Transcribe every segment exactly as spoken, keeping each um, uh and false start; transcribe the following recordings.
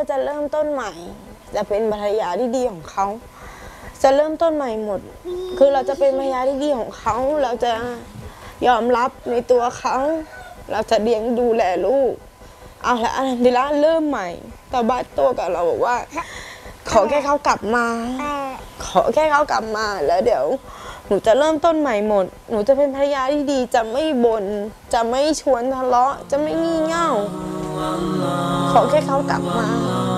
จะเริ่มต้นใหม่จะเป็นภรรยาที่ดีของเขาจะเริ่มต้นใหม่หมดคือเราจะเป็นภรรยาที่ดีของเขาเราจะยอมรับในตัวเขาเราจะเลี้ยงดูแลลูกเอาละอันนี้ละเริ่มใหม่แต่บ้านตัวกับเราบอกว่าขอแค่เขากลับมาขอแค่เขากลับมาแล้วเดี๋ยวหนูจะเริ่มต้นใหม่หมดหนูจะเป็นภรรยาที่ดีจะไม่บ่นจะไม่ชวนทะเลาะจะไม่งี่เง่าขอแค่เขากลับมา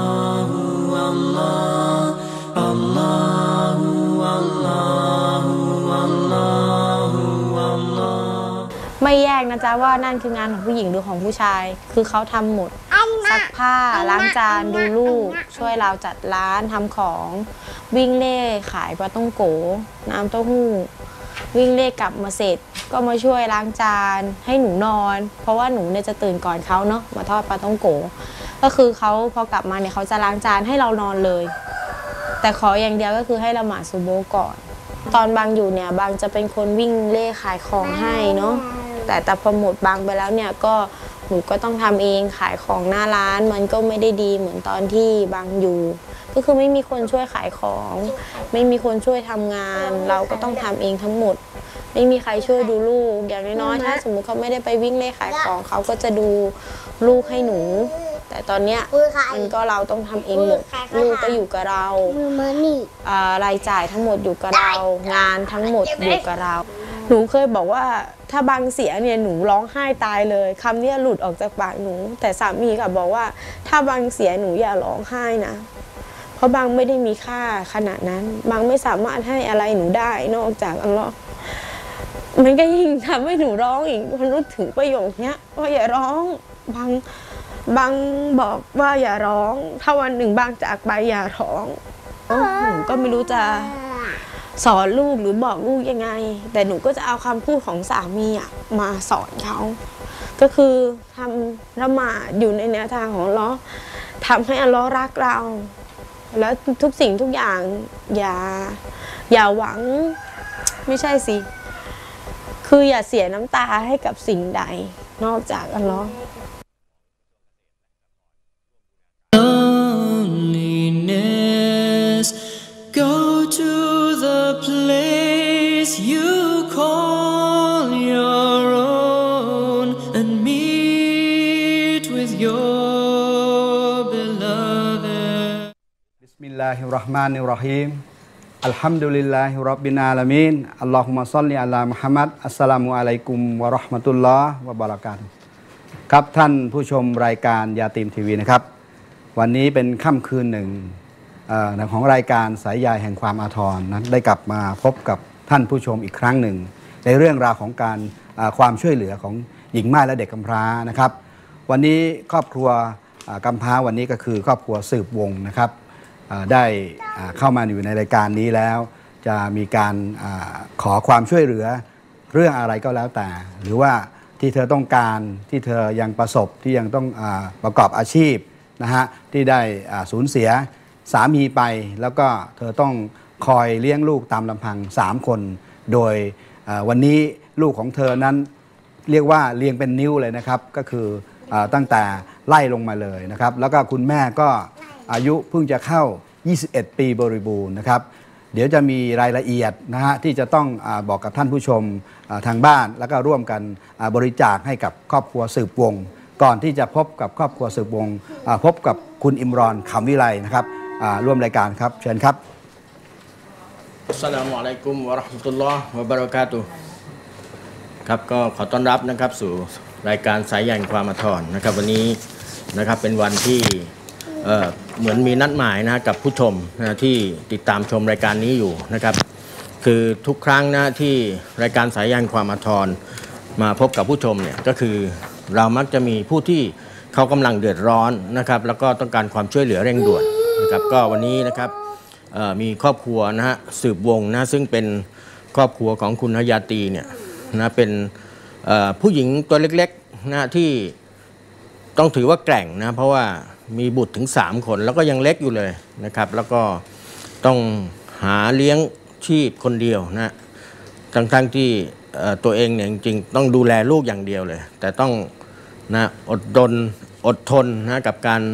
ไม่แยกนะจ๊ะว่านั่นคืองานของผู้หญิงหรือของผู้ชายคือเขาทำหมดซักผ้าล้างจานดูลูกช่วยเราจัดร้านทำของวิ่งเล่ขายปลาต้องโกน้ำเต้าหู้วิ่งเล่กลับมาเสร็จก็มาช่วยล้างจานให้หนูนอนเพราะว่าหนูเนี่ยจะตื่นก่อนเขาเนาะมาทอดปลาต้องโกก็คือเขาพอกลับมาเนี่ยเขาจะล้างจานให้เรานอนเลยแต่ขออย่างเดียวก็คือให้ละหมาดซุโบฮ์ก่อนตอนบางอยู่เนี่ยบางจะเป็นคนวิ่งเล่ขายของให้เนาะแต่แต่พอหมดบางไปแล้วเนี่ยก็หนูก็ต้องทำเองขายของหน้าร้านมันก็ไม่ได้ดีเหมือนตอนที่บางอยู่ก็คือไม่มีคนช่วยขายของไม่มีคนช่วยทำงานเราก็ต้องทำเองทั้งหมดไม่มีใครช่วยดูลูกอย่างน้อยๆถ้าสมมุติเขาไม่ได้ไปวิ่งเล่ขายของเขาก็จะดูลูกให้หนูแต่ตอนเนี้ยมันก็เราต้องทำเองหมดลูกก็อยู่กับเรารายจ่ายทั้งหมดอยู่กับเรางานทั้งหมดอยู่กับเราหนูเคยบอกว่าถ้าบางเสียเนี่ยหนูร้องไห้ตายเลยคำนี้หลุดออกจากปากหนูแต่สามีค่ะบอกว่าถ้าบางเสียหนูอย่าร้องไห้นะเพราะบางไม่ได้มีค่าขนาดนั้นบางไม่สามารถให้อะไรหนูได้นอกจากอัลเลาะห์มันก็ยิ่งทำให้หนูร้องอีกพอนึกถึงประโยคนี้ว่าอย่าร้องบางบางบอกว่าอย่าร้องถ้าวันหนึ่งบางจากไปอย่าร้องหนูก็ไม่รู้จะสอนลูกหรือบอกลูกยังไงแต่หนูก็จะเอาคำพูดของสามีอ่ะมาสอนเขาก็คือทำละหมาดอยู่ในแนวทางของอัลเลาะห์ทำให้อัลเลาะห์รักเราแล้วทุกสิ่งทุกอย่างอย่าอย่าหวังไม่ใช่สิคืออย่าเสียน้ำตาให้กับสิ่งใดนอกจากอัลเลาะห์ Go to the place you call your own and meet with your beloved. Bismillahirrahmanirrahim. Alhamdulillahi Rabbil Alamin. Allahumma salli ala Muhammad. Assalamualaikum warahmatullahi wabarakatuh. ครับท่านผู้ชมรายการยาตีมทีวีนะครับวันนี้เป็นค่ำคืนหนึ่งของรายการสายใยแห่งความอาทรนั้นได้กลับมาพบกับท่านผู้ชมอีกครั้งหนึ่งในเรื่องราวของการความช่วยเหลือของหญิงม่ายและเด็กกำพร้านะครับวันนี้ครอบครัวกำพร้าวันนี้ก็คือครอบครัวสืบวงนะครับได้เข้ามาอยู่ในรายการนี้แล้วจะมีการขอความช่วยเหลือเรื่องอะไรก็แล้วแต่หรือว่าที่เธอต้องการที่เธอยังประสบที่ยังต้องประกอบอาชีพนะฮะที่ได้สูญเสียสามีไปแล้วก็เธอต้องคอยเลี้ยงลูกตามลำพังสามคนโดยวันนี้ลูกของเธอนั้นเรียกว่าเรียงเป็นนิ้วเลยนะครับก็คือตั้งแต่ไล่ลงมาเลยนะครับแล้วก็คุณแม่ก็อายุเพิ่งจะเข้ายี่สิบเอ็ดปีบริบูรณ์นะครับเดี๋ยวจะมีรายละเอียดนะฮะที่จะต้องบอกกับท่านผู้ชมทางบ้านแล้วก็ร่วมกันบริจาคให้กับครอบครัวสืบวงก่อนที่จะพบกับครอบครัวสืบวงพบกับคุณอิมรอนคำวิไลนะครับร่วมรายการครับเชิญครับอัสสลามุอะลัยกุมวะเราะห์มะตุลลอฮ์วะบะเราะกาตุฮ์ครับก็ขอต้อนรับนะครับสู่รายการสายใยแห่งความอาทรนะครับวันนี้นะครับเป็นวันที่เอ่อเหมือนมีนัดหมายนะกับผู้ชมนะที่ติดตามชมรายการนี้อยู่นะครับคือทุกครั้งนะที่รายการสายใยแห่งความอาทรมาพบกับผู้ชมเนี่ยก็คือเรามักจะมีผู้ที่เขากำลังเดือดร้อนนะครับแล้วก็ต้องการความช่วยเหลือเร่งด่วนนะครับก็วันนี้นะครับมีครอบครัวนะฮะสืบวงนะซึ่งเป็นครอบครัวของคุณฮยาตีเนี่ยนะเป็นผู้หญิงตัวเล็กๆนะที่ต้องถือว่าแกร่งนะเพราะว่ามีบุตรถึงสามคนแล้วก็ยังเล็กอยู่เลยนะครับแล้วก็ต้องหาเลี้ยงชีพคนเดียวนะทั้งๆที่ตัวเองเนี่ยจริงๆต้องดูแลลูกอย่างเดียวเลยแต่ต้องนะอดทนอดทนนะกับการ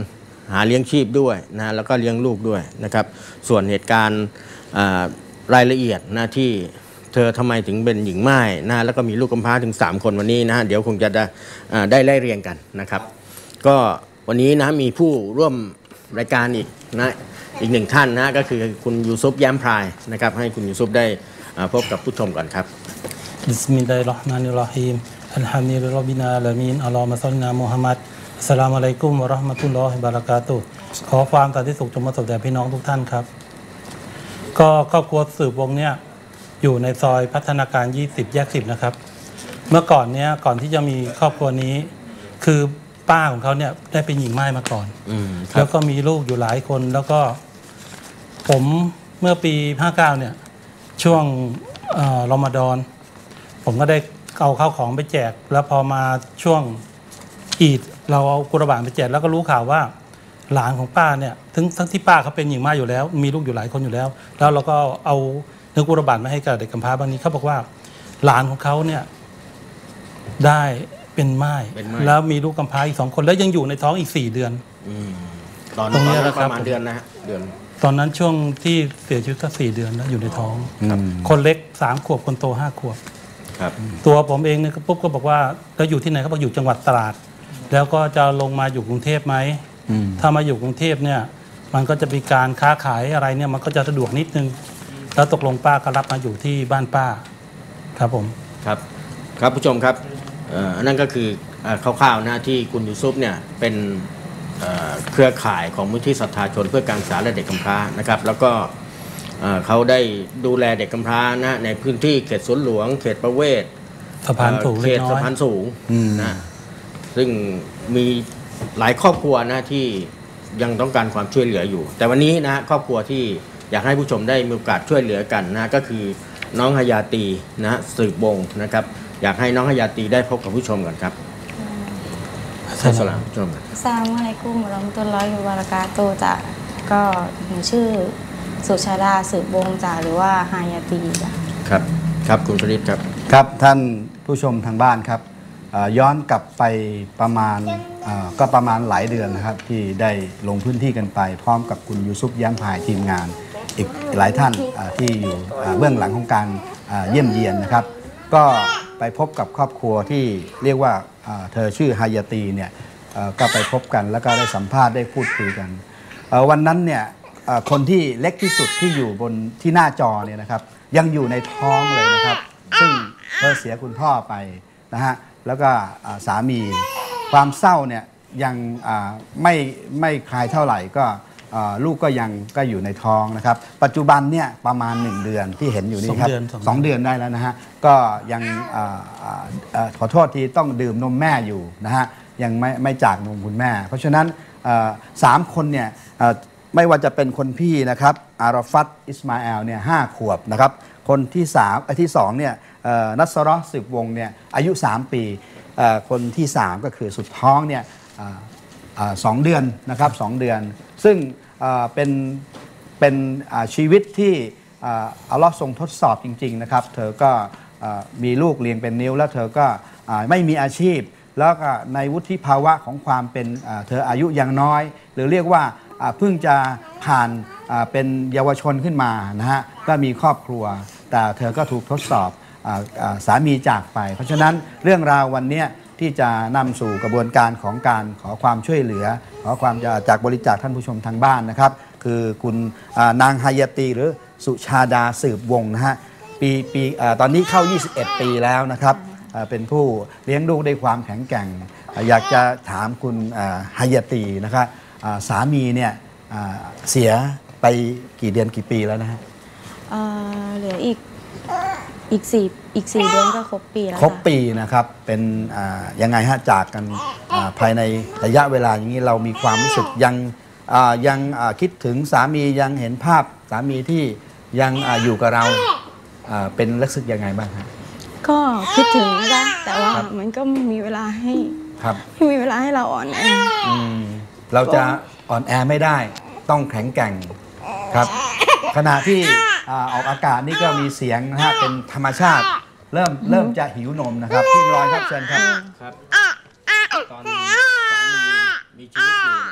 หาเลี้ยงชีพด้วยนะแล้วก็เลี้ยงลูกด้วยนะครับส่วนเหตุการณ์รายละเอียดนะที่เธอทำไมถึงเป็นหญิงม่ายนะแล้วก็มีลูกกำพร้าถึงสามคนวันนี้นะเดี๋ยวคงจะได้ได้ไล่เรียงกันนะครับก็วันนี้นะมีผู้ร่วมรายการอีกนะอีกหนึ่งท่านนะก็คือคุณยูซุปแย้มพรายนะครับให้คุณยูซุปได้พบกับผู้ชมก่อนครับบิสมิลลาฮิรเราะห์มานิรเราะฮีมอัลฮัมดุลิลลาฮิร็อบบิลอาลามีนอัลลอฮุมมะศ็อลลิอาลามุฮัมมัดอัสสลามุอะลัยกุมวะเราะห์มะตุลลอฮิวะบะเราะกาตุฮ์ขอความสันติสุขจงมาสู่แด่พี่น้องทุกท่านครับก็ครอบครัวสืบวงเนี่ยอยู่ในซอยพัฒนาการยี่สิบแยกสิบนะครับเมื่อก่อนเนี้ยก่อนที่จะมีครอบครัวนี้คือป้าของเขาเนี่ยได้เป็นหญิงม่ายมาก่อนแล้วก็มีลูกอยู่หลายคนแล้วก็ผมเมื่อปีห้าเก้าเนี่ยช่วงรอมฎอนผมก็ได้เอาข้าวของไปแจกแล้วพอมาช่วงอีดเราเอากุรบานไปแจกแล้วก็รู้ข่าวว่าหลานของป้าเนี่ยทั้งทั้งที่ป้าเขาเป็นหญิงม่ายอยู่แล้วมีลูกอยู่หลายคนอยู่แล้วแล้วเราก็เอาเนื้อกุรบานมาให้กับเด็กกำพร้าบางนี้เขาบอกว่าหลานของเขาเนี่ยได้เป็นม่ายแล้วมีลูกกำพร้าอีกสองคนแล้วยังอยู่ในท้องอีกสี่เดือนตอนนี้ประมาณเดือนนะเดือนตอนนั้นช่วงที่เสียชีวิตก็สี่เดือนแล้วอยู่ในท้องคนเล็กสามขวบคนโตห้าขวบตัวผมเองเนี่ยปุ๊บก็บอกว่าเราอยู่ที่ไหนเขาบอกอยู่จังหวัดตราดแล้วก็จะลงมาอยู่กรุงเทพไหมถ้ามาอยู่กรุงเทพเนี่ยมันก็จะมีการค้าขายอะไรเนี่ยมันก็จะสะดวกนิดนึงแล้วตกลงป้าก็รับมาอยู่ที่บ้านป้าครับผมครับครับผู้ชมครับอันนั้นก็คือคร่าวๆนะที่คุณยูซุปเนี่ยเป็นเครือข่ายของมูลที่ศรัทธาชนเพื่อการศึกษาและเด็กกำพร้านะครับแล้วก็เขาได้ดูแลเด็กกำพร้านะในพื้นที่เขตสวนหลวงเขตประเวศสะพานสูงเขตสะพานสูงนะซึ่งมีหลายครอบครัวนะที่ยังต้องการความช่วยเหลืออยู่แต่วันนี้นะครอบครัวที่อยากให้ผู้ชมได้มีโอกาสช่วยเหลือกันนะก็คือน้องฮายาตีนะสืบวงนะครับอยากให้น้องฮายาตีได้พบกับผู้ชมก่อนครับอัสสลามุอะลัยกุมอัสสลามุอะลัยกุมวะเราะห์มะตุลลอฮิวะบะเราะกาตุฮ์จ้ะก็หนูชื่อสุชาดาสืบวงจ้ะหรือว่าฮายาตีจ้ะครับครับคุณผลิตครับครับท่านผู้ชมทางบ้านครับย้อนกลับไปประมาณก็ประมาณหลายเดือนนะครับที่ได้ลงพื้นที่กันไปพร้อมกับคุณยูซุปแย้มพายทีมงานอีกหลายท่านที่อยู่เบื้องหลังของการเยี่ยมเยียนนะครับก็ไปพบกับครอบครัวที่เรียกว่าเธอชื่อฮายาตีเนี่ยก็ไปพบกันแล้วก็ได้สัมภาษณ์ได้พูดคุยกันวันนั้นเนี่ยคนที่เล็กที่สุดที่อยู่บนที่หน้าจอเนี่ยนะครับยังอยู่ในท้องเลยนะครับซึ่งเธอเสียคุณพ่อไปนะฮะแล้วก็สามีความเศร้าเนี่ยยังไม่ไม่คลายเท่าไหร่ก็ลูกก็ยังก็อยู่ในท้องนะครับปัจจุบันเนี่ยประมาณหนึ่งเดือนที่เห็นอยู่นี่ครับสองเดือนได้แล้วนะฮะก็ยังขอโทษทีต้องดื่มนมแม่อยู่นะฮะยังไม่ไม่จากนมคุณแม่เพราะฉะนั้นสามคนเนี่ยไม่ว่าจะเป็นคนพี่นะครับอาราฟัตอิสมาเอลเนี่ยห้าขวบนะครับคนที่สามที่สองเนี่ยนัสรอสืบวงเนี่ยอายุสามปีคนที่สามก็คือสุดท้องเนี่ยสองเดือนนะครับสองเดือนซึ่งเป็นเป็นชีวิตที่อัลลอฮ์ทรงทดสอบจริงๆนะครับเธอก็มีลูกเลี้ยงเป็นนิ้วแล้วเธอก็ไม่มีอาชีพแล้วก็ในวุฒิภาวะของความเป็นเธออายุยังน้อยหรือเรียกว่าเพิ่งจะผ่านเป็นเยาวชนขึ้นมานะฮะก็มีครอบครัวแต่เธอก็ถูกทดสอบสามีจากไปเพราะฉะนั้นเรื่องราววันนี้ที่จะนำสู่กระบวนการของการขอความช่วยเหลือขอความจากบริจาคท่านผู้ชมทางบ้านนะครับคือคุณนางฮายาตีหรือสุชาดาสืบวงนะฮะปีปีตอนนี้เข้ายี่สิบเอ็ดปีแล้วนะครับเป็นผู้เลี้ยงลูกด้วยความแข็งแกร่งอยากจะถามคุณฮายาตีนะครับสามีเนี่ยเสียไปกี่เดือนกี่ปีแล้วนะฮะเหลืออีกอีกสี่อีกสี่เดือนก็ครบปีแล้วครบปีนะครับเป็นยังไงฮะจากกันภายในระยะเวลาอย่างนี้เรามีความรู้สึกยังยังคิดถึงสามียังเห็นภาพสามีที่ยังอยู่กับเราเป็นรู้สึกยังไงบ้างครับก็คิดถึงนะแต่ว่ามันก็มีเวลาให้ไม่มีเวลาให้เราอ่อนแอเราจะอ่อนแอไม่ได้ต้องแข็งแกร่งครับขณะที่ออกอากาศนี่ก็มีเสียงนะฮะเป็นธรรมชาติเริ่มเริ่มจะหิวนมนะครับพี่ลอยครับเชิญครับครับตอนสามีมีชีวิตอยู่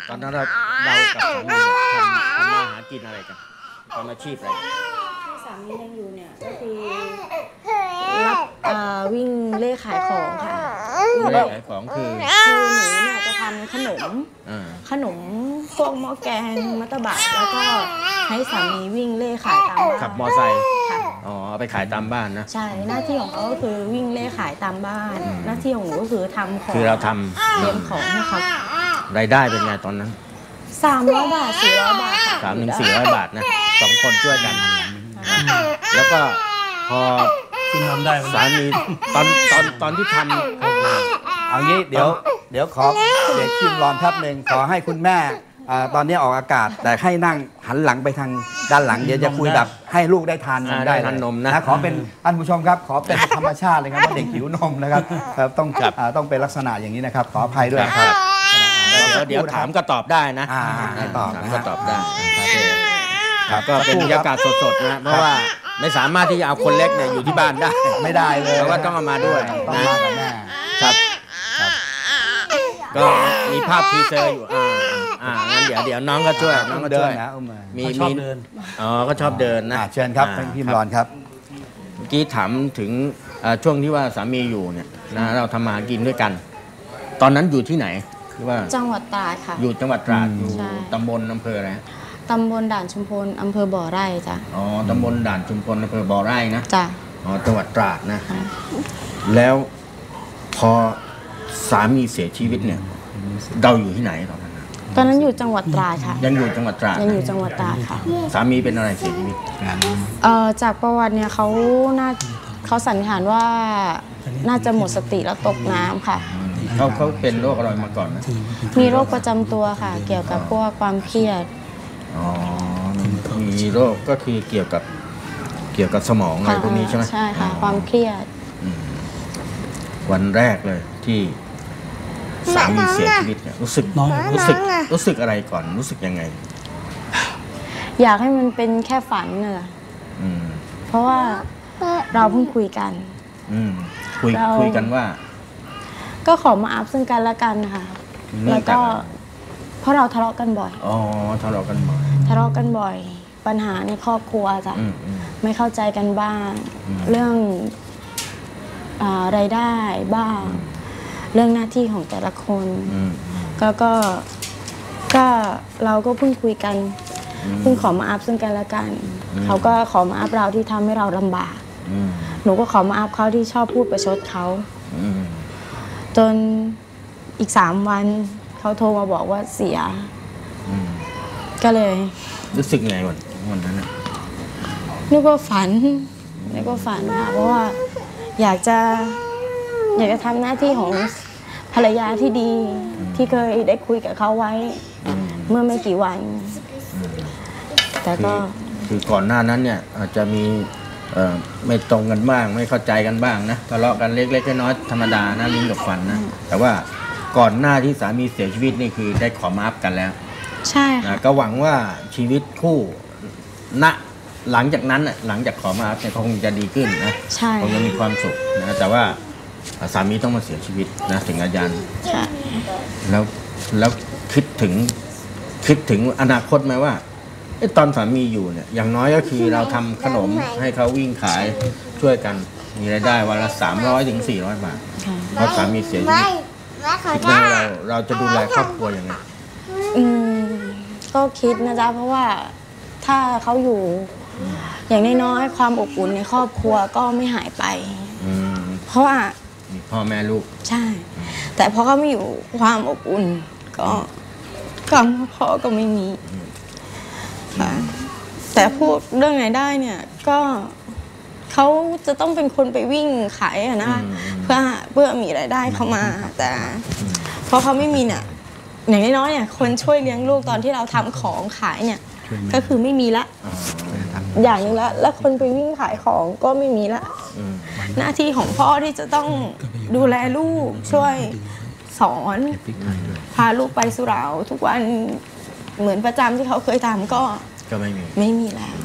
ตอนนั้นเราเรากับสามีทำทำมาหากินอะไรกันทำอาชีพอะไรที่สามียังอยู่เนี่ยก็คือรับเอ่อวิ่งเล่ขายของค่ะเรื่องขายของคือคือหนูเนี่ยจะทำขนมอ่าขนมพวกหม้อแกงมัตตบะแล้วก็ให้สามีวิ่งเล่ขายตามบ้านขับมอไซค์ค่ะอ๋อเอาไปขายตามบ้านนะใช่หน้าที่ของเขาก็คือวิ่งเล่ขายตามบ้าน หน้าที่ของหนูก็คือทำของคือเราทเตรียมของให้เขาำรายได้เป็นไงตอนนั้นสามร้อยบาทสี่ร้อยบาทค่ะสามถึงสี่ร้อยบาทนะสองคนช่วยกันนะแล้วก็พอกินนมได้ไหมสามีตอนตอนตอนที่ทเอางี้เดี๋ยวเดี๋ยวขอเด็กพิมพ์รอนทับหนึ่งขอให้คุณแม่อ่าตอนนี้ออกอากาศ แต่ให้นั่งหันหลังไปทางด้านหลังเดี๋ยวจะคุยแบบให้ลูกได้ทานนมอ่าได้ได้ทานนมนะขอเป็นท่านผู้ชมครับ ขอเป็นธรรมชาติเลยครับว่าเด็กหิวนมนะครับครับต้องครับอ่าต้องเป็นลักษณะอย่างนี้นะครับ ขออภัยด้วยนะครับำเดี๋ยวเดี๋ยวถามก็ตอบได้นะอ่าให้ตอบถามนะก็ฮะตอบได้ครับครับก็เป็นบรรยากาศสดๆนะเพราะว่าไม่สามารถที่จะเอาคนเล็กเนี่ยอยู่ที่บ้านได้ไม่ได้เลยเพราะว่าต้องเอามาด้วยต้องนะมากับแม่ครับครับ ก็มีภาพทีเซอร์อยู่อ่าอ่างั้นเดี๋ยวเดี๋ยวน้องก็ช่วยน้องก็เดิช่วน ยนะอุ้มมามีเขาชอบมีเดินอ๋อก็ชอบเดินนะอ่าเชิญครับอ่าท่านพิมพ์รอนครับเมื่อกี้ถามถึงอ่าช่วงที่ว่าสามีอยู่เนี่ยนะเราทำมาหากินด้วยกัน ตอนนั้นอยู่ที่ไหนคือว่าจังหวัดตราดค่ะอยู่จังหวัดตราดอยู่ใช่ตำบลอำเภออะไรฮะตำบลด่านชุมพลอำเภอบ่อไร่จ้ะอ๋อตำบลด่านชุมพลอำเภอบ่อไร่นะจ้ะอ๋อจังหวัดตราดนะ แล้วพอสามีเสียชีวิตเนี่ยเราอยู่ที่ไหนตอนนั้นนะตอนนั้นอยู่จังหวัดตราดค่ะยังอยู่จังหวัดตราดยังอยู่จังหวัดตราดค่ะสามีเป็นอะไรเสียชีวิตเอ่อจากประวัติเนี่ยเขาน่าเขาสันนิษฐานว่าน่าจะหมดสติแล้วตกน้ำค่ะเขาเขาเป็นโรคอะไรมาก่อนนะมีโรคประจำตัวค่ะ เกี่ยวกับพวกความเครียดอ๋อมีโรคก็คือเกี่ยวกับเกี่ยวกับสมองอะไรพวกนี้ใช่ไหมใช่ค่ะ ความเครียดวันแรกเลยที่สามีเสียชีวิตเนี่ยรู้สึกน้องรู้สึกรู้สึกอะไรก่อนรู้สึกยังไงอยากให้มันเป็นแค่ฝันน่ะอืมเพราะว่าเราเพิ่งคุยกันอืมคุยเราคุยกันว่าก็ขอมาอัพซึ่งกันและกันค่ะเนื่แล้องวจากก็อะไรเพราะเราทะเลาะกันบ่อยอ๋อทะเลาะกันบ่อยทะเลาะกันบ่อย ปัญหาในครอบครัวจ้ะอืมอืมไม่เข้าใจกันบ้างอืมเรื่องอารายได้บ้าง เรื่องหน้าที่ของแต่ละคนอืมก็ก็ก็เราก็เพิ่งคุยกันอืมเพิ่งขอมาอัพซึ่งกันและกันอืมเขาก็ขอมาอัพเราที่ทำให้เราลำบากอืมหนูก็ขอมาอัพเขาที่ชอบพูดประชดเขาอืมจนอีกสามวันเขาโทรมาบอกว่าเสียอืมก็เลยรู้สึกไงวันวันนั้นน่ะนึกว่าฝันนึกว่าฝันค่ะเพราะว่าอยากจะอยากจะทำหน้าที่ของภรรยาที่ดีที่เคยได้คุยกับเขาไว้ เมื่อไม่กี่วัน แต่คืก็อคือก่อนหน้านั้นเนี่ยอาจจะมีเอ่อไม่ตรงกันบ้างไม่เข้าใจกันบ้างนะทะเลาะกันเล็กๆน้อยๆธรรมดานะลิ้นกับฟันนะแต่ว่าก่อนหน้าที่สามีเสียชีวิตนี่คือได้ขอมาอัพกันแล้วใช่ค่ะนะก็หวังว่าชีวิตคู่ณหลังจากนั้นน่ะหลังจากขอมาอัพเนี่ยคงจะดีขึ้นนะใช่คงจะมีความสุขนะแต่ว่าสามีต้องมาเสียชีวิตนะถึงอาจารย์ค่ะแล้วแล้วคิดถึงคิดถึงอนาคตไหมว่าไอ้ตอนสามีอยู่เนี่ยอย่างน้อยก็คือเราทำขนมให้เขาวิ่งขายช่วยกันมีรายได้วันละสามร้อยถึงสี่ร้อยบาทค่ะเพราะสามีเสียชีวิตคิดว่าเราเราจะดูแลครอบครัวยังไงอืมก็คิดนะจ๊ะเพราะว่าถ้าเขาอยู่ อย่างน้อยๆความอบอุ่นในครอบครัวก็ไม่หายไปอืมเพราะว่ามีพ่อแม่ลูกใช่ แต่พอเขาไม่อยู่ความอบอุ่น ก็คำว่าพ่อก็ไม่มีค่ะแต่พูดเรื่องไหนได้เนี่ย ก็เขาจะต้องเป็นคนไปวิ่งขายอะนะคะอืมเพื่อเพื่อมีรายได้เข้ามา แต่พอเขาไม่มีเนี่ยอย่างน้อยๆเนี่ยคนช่วยเลี้ยงลูกตอนที่เราทำของขายเนี่ย ก็คือไม่มีละอ๋ออย่างหนึงละแล้วคนไปวิ่งขายของก็ไม่มีละอืมหน้าที่ของพ่อที่จะต้องดูแลลูกช่วยสอนพาลูกไปสุเหร่าทุกวันเหมือนประจำที่เขาเคยทำก็ก็ไม่มีไม่มีแล้ว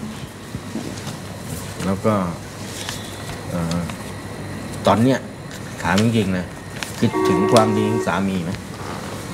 แล้วก็เอ่อตอนเนี้ยถามจริงๆนะคิดถึงความดีของสามีไหม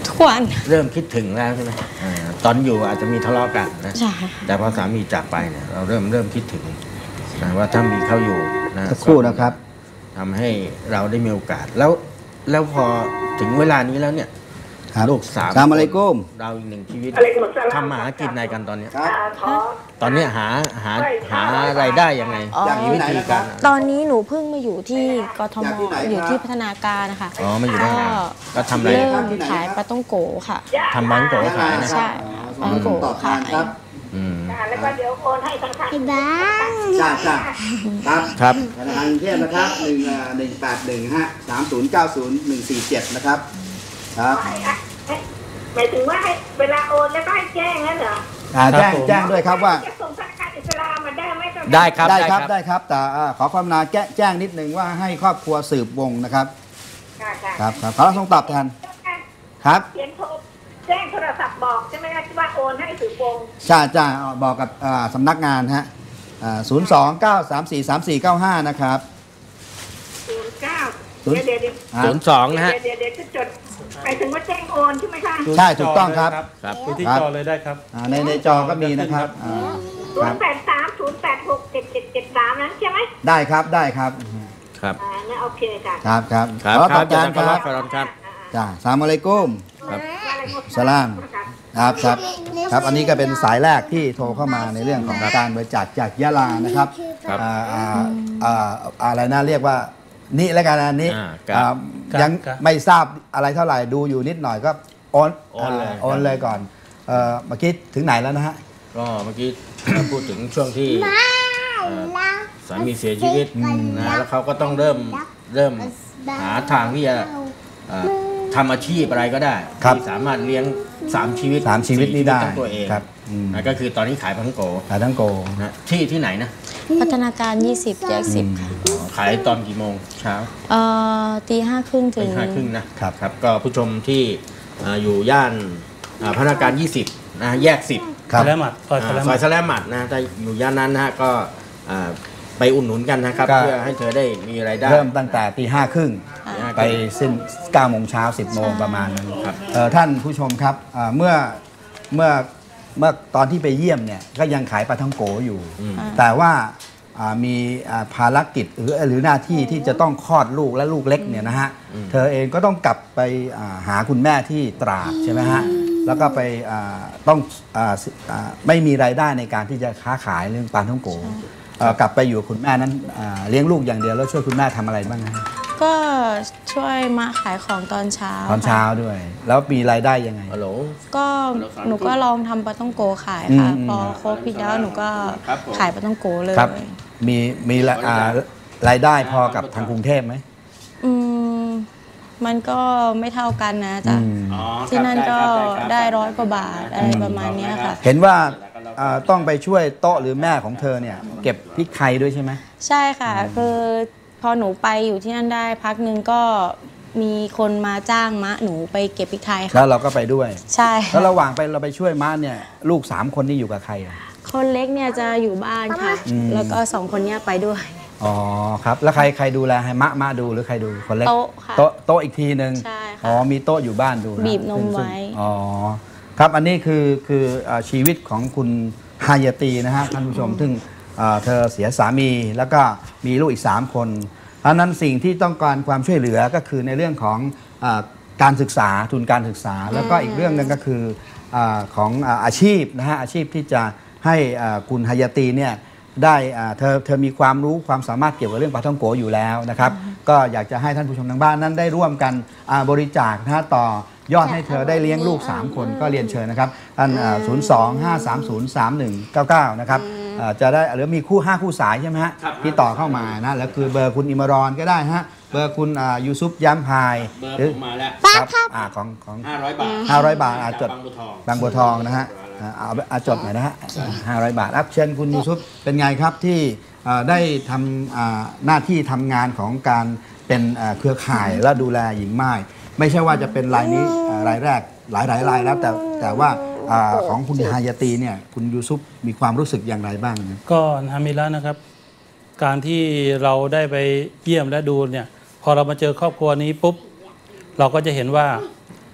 ทุกวันเริ่มคิดถึงแล้วใช่ไหมอ่าตอนอยู่อาจจะมีทะเลาะกันนะใช่แต่พอสามีจากไปเนี่ยเราเริ่มเริ่มคิดถึงนะว่าถ้ามีเขาอยู่นะสักครู่นะครับทำให้เราได้มีโอกาสแล้วแล้วพอถึงเวลานี้แล้วเนี่ยครับลูกสามอัสสลามุอะลัยกุมเราอีกหนึ่งชีวิตทำมาหากินในกันตอนเนี้ยครับตอนเนี้ยหาหาหารายได้ยังไงอ๋อมีวิธีการตอนนี้หนูเพิ่งมาอยู่ที่กทมจากที่ไหนครับอยู่ที่พัฒนาการนะคะอ๋อมาอยู่ได้ไงก็ทำอะไรเริ่มขายปลาต้องโกค่ะทำบังโกะขายนะใช่ปลาต้องโกตอบแทขาน ยครับอืมแล้วก็เดี๋ยวโอนให้ทางทางบ้านจ้าจ้าครับครับธนาคารกรุงเทพนะครับหนึ่งหนึ่งแปดหนึ่งฮะสามศูนย์เก้าศูนย์หนึ่งสี่เจ็ดนะครับครับหมายถึงว่าให้เวลาโอนแล้วก็ให้แจ้งนั่นเหรออ่าแจ้งแจ้งด้วยครับว่าจะส่งธนาคารอิสลามมาได้ไหมก็ได้ครับได้ครับได้ครับแต่อ่าขอความนาแจ้งแจ้งนิดนึงว่าให้ครอบครัวสืบวงนะครับค่ะค่ะครับครับขอรับทรงตอบแทนครับเขียนโทรแจ้งโทรศัพท์บอกใช่ไหมคะที่ว่าโอนให้ถือวงจ้าจ้าบอกกับอ่าสำนักงานฮะศูนย์สองเก้าสามสี่สามสี่เก้าห้านะครับศูนย์เก้าศูนย์เดี๋ยวเดี๋ยวอ่าศูนย์สองนะฮะเดี๋ยวเดี๋ยวจะจดหมายถึงว่าแจ้งโอนใช่ไหมคะใช่ถูกต้องครับครับดูที่ครับจอเลยได้ครับอ่าในในจอก็มีนะครับอ่าศูคน รับย์แปดสามศูนย์แปดหกเจ็ดเจ็ดเจ็ดสามนั้นใช่ไหมได้ครับได้ครับครับอ่านั่นโอเคค่ะครับครับครับขอคตรัอบบแทนจะครับรับฟารอนครับจ้าสลามอะลัยกุมครับสลาม ครับครับครับอันนี้ก็เป็นสายแรกที่โทรเข้ามาในเรื่องของการบริจาคจากยะลานะครับครับอ่าอ่าอ่าอะไรนะเรียกว่านี่แล้วกันอันนี้อ่าครับอ่าครับยังครับไม่ทราบอะไรเท่าไหร่ดูอยู่นิดหน่อยก็โอนโอนเลยาโอนเลยก่อนเอ่อเมื่อกี้ถึงไหนแล้วนะฮะก็เมื่อกี้เราพูดถึงช่วงที่เอ่อสามีเสียชีวิตนะแล้วเขาก็ต้องเริ่มเริ่มหาทางที่จะเอ่อทำอาชีพอะไรก็ได้ครับที่สามารถเลี้ยงสามชีวิตสามชีวิตนี้ได้ทั้งตัวเองครับอืมนะก็คือตอนนี้ขายพังโกขายทั้งโกนะที่ที่ไหนนะพัฒนาการยี่สิบแยกสิบค่ะอ๋อขายตอนกี่โมงเช้าเอ่อตีห้าครึ่งถึตีงห้าครึ่งนะครับ ครับก็ผู้ชมที่เอ่ออยู่ย่านอ่าพัฒนาการยี่สิบนะแยกสิบครับสแลมมัดซอยสแลมซอมัยดสแลมมัดนะถ้าอยู่ย่านนั้นนะฮะก็อ่าไปอุดหนุนกันนะครับก็เพื่อให้เธอได้มีรายได้เริ่มตั้งแต่ตีห้าครึ่งตีห้าครึ่งไปสิ้นเก้าโมงเช้าสิบโมงประมาณนั้นครับเอ่อท่านผู้ชมครับเอ่อเมื่อเมื่อเมื่อตอนที่ไปเยี่ยมเนี่ยก็ยังขายปลาท่องโกอยู่อืมแต่ว่าอ่ามีอ่าภารกิจหรือหรือหน้าที่ที่จะต้องคลอดลูกและลูกเล็กเนี่ยนะฮะเธอเองก็ต้องกลับไปอ่าหาคุณแม่ที่ตราดใช่ไหมฮะแล้วก็ไปอ่าต้องอ่าอ่าไม่มีรายได้ในการที่จะค้าขายเรื่องปลาท่องโกเอ่อกลับไปอยู่กับคุณแม่นั้นอ่าเลี้ยงลูกอย่างเดียวแล้วช่วยคุณแม่ทำอะไรบ้างฮะก็ช่วยมาขายของตอนเช้าตอนเช้าด้วย แล้วมีรายได้ยังไงฮัลโหลก็หนูก็ลองทำปลาต้องโกขายค่ะอืมพอครบพี่แล้วหนูก็ครับผมขายปลาต้องโกเลยครับ มีมีละอ่ารายได้พอกับทางกรุงเทพไหมอืมมันก็ไม่เท่ากันนะจ๊ะอืมที่นั่นก็ได้ร้อยกว่าบาทอะไรประมาณเนี้ยค่ะเห็นว่าอ่าต้องไปช่วยโต๊ะหรือแม่ของเธอเนี่ย เก็บพริกไทยด้วยใช่ไหมใช่ค่ะ คือพอหนูไปอยู่ที่นั่นได้พักหนึ่งก็มีคนมาจ้างมะหนูไปเก็บพริกไทยแล้ค่ะวเราก็ไปด้วยใช่แล้วระหว่างไปเราไปช่วยม้าเนี่ยลูกสามคนนี่อยู่กับใครอ่ะคนเล็กเนี่ยจะอยู่บ้านค่ะอืมแล้วก็สองคนเนี้ยไปด้วยอ๋อครับแล้วใครใครดูแลให้มะมะดูหรือใครดูคนเล็กโต๊ะค่ะโต๊ะโต๊ะอีกทีหนึ่งใช่ค่ะอ๋อมีโต๊ะอยู่บ้านดูะบีบนมซึ่งไว้อ๋อครับอันนี้คือคืออ่าชีวิตของคุณฮายาตีนะฮะท่านผู้ชมซึ่งอ่าเธอเสียสามีแล้วก็มีลูกอีก 3 คนเพราะฉะนั้นสิ่งที่ต้องการความช่วยเหลือก็คือในเรื่องของอาการศึกษาทุนการศึกษา แล้วก็อีกเรื่องหนึงก็คืออาของอาอาชีพนะฮะอาชีพที่จะให้อ่าคุณฮายาตีเนี่ยได้อ่าเธอเธอมีความรู้ความสามารถเกี่ยวกับเรื่องปลาท่องโกอยู่แล้วนะครับก็อยากจะให้ท่านผู้ชมทางบ้านนั้นได้ร่วมกันอ่าบริจาคนะฮะต่อยอดให้เธอได้เลี้ยงลูก 3 คนก็เรียนเชิญนะครับอันศูนย์สองห้าสามศูนย์สามหนึ่งเก้าเก้านะครับอ่าจะได้หรือมีคู่ 5 คู่สายใช่ไหมฮะที่ต่อเข้ามานะแล้วคือเบอร์คุณอิมรอนก็ได้ฮะเบอร์คุณอ่ายูซุปย้ำพายเบอร์ผมมาแล้วครับอ่าของของห้าร้อยบาทห้าร้อยบาทอ่ะจดบางบัวทองบางบัวทองนะฮะอ่าเอาเอาจดหน่อยนะฮะห้าร้อยบาทรับเชิญคุณยูซุปเป็นไงครับที่อ่าได้ทำอ่าหน้าที่ทำงานของการเป็นอ่าเครือข่ายและดูแลหญิงม่ายไม่ใช่ว่าจะเป็นรายนี้อ่ารายแรกหลายหลายรายแล้วแต่แต่ว่าอ่าของคุณฮายาตีเนี่ยคุณยูซุปมีความรู้สึกอย่างไรบ้างนะก็ทำมีแล้วนะครับ การที่เราได้ไปเยี่ยมและดูเนี่ย พอเรามาเจอครอบครัวนี้ปุ๊บ เราก็จะเห็นว่า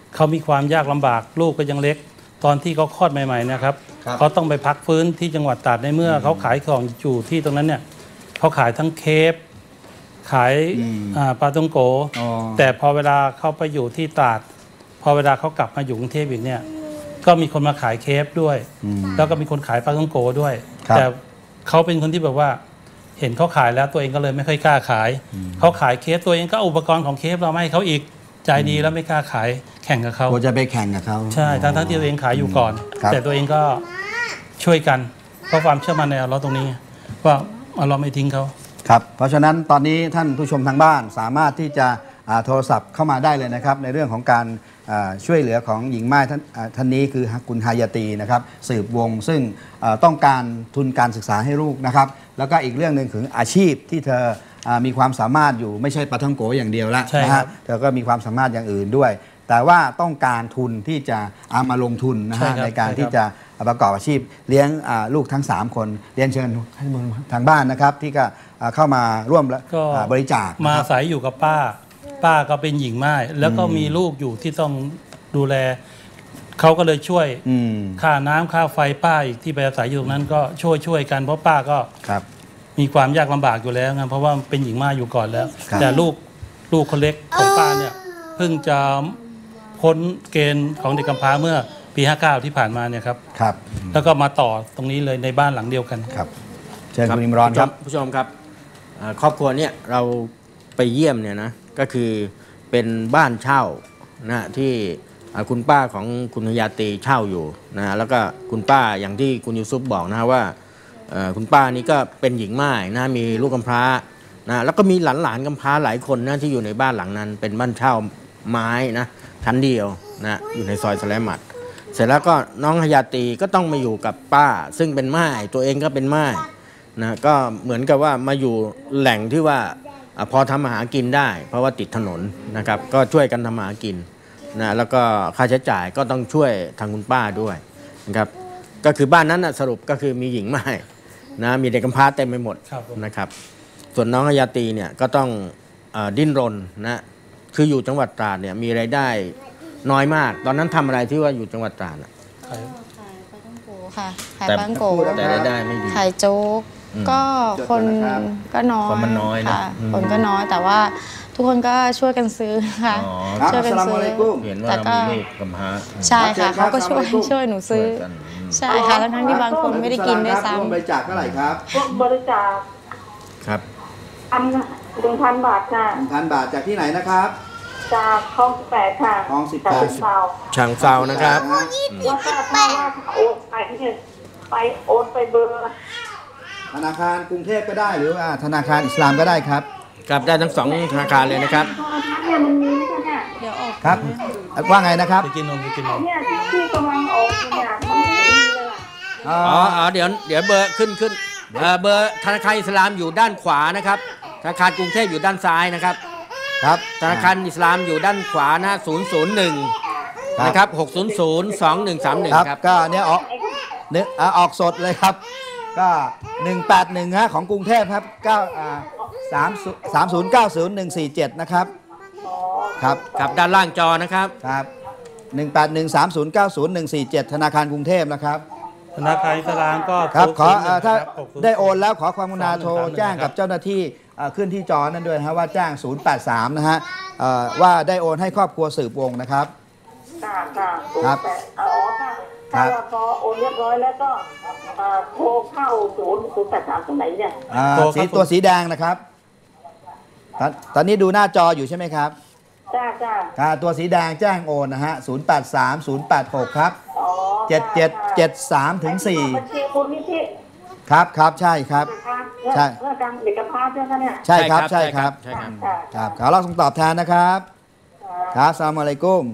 เขามีความยากลำบากลูกก็ยังเล็ก ตอนที่เขาคลอดใหม่ๆนะครับเขาต้องไปพักฟื้นที่จังหวัดตราดในเมื่อเขาขายของอยู่ที่ตรงนั้นเนี่ยเขาขายทั้งเคฟขายปลาตงโกแต่พอเวลาเขาไปอยู่ที่ตราดพอเวลาเขากลับมาอยู่กรุงเทพอีกเนี่ยก็มีคนมาขายเคฟด้วยแล้วก็มีคนขายปลาตงโกด้วยแต่เขาเป็นคนที่แบบว่าเห็นเขาขายแล้วตัวเองก็เลยไม่ค่อยกล้าขายเขาขายเคฟตัวเองก็อุปกรณ์ของเคฟเราไม่ให้เขาอีกใจดีแล้วไม่กล้าขายแข่งกับเขาโอจะไปแข่งกับเขาใช่ทั้งทั้งที่ตัวเองขายอยู่ก่อนแต่ตัวเองก็ช่วยกันเพราะความเชื่อมั่นในอัลเลาะห์ตรงนี้ว่าอัลเลาะห์ไม่ทิ้งเขาครับเพราะฉะนั้นตอนนี้ท่านผู้ชมทางบ้านสามารถที่จะโทรศัพท์เข้ามาได้เลยนะครับในเรื่องของการช่วยเหลือของหญิงม่ายท่านท่านนี้คือคุณฮายาตีนะครับสืบวงซึ่งต้องการทุนการศึกษาให้ลูกนะครับแล้วก็อีกเรื่องหนึ่งคืออาชีพที่เธอมีความสามารถอยู่ไม่ใช่ปาท่องโกอย่างเดียวละนะฮะเธอก็มีความสามารถอย่างอื่นด้วยแต่ว่าต้องการทุนที่จะเอามาลงทุนนะฮะ ในการที่จะประกอบอาชีพเลี้ยงลูกทั้งสามคนเรียนเชิญทางบ้านนะครับที่ก็เข้ามาร่วมบริจาคมาอาศัยอยู่กับป้าป้าก็เป็นหญิงม่ายแล้วก็มีลูกอยู่ที่ต้องดูแลเขาก็เลยช่วยค่าน้ำค่าไฟป้าอีกที่ไปอาศัยอยู่ตรงนั้นก็ช่วยช่วยกันเพราะป้าก็มีความยากลำบากอยู่แล้วนะเพราะว่าเป็นหญิงม่ายอยู่ก่อนแล้วแต่ลูกลูกคนเล็กของป้าเนี่ยเพิ่งจะพ้นเกณฑ์ของเด็กกำพร้าเมื่อปีห้าเก้าที่ผ่านมาเนี่ยครับครับแล้วก็มาต่อตรงนี้เลยในบ้านหลังเดียวกันครับเชิญคุณอิมรอนครับผู้ชมครับครอบครัวเนี่ยเราไปเยี่ยมเนี่ยนะก็คือเป็นบ้านเช่านะที่คุณป้าของคุณฮายาตีเช่าอยู่นะแล้วก็คุณป้าอย่างที่คุณยูซุปบอกนะว่าคุณป้านี่ก็เป็นหญิงม่ายนะมีลูกกำพร้านะแล้วก็มีหลานๆกำพร้าหลายคนนะที่อยู่ในบ้านหลังนั้นเป็นบ้านเช่าไม้นะชั้นเดียวนะอยู่ในซอยสแลมัดเสร็จแล้วก็น้องฮายาตีก็ต้องมาอยู่กับป้าซึ่งเป็นม่ายตัวเองก็เป็นม่ายนะก็เหมือนกับว่ามาอยู่แหล่งที่ว่าพอทำอาหารกินได้เพราะว่าติดถนนนะครับก็ช่วยกันทำอาหารกินนะแล้วก็ค่าใช้จ่ายก็ต้องช่วยทางคุณป้าด้วยนะครับก็คือบ้านนั้นนะสรุปก็คือมีหญิงม่ายนะมีเด็กกำพร้าเต็มไปหมดนะครับส่วนน้องฮายาตีเนี่ยก็ต้องดิ้นรนนะคืออยู่จังหวัดตราดเนี่ยมีรายได้น้อยมากตอนนั้นทำอะไรที่ว่าอยู่จังหวัดตราดอะขายปลาท่องโกค่ะขายปลาท่องโกแต่รายได้ไม่ดีขายโจ๊กก็คนก็น้อยคนมันน้อยนะคนก็น้อยแต่ว่าทุกคนก็ช่วยกันซื้อค่ะช่วยกันซื้อแต่ก็มีลูกกำพร้าใช่ค่ะเขาก็ช่วยช่วยหนูซื้อใช่ค่ะทั้งที่บางคนไม่ได้กินด้วยซ้ำบริจาคเท่าไหร่ครับบริจาคครับอันหนึ่งพันบาทค่ะหนึ่งพันบาทจากที่ไหนนะครับจากคลองสิบแปดค่ะคลองสิบแปดฉางเซานะครับแล้วก็ถ้าว่าโอนไปเนี่ยไปโอนไปเบอร์ธนาคารกรุงเทพก็ได้หรือว่าธนาคารอิสลามก็ได้ครับครับได้ทั้งสองธนาคารเลยนะครับเนี่ยมันมีไหมคะเนี่ยเดี๋ยวออกครับว่าไงนะครับกินนมกินนมเนี่ยที่กำลังออกเนี่ยมันไม่มีเลยอ๋ออ๋อเดี๋ยวเดี๋ยวเบอร์ขึ้นขึ้นเบอร์ธนาคารอิสลามอยู่ด้านขวานะครับธนาคารกรุงเทพอยู่ด้านซ้ายนะครับครับธนาคารอิสลามอยู่ด้านขวานะศูนย์ศูนย์หนึ่งนะครับหกศูนย์ศูนย์สองหนึ่งสามหนึ่งครับก็เนี่ยออกเนี่ยออกสดเลยครับก็หนึ่งแปดหนึ่งฮะของกรุงเทพครับเก้าอ่าสามสามศูนย์เก้าศูนย์หนึ่งสี่เจ็ดนะครับครับครับด้านล่างจอนะครับครับหนึ่งแปดหนึ่งสามศูนย์เก้าศูนย์หนึ่งสี่เจ็ดธนาคารกรุงเทพนะครับธนาคารอิสลามก็ครับขอถ้าได้โอนแล้วขอความกรุณาโทรแจ้งกับเจ้าหน้าที่ขึ้นที่จอนั่นด้วยนะฮะว่าแจ้งศูนย์แปดสามนะฮะว่าได้โอนให้ครอบครัวสืบวงนะครับครับอ๋อค่ะถ้าพอโอนเรียบร้อยแล้วก็โทรเข้าศูนย์ศูนย์แปดสามตรงไหนเนี่ยสีตัวสีแดงนะครับตอนนี้ดูหน้าจออยู่ใช่ไหมครับจ้าจ้าตัวสีแดงแจ้งโอนนะฮะศูนย์แปดสาม ศูนย์แปดหกครับเจ็ดเจ็ดเจ็ดสามถึงสี่บัญชีคุณนิธิครับครับใช่ครับใช่เพื่อการเด็กกำพร้าใช่ไหมเนี่ยใช่ครับใช่ครับใช่ครับครับขอรับคำตอบแทนนะครับครับอัสสลามุอะลัยกุม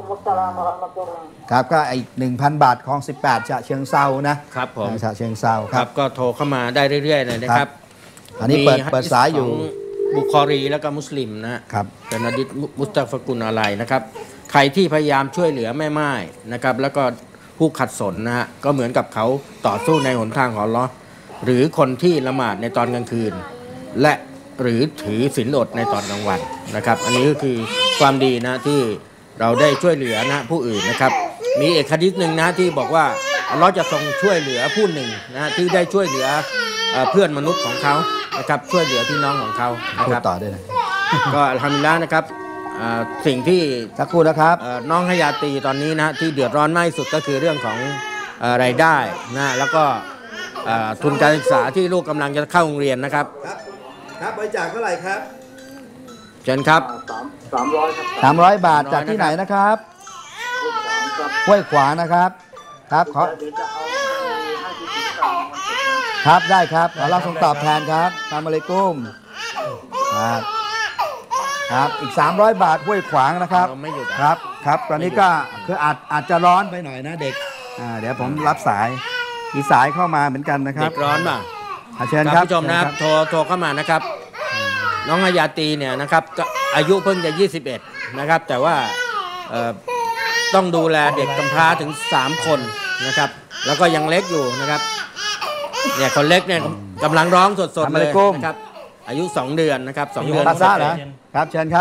ครับก็อีก หนึ่งพัน บาทของสิบแปดฉะเชิงเซานะครับผมฉะเชิงเซาครับก็โทรเข้ามาได้เรื่อยๆเลยนะครับอันนี้เปิดเปิดสายอยู่บุคอรีแล้วก็มุสลิมนะครับเป็นอะดีษมุสตัฟกุลอะไรนะครับใครที่พยายามช่วยเหลือแม่ม่ายนะครับแล้วก็ผู้ขัดสนนะฮะก็เหมือนกับเขาต่อสู้ในหนทางของอัลเลาะห์หรือคนที่ละหมาดในตอนกลางคืนและหรือถือศีลอดในตอนกลางวันนะครับอันนี้ก็คือความดีนะที่เราได้ช่วยเหลือนะผู้อื่นนะครับมีเอกหะดีษหนึ่งนะที่บอกว่าอัลเลาะห์จะทรงช่วยเหลือผู้หนึ่งนะที่ได้ช่วยเหลือเอ่อเพื่อนมนุษย์ของเขานะครับช่วยเหลือพี่น้องของเขานะพูคดรับต่อด้วยนะก็อัลฮัมดุลิลละห์นะครับเอ่อสิ่งที่สักครู่นะครับเอ่อน้องฮายาตีตอนนี้นะที่เดือดร้อนมากที่สุดก็คือเรื่องของเอ่อรายได้นะแล้วก็เอ่อทุนการศึกษาที่ลูกกำลังจะเข้าโรงเรียนนะครับครับครับบริจาคเท่าไหร่ครับเชิญครับสามสามร้อยครับสามร้อยบาทสามร้อยจากที่ไหนนะครับคุณสามครับห้วยขวางนะครับครับขอเดี๋ยวจะเอาไปให้ที่สิงคโปร์ครับได้ครับขอรับส่งตอบแทนครับตามมาเลยกุ้มครับครับอีกสามร้อยบาทห้วยขวางนะครับเราไม่หยุดอ่ะครับครับตอนนี้ก็คืออาจอาจจะร้อนไปหน่อยนะเด็กอ่าเดี๋ยวผมรับสายมีสายเข้ามาเหมือนกันนะครัเด็บกร้อนป่ะอ่ะเชิญท่านครับผู้ชมนะครับเญโทรโทรเข้ามานะครับ น้องฮายาตีเนี่ยนะครับก็อายุเพิ่งจะยี่สิบเอ็ดนะครับแต่ว่าเอ่อต้องดูแลเด็กกำพร้าถึงสามคนนะครับแล้วก็ยังเล็กอยู่นะครับเนี่ยคนเล็กเนี่ยกำลังร้องสดๆเลยนะครับอายุสองเดือนนะครับสองเดือนภาษาเหรอครับเชิญครับ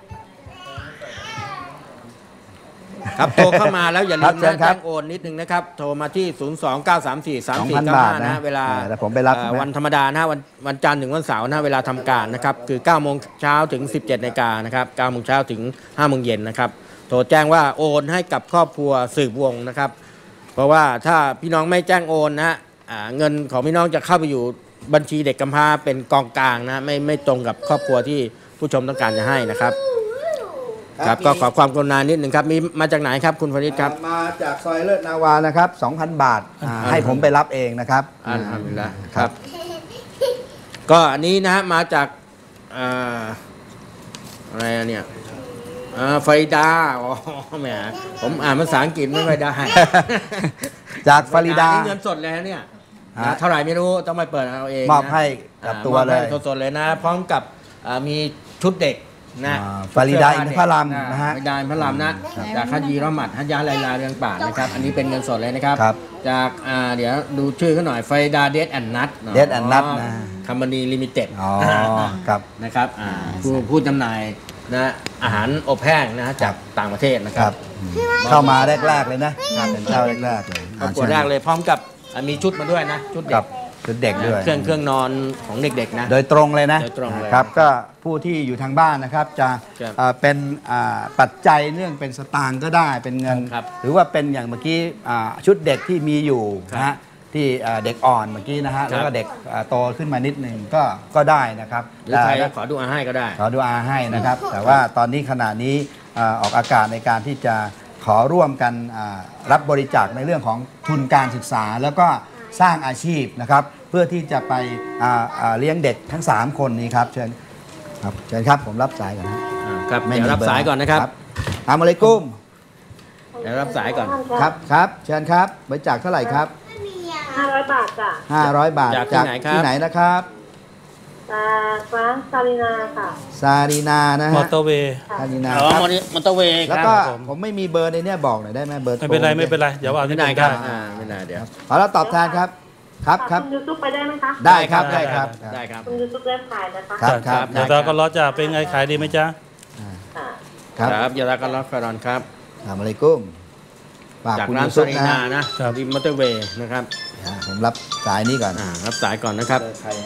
ครับโทรเข้ามาแล้วอย่าลืครัมบเชินะญครัแจ้บงโอนนิดนึงนะครับโทรมาที่ ศูนย์ สอง เก้า สาม สี่ สาม สี่สองพันเก้าบาทห้านะนะเวลาเดี๋ยวผมไปรับเอ่อนะวันธรรมดานะวันวันจันทร์ถึงวันเสาร์นะเวลาทำการนะครับคือเก้าโมงเช้าถึงสิบเจ็ดนาฬิกานะครับเก้าโมงเช้าถึงห้าโมงเย็นนะครับโทรแจ้งว่าโอนให้กับครอบครัวสืบวงนะครับเพราะว่าถ้าพี่น้องไม่แจ้งโอนนะอ่าเงินของพี่น้องจะเข้าไปอยู่บัญชีเด็กกำพร้าเป็นกองกลางนะไม่ไม่ตรงกับครอบครัวที่ผู้ชมต้องการจะให้นะครับครับก็ขอความกรุณานิดหนึ่งครับมีมาจากไหนครับคุณฟริดครับมาจากซอยเลิศนาวานะครับ สองพัน บาทอ่าให้ผมไปรับเองนะครับอัลฮัมดุลิลละห์ครับ ก็อันนี้นะฮะมาจากอ่าอะไรอะเนี่ยอ่าไฟดาอ๋อแหมผมอ่านภาษาอังกฤษไม่ค่อยได้จากฟาริดานี่เงินสดเลยนะเนี่ยฮะนะเท่าไหร่ไม่รู้ต้องไปเปิดเอาเองนะมอบให้กับตัวเลยอ่ามอบให้สดๆเลยนะ พร้อมกับอ่ามีชุดเด็กนะอ่าฟาริดาอินทพลัมนะฮะฟาริดาอินทพลัมนะจากฮัจญีรอหมัดฮัจญะไลลาเรืองป่านนะครับอันนี้เป็นเงินสดเลยนะครับครับจากอ่าเดี๋ยวดูชื่อเขาหน่อยไฟดาเดดแอนนัท Dead and Nut นะคัมบานีลิมิเต็ดอ๋อครับนะครับอ่าผู้ผู้จำหน่ายนะอาหารอบแห้งนะจากต่างประเทศนะคครัรับ บเข้ามาแรกๆเลยนะเป็นเจ้าแรกๆเลยครอบครัวแรกเลยพร้อมกับอ่ามีชุดมาด้วยนะชุดเด็กักบชุดเด็กด้วยเครื่องเครื่องนอนของเด็กๆนะโดยตรงเลยนะโดยตรงเลยครับก็ผู้ที่อยู่ทางบ้านนะครับจะครับเอ่อเป็นอ่าปัจจัยเรื่องเป็นสตางค์ก็ได้เป็นเงินครับหรือว่าเป็นอย่างเมื่อกี้อ่าชุดเด็กที่มีอยู่ครับนะฮะที่อ่าเด็กอ่อนเมื่อกี้นะฮะครับแล้วก็เด็กอ่าโตขึ้นมานิดหนึ่งก็ก็ได้นะครับหรือใครแต่ขอดูอาให้ก็ได้ขอดูอาให้นะครับ แต่ว่าตอนนี้ขณะนี้อ่าออกอากาศในการที่จะขอร่วมกันอ่ารับบริจาคในเรื่องของทุนการศึกษา แล้วก็สร้างอาชีพนะครับ เพื่อที่จะไปอ่าอ่าเลี้ยงเด็กทั้ง 3 คนนี้ครับเชิญครับเชิญครับผมรับสายก่อนนะอ่าครับไม่เดี๋ยวมีรับเอสายก่อนนะครับอามาเลยกุ้มเดี๋ยวรับสายก่อนครับครับเชิญครับบริจาคเท่าไหร่ครับห้าร้อยบาทจ้ะ 500 บาทจากที่ไหนครับที่ไหนนะครับจากร้านซาลินาค่ะซารีนานะมอฮะเตอร์เวย์ซารีนาอ๋อครับมอนิมอเตอร์เวย์คแล้วรับก็ผมผมไม่มีเบอร์ในเนี้ยบอกหน่อยได้ไหมเบอร์โทรไม่เป็นไรไม่เป็นไรเดี๋ยวเอาไม่ที่ได้ไหนครัได้บอ่าไม่ได้เดี๋ยวขอรับตอบแทนครับครับครับคุณยูทูบไปได้ไหมคะได้ครับได้ได้ครับได้ครับคุณยูทูบเล่นขายนะคะครับครับเดี๋ยวเราก็รอจะเป็นไงขายดีไหมจ๊ะค่ะครับครับยาลากัลลอฮ์ฟารอนครับถามอะไรกุ้มฝากจากคุณร้านยูซาซุปรีนะนาฮะนะริมมอเตอร์เวย์นะครับอ่าผมรับสายนี้ก่อนอ่ารับสายก่อนนะครับ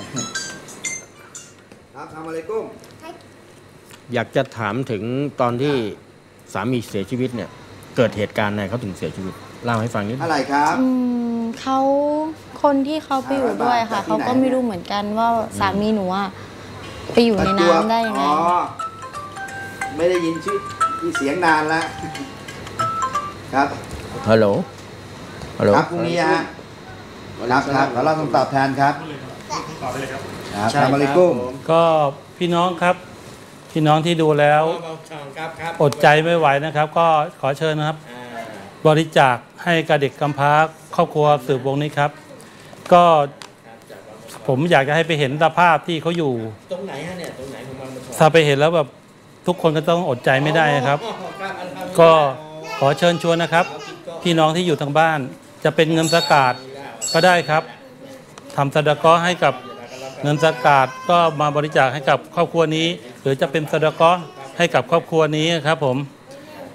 ครับทำอะไรกุ้มอยากจะถามถึงตอนที่สามีเสียชีวิตเนี่ย เกิดเหตุการณ์ไหนเขาถึงเสียชีวิตเล่าให้ฟังนิดนึงอะไรครับอืมเขาคนที่เขาไปอยู่ด้วยค่ะจากที่ไหนเขาก็ไม่รู้เหมือนกันว่าสามีหนูอะไปอยู่ในน้ำได้ยังไงอ๋อไม่ได้ยินชื่อที่เสียงนานแล้วครับฮัลโหลฮัลโหลครับพรุ่งนี้ฮะครับครับขอรับคำตอบแทนครับครับทำอะไรกุ้มก็พี่น้องครับ พี่น้องที่ดูแล้วครับครับอดใจไม่ไหวนะครับ ก็ขอเชิญนะครับ บริจาคให้กับเด็กกำพร้าครอบครัวสืบวงนี้ครับ ก็ผมอยากจะให้ไปเห็นสภาพที่เขาอยู่ตรงไหนฮะเนี่ยตรงไหนผมมาถ้าไปเห็นแล้วแบบทุกคนก็ต้องอดใจไม่ได้นะครับ ก็ขอเชิญชวนนะครับ พี่น้องที่อยู่ทางบ้าน จะเป็นเงินสกาดก็ได้ครับทำสะดะเกาะห์ให้กับเงินสกาดก็มาบริจาคให้กับครอบครัวนี้ หรือจะเป็นสะดะเกาะห์ให้กับครอบครัวนี้ครับผม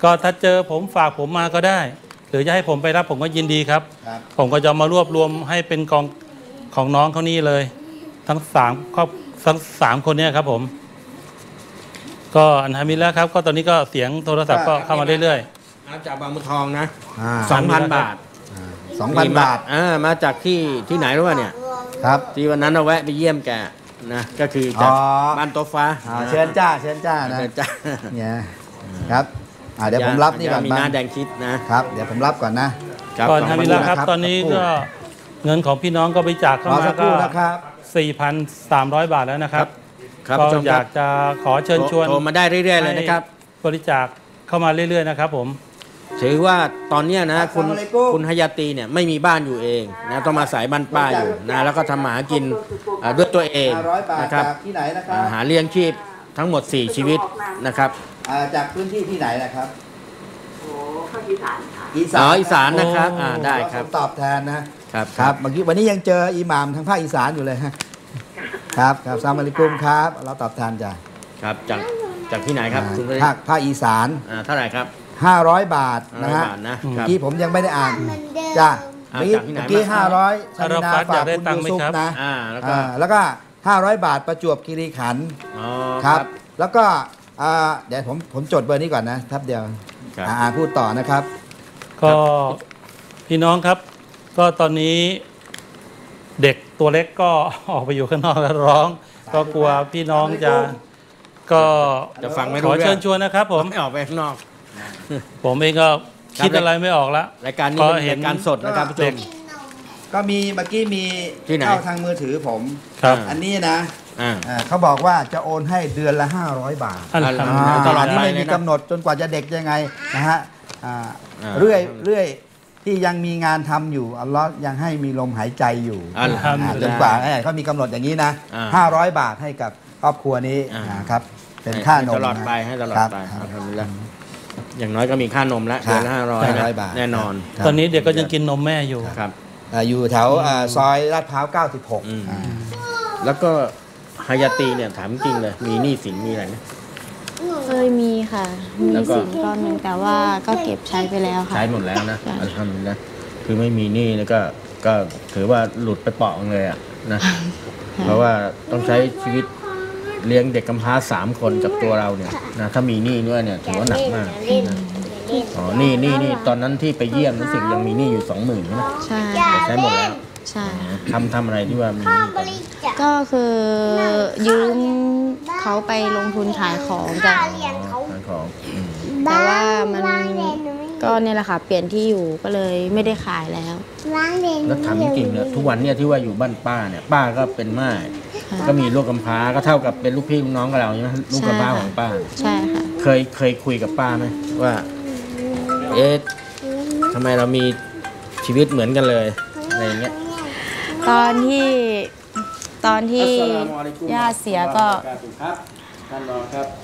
ก็ถ้าเจอผมฝากผมมาก็ได้ หรือจะให้ผมไปรับผมก็ยินดีครับครับผมก็จะมารวบรวมให้เป็นกองของน้องเขานี่เลย ทั้งสามครอบทั้งสามคนเนี้ครับผม ก็อันทามิลแล้วครับ ก็ตอนนี้ก็เสียงโทรศัพท์ก็เข้ามาเรื่อยมาจากบางบัวทองนะอ่าสองพันบาทสองพันบาทอ่ามาจากที่ที่ไหนรู้ป่ะเนี่ยครับที่วันนั้นเราแวะไปเยี่ยมแกนะก็คือจากอ๋อบ้านโต๊ะฟ้าอ่าเชิญจ้าเชิญจ้านะเชิญจ้าเนี่ยครับอ่าเดี๋ยวผมรับนี่ก่อนมีบ้าหน้าง แดงคิดนะครับเดี๋ยวผมรับก่อนนะครับๆก่อนสองทาพัมินลแล้วครับครับตอนนี้สักครู่ก็เงินของพี่น้องก็บริจาคเข้ารอมาสักคก็รู่นะครับสี่พันสามร้อยบาทแล้วนะครับครับก็ผู้ชมอครัยาบกจะขอเชิญชวนโทรมาได้เรื่อยๆเลยนะครับให้บริจาคเข้ามาเรื่อยๆนะครับผมถือว่าตอนเนี้ยนะคุณอัสสลามุอะลัยกุมคุณฮายาตีเนี่ยไม่มีบ้านอยู่เองนะต้องมาสายบ้านป้าอยู่นะแล้วก็ทำหากินอ่าด้วยตัวเองห้าร้อยบาทนะครับจากที่ไหนนะครัอ่าบหาเลี้ยงชีพทั้งหมดสี่ชีวิตนะครับอ่าจากพื้นที่ที่ไหนนะครับโอ้ข้าวอีสานค่ะอีอ๋สาอน อีสานนะครับอ่าได้ครับผมตอบแทนนะครับ ครับเมื่อกี้วันนี้ยังเจออิหม่ามทางภาคอีสานอยู่เลยฮะครับครับซามอะลัยกุมครับเราตอบแทนจ้ะครับจากจากที่ไหนครับอ่าคุณภาคภาคอีสานอ่าเท่าไหร่ครับห้าร้อยบาทนะห้าร้อยฮะบาทนะเมื่คอรับกี้ผมยังไม่ได้อ่านจ้ะอ่าเมื่อกี้จากที่ไหนเมื่อกี้มาห้าร้อยอาราฟัตอยากได้ตังค์ไหมครับนะอ่าแล้วก็อ่าแล้วก็ห้าร้อยบาทประจวบคีรีขันธ์อ๋อครับ แล้วก็อ่าเดี๋ยวผมผมจดเบอร์นี้ก่อนนะทับเดียวครับอ่าพูดต่อนะครับก็พี่น้องครับ ก็ตอนนี้เด็กตัวเล็กก็ ออกไปอยู่ข้างนอกแล้วร้อง ก็กลัวพี่น้องจะก็จะฟังไม่ขรู้อเรื่เชิองญชวนนะครับ ผมไม่ออกไปข้างนอกผมเองก็คิดอะไรไม่ออกแล้วรายการนี้ก็เป็นเห็นรายการสดนะครับผู้ชเด็มกก็มีเมื่อกี้มีที่ไหนเข้าทางมือถือผมครับอันนี้นะอ่าอ่าเขาบอกว่าจะโอนให้เดือนละ ห้าร้อยบาทอันอ่าทำอ่าตลอดนนี้ไปไม่เลยมีนะกำหนดจนกว่าจะเด็กยังไงนะฮะอ่าอ่าเรื่อยเรื่อยที่ยังมีงานทำอยู่อัลลอฮ์ยังให้มีลมหายใจอยู่อัลฮัมดุลิลลาห์จนกว่าเอ้ยเขามีกำหนดอย่างนี้นะอ่าห้าร้อยบาทให้กับครอบครัวนี้อ่านนะครับเป็นค่านมให้ตลอดนะไปให้ตลอดครับไปครับทำแล้วอย่างน้อยก็มีค่านมแล้วครัเดือบ นละห้าร้อยห้าร้อยบาทแน่นอนครับตอนนี้เด็กก็ยังกินนมแม่อยู่ครับอ่าอยู่แถวอ่าซอยลาดพร้าวเก้าสิบหกอืมอ่าแล้วก็ฮายาตีเนี่ยถามจริงเลย มีหนี้สินมีอะไรไหมเคยมีค่ะ มีแล้วก็สินก้อนหนึ่งแต่ว่าก็เก็บใช้ไปแล้วค่ะใช้หมดแล้วนะใช่อัลฮัมดุลิลละคือไม่มีหนี้แล้วก็ก็ถือว่าหลุดไปเปาะเลยอ่ะนะ เพราะว่าต้องใช้ชีวิตเลี้ยงเด็กกำพร้าสามคนจากตัวเราเนี่ยนะถ้ามีหนี้ด้วยเนี่ยถือว่าหนักมากนะอ๋อหนี้หนี้นี่ตอนนั้นที่ไปเยี่ยมรู้สึกยังมีหนี้อยู่สองหมื่นใช่ไหมใช่แต่ใช้หมดแล้วใช่ค่ะทำทำอะไรที่ว่ามีหนี้ตอนนั้นก็คือยืมเขาไปลงทุนขายของจ้ะอ๋อขายของอืมแต่ว่ามันก็เนี่ยแหละค่ะ เปลี่ยนที่อยู่ก็เลยไม่ได้ขายแล้วแล้วถามจริงๆเนี่ยทุกวันเนี่ยที่ว่าอยู่บ้านป้าเนี่ยป้าก็เป็นม่ายค่ะก็มีลูกกำพร้าก็เท่ากับเป็นลูกพี่ลูกน้องกับเราใช่ไหมลูกกำพร้าของป้าใช่ค่ะเคยเคยคุยกับป้าไหมว่า เอ๊ะทำไมเรามีชีวิตเหมือนกันเลยอะไรอย่างเงี้ยตอนที่ตอนที่ย่าเสียก็ครับท่านรองครับ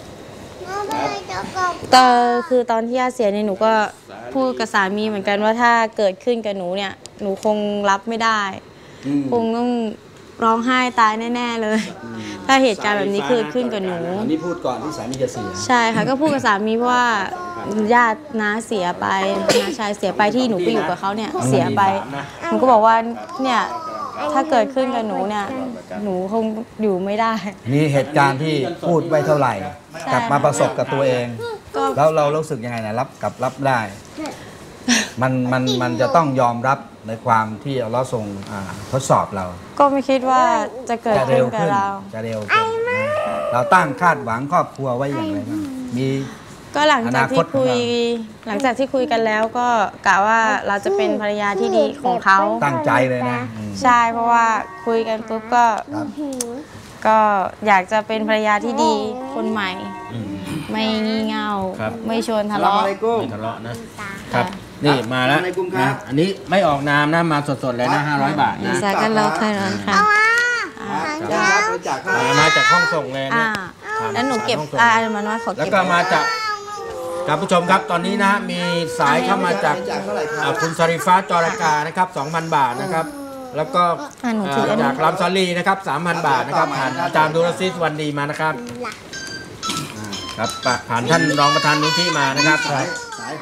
ก็คือตอนที่ย่าเสียเนี่ยหนูก็พูดกับสามีเหมือนกันว่าถ้าเกิดขึ้นกับหนูเนี่ยหนูคงรับไม่ได้ คงต้องร้องไห้ตายแน่ๆเลย ถ้าเหตุการณ์แบบนี้เกิดขึ้นกับหนูอันนี้พูดก่อนที่สามีจะเสียใช่ค่ะก็พูดกับสามีเพราะว่าญาติน้าเสียไปน้าชายเสียไปที่หนูไปอยู่กับเขาเนี่ยเสียไปหนูก็บอกว่าเนี่ยถ้าเกิดขึ้นกับหนูเนี่ยหนูคงอยู่ไม่ได้นี่เหตุการณ์ที่พูดไว้เท่าไหร่ใช่กลับมาประสบกับตัวเองก็แล้วเรารู้สึกยังไงนะรับกับรับได้ มันมันมันจะต้องยอมรับในความที่อัลเลาะห์ทรงอ่าทดสอบเราก็ไม่คิดว่าจะเกิดจะขึ้เร็นวกับขึ้นเราจะเร็วขึ้นนะเราตั้งคาดหวังครอบครัวไว้อย่างไรบ้างมีก็หลังจากที่คุยอนาคตของหลังจากที่คุยกันแล้วก็กะว่าเราจะเป็นภรรยาที่ดีของเขาตั้งใจเลยนะอืมใช่เพราะว่าคุยกันปุ๊บก็ครับก็อยากจะเป็นภรรยาที่ดีคนใหม่อืมไม่งี่เง่าครับไม่ชวนทะเลาะอัสสลามุอะลัยกุมไม่ทะเลาะนะ ครับ นี่มาแล้วอัสสลามุอะลัยกุมครับนะอันนี้ไม่ออกนามนะ มาสดๆเลยนะห้าร้อยบาทนะซากันเราเคยนอนค่ะครับบริจาคเข้ามามาจากห้องส่งเลยอ่าเนี่ยแล้วหนูเก็บห้องส่งอ่ามันว่าขอแล้วเก็บก็มาจากครับผู้ชมครับตอนนี้นะมีสายเข้ามาจากบริจาคเท่าไหร่คอ่ารับคุณสริฟ้าจอรากานะครับ สองพัน บาทนะครับ แล้วก็อ่าหนูถืออันนี้จากลำซาลีนะครับ สามพัน บาทนะครับ ผ่านอาจารย์ดูรซิสวันดีมานะครับอ่าครับผ่านท่านรองประธานมูลที่มานะครับสายส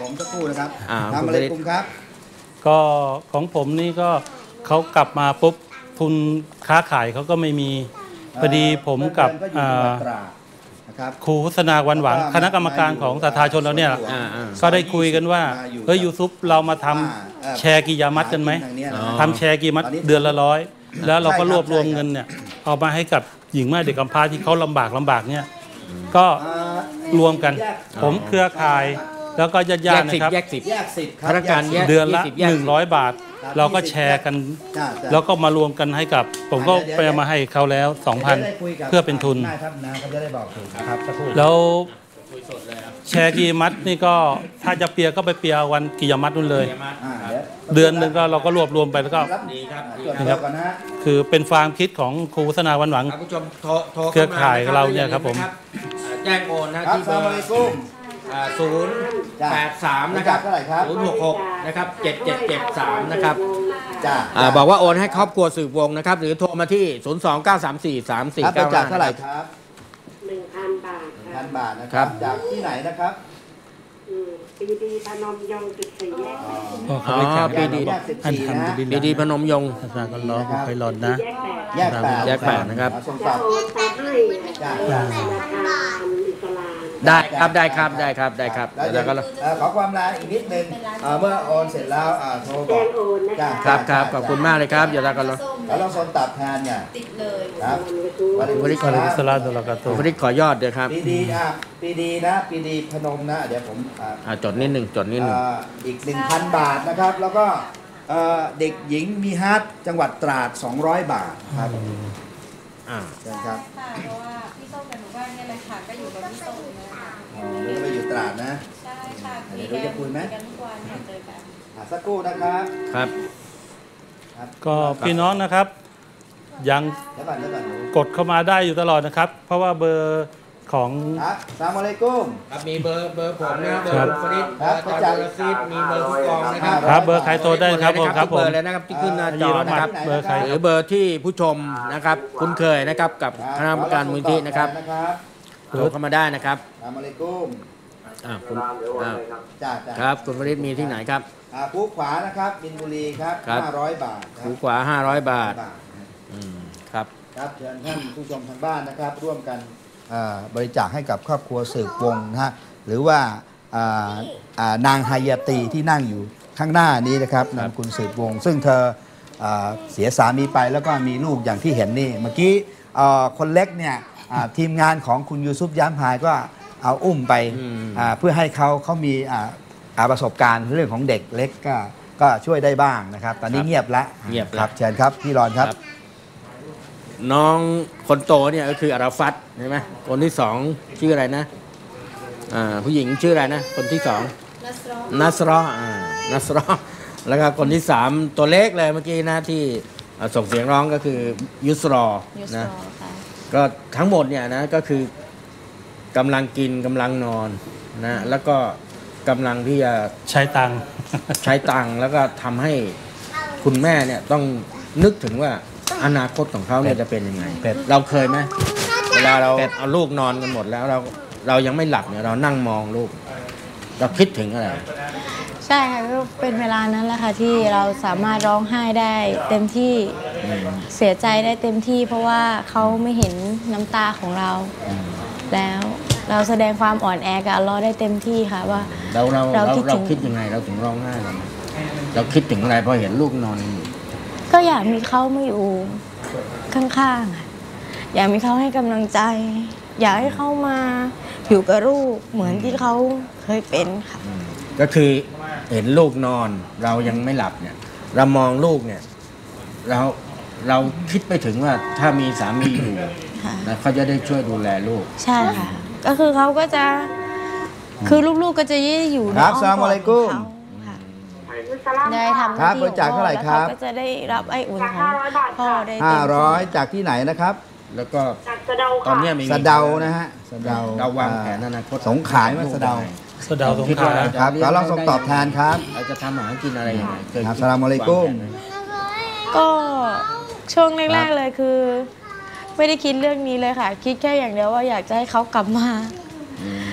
ผมสักครู่นะครับอ่าทำอะไรกลุ่มครับก็ของผมนี่ก็เขากลับมาปุ๊บทุนค้าขายเขาก็ไม่มีพอดีผมกับเพื่อนๆก็อยู่จังหวัดตราดนะครับครูโฆษณาวันหวังคณะกรรมการของสาธาชนเราเนี่ยอ่าอ่าก็ได้คุยกันว่าเฮ้ยยูซุปเรามาทำแชร์กิยามัดกันไหมอ๋อทำแชร์กิยามัดเดือนละร้อยแล้วเราก็รวบรวมเงินเนี่ยเอามาให้กับหญิงแม่เด็กกำพร้าที่เขาลำบากลำบากเนี่ยก็อ่ารวมกัน ผมเครือข่ายแล้วก็ญาติแยญาติกสิบนะครับแยกสิบแยกสิบครัพนักงานแยกเดือนละยี่สิบแยกหนึ่งร้อยบาท เราก็แชร์กันจ้ะจ้ะแล้วก็มารวมกันให้กับ ผมก็ไปเอามาให้เขาแล้วสองพันจะได้คุยกับเพื่อเป็นทุนนายทัพนาเขาจะได้บอกถูกนะครับสักครู่แล้วแชร์กิยามัดนี่ก็ถ้าจะเปียก็ไปเปียวันกิยามัดนู่นเลยอ่าเดี๋ยวเดือนหนึ่งก็เราก็รวบรวมไปแล้วก็รับดีครับจดเบอร์ก่อนนะฮะคือเป็นความคิดของครูวัฒนาวันหวังท่านผู้ชมโทรโทรเครือข่ายเราเนี่ยครับผมอ่าแจ้งโอนนะครับ ที่เบสอลามอะลัยกุมร์ศูนย์แปดสามนะครับเท่าไหร่ครับศูนย์หกหกนะครับเจ็ดเจ็ดเจ็ดสามนะครับจ้าอ่าบอกว่าโอนให้ครอบครัวสืบวงนะครับ หรือโทรมาที่ ศูนย์ สอง เก้า สาม สี่ สาม สี่ครับบเก้าริจาคห้าเท่าไหร่ครับหนึ่งพันบาทพัค่ะนบาทนะคครัรับ บ จากที่ไหนนะครับอืมปีดีพนมยงค์สิบสี่แยกก็เขาได้ข่าวปีดีแยกสิบอันสี่ทำนะดีดีดีพนมยงค์ศาสนาก็ร้องไปหลอนนะแยกแปดแยกแปดแยกแปดนะครับส่งจะต่อโอนไปให้จ้ะธนาคารอิสลามได้ครับได้ครับได้ครับได้ครับแล้วเดี๋เดี๋ยยว วก็เอ่อขอความลาอีกนิดนึงเอ่อเมื่อโอนเสร็จแล้วอ่าโทรบแจ้อกงโอนนะคะจ้ะครับครับขอบคุณมากเลยครับอย่าตากันเลยแล้วเราโซนตับแทนเนี่ยครับวันนี้วันนี้ก็เลยสลาตุลากาโตวันนี้ขอยอดเดี๋ยวครับปีดีอ่ะปีดีนะปีดีพนมนะ เดี๋ยวผมอ่าอ่าจดนิดหนึ่งจดนิดหนึ่งอ่าอีก หนึ่งพัน บาทนะครับ แล้วก็เอ่อเด็กหญิงมีฮัทจังหวัดตราด สองร้อย บาทครับอ่าเชิญครับค่ะเพราะว่าพี่ส้มกับหนูว่าเนี่ยแหละค่ะก็อยู่กับพี่ส้มเลยค่ะอ๋อเดี๋ยวไปอยู่ตราดนะใช่ค่ะเดี๋ยวเราจะคุยไหมกันทุกวันเนี่ยเจอกันอ่ะสักครู่นะครับครับครับก็พี่น้องนะครับ ยังเดี๋ยวก่อนเดี๋ยวก่อนกดเข้ามาได้อยู่ตลอดนะครับ เพราะว่าเบอร์ของครับสลามอะลัยกุมครับมีเบอร์เบอร์ผมนะครับเบอครับร์ฟริดครัเบบ อร์จอร์ดซีดมีเบอร์ผู้กองนะครับครับเบอร์ใครโทรได้ครับผมครับทุกผเบมอร์เลยนะครับที่ขึ้นหน้าจอนะครับเบอร์ใครหรือเบอร์ที่ผู้ชมนะครับคุ้นเคยนะครับกับคณะกรรมการมูลนิธินะครับนะครับโทรเข้ามาได้นะครับสลามอะลัยกุมอ่าคุณอ่าจ้าจ้าครับคุณฟริดมีที่ไหนครับอ่าผู้ขวานะครับบินบุรีครับครับห้าร้อยบาทครัหูขวาห้าร้อยบาทบาทอืมครับครับเชิญท่านผู้ชมทางบ้านนะครับ ร่วมกันอ่าบริจาคให้กับครอบครัวสืบวงศ์นะฮะหรือว่าอ่าอ่านางไฮยาตีที่นั่งอยู่ข้างหน้านี้นะครับนามคุณสืบวงศ์ซึ่งเธออ่าเสียสามีไปแล้วก็มีลูกอย่างที่เห็นนี่เมื่อกี้อ่าคนเล็กเนี่ยอ่าทีมงานของคุณยูซุปย้ำพายก็เอาอุ้มไปอืมอ่าเพื่อให้เขาเขามีอ่าอ่าประสบการณ์เรื่องของเด็กเล็กก็ก็ช่วยได้บ้างนะครับ ตอนนี้เงียบละเงียบคแล้รัวบเชิญครับพี่รอนครับน้องคนโตเนี่ยก็คืออาราฟัตใช่ไหมคนที่สองชื่ออะไรนะอ่าผู้หญิงชื่ออะไรนะ คนที่สองนัสรออ่านัสรอแล้วก็คนที่สามตัวเล็กเลยเมื่อกี้นะที่อ่าส่งเสียงร้องก็คือยุสรอยูสนะโรค่ะก็ทั้งหมดเนี่ยนะก็คือกำลังกินกำลังนอนนะแล้วก็กำลังที่จะใช้ตังค์ใช้ตังค์แล้วก็ทำให้คุณแม่เนี่ยต้องนึกถึงว่าอนาคตของเขาเนี่ยจะเป็นยังไงเป็ดเราเคยไหมเวลาเราเอาลูกนอนกันหมดแล้วเราเรายังไม่หลับเนี่ยเรานั่งมองลูก เราคิดถึงอะไรใช่ค่ะก็เป็นเวลานั้นแหละค่ะที่เราสามารถร้องไห้ได้เต็มที่เสียใจได้เต็มที่ เพราะว่าเขาไม่เห็นน้ำตาของเรา แล้วเราแสดงความอ่อนแอกับอัลเลอฮ์ได้เต็มที่ค่ะว่าเราเราเราเราคิดเราถึงคิดยังไงเราถึงร้องไห้เราเราคิดถึงอะไรพอเห็นลูกนอนอยู่ก็อยากมีเขามาอยู่ข้างๆอะอยากมีเขาให้กำลังใจ อยากให้เขามาอยู่กับลูกเหมือนที่เขาเคยเป็นค่ะก็คือเห็นลูกนอน เรายังไม่หลับเนี่ย เรามองลูกเนี่ยเราเราคิดไปถึงว่าถ้ามีสามีอยู่ค่ะนะเขาจะได้ช่วยดูแลลูกใช่ค่ะ ก็คือเขาก็จะคือลูกๆก็จะได้อยู่ในครับอ้อมสลามกออะดลัยกุของมเขาค่ะสลามได้ทำหครัน้าบที่บริจาคเท่าไหร่ครับแล้วเขาก็จะได้รับไออุ่นของห้าร้อยบาทพ่อค่ะได้เต็มห้าที่ร้อยจากที่ไหนนะครับแล้วก็จากสะเดาตอนค่ะเนี้ยมีสะเดานะฮะสะเดาเราวางแผนอนาคตสงขลาไหมสะเดาสะเดาสงคิดขลาว่าครับแล้วเราส่งตอบแทนครับเราจะทำอาหารกินอะไรยังไงเคยครับคิดสลามอะลัยกุมวางแผนไหก็ช่วงแรกๆเลยคือ ไม่ได้คิดเรื่องนี้เลยค่ะ คิดแค่อย่างเดียวว่าอยากจะให้เขากลับมา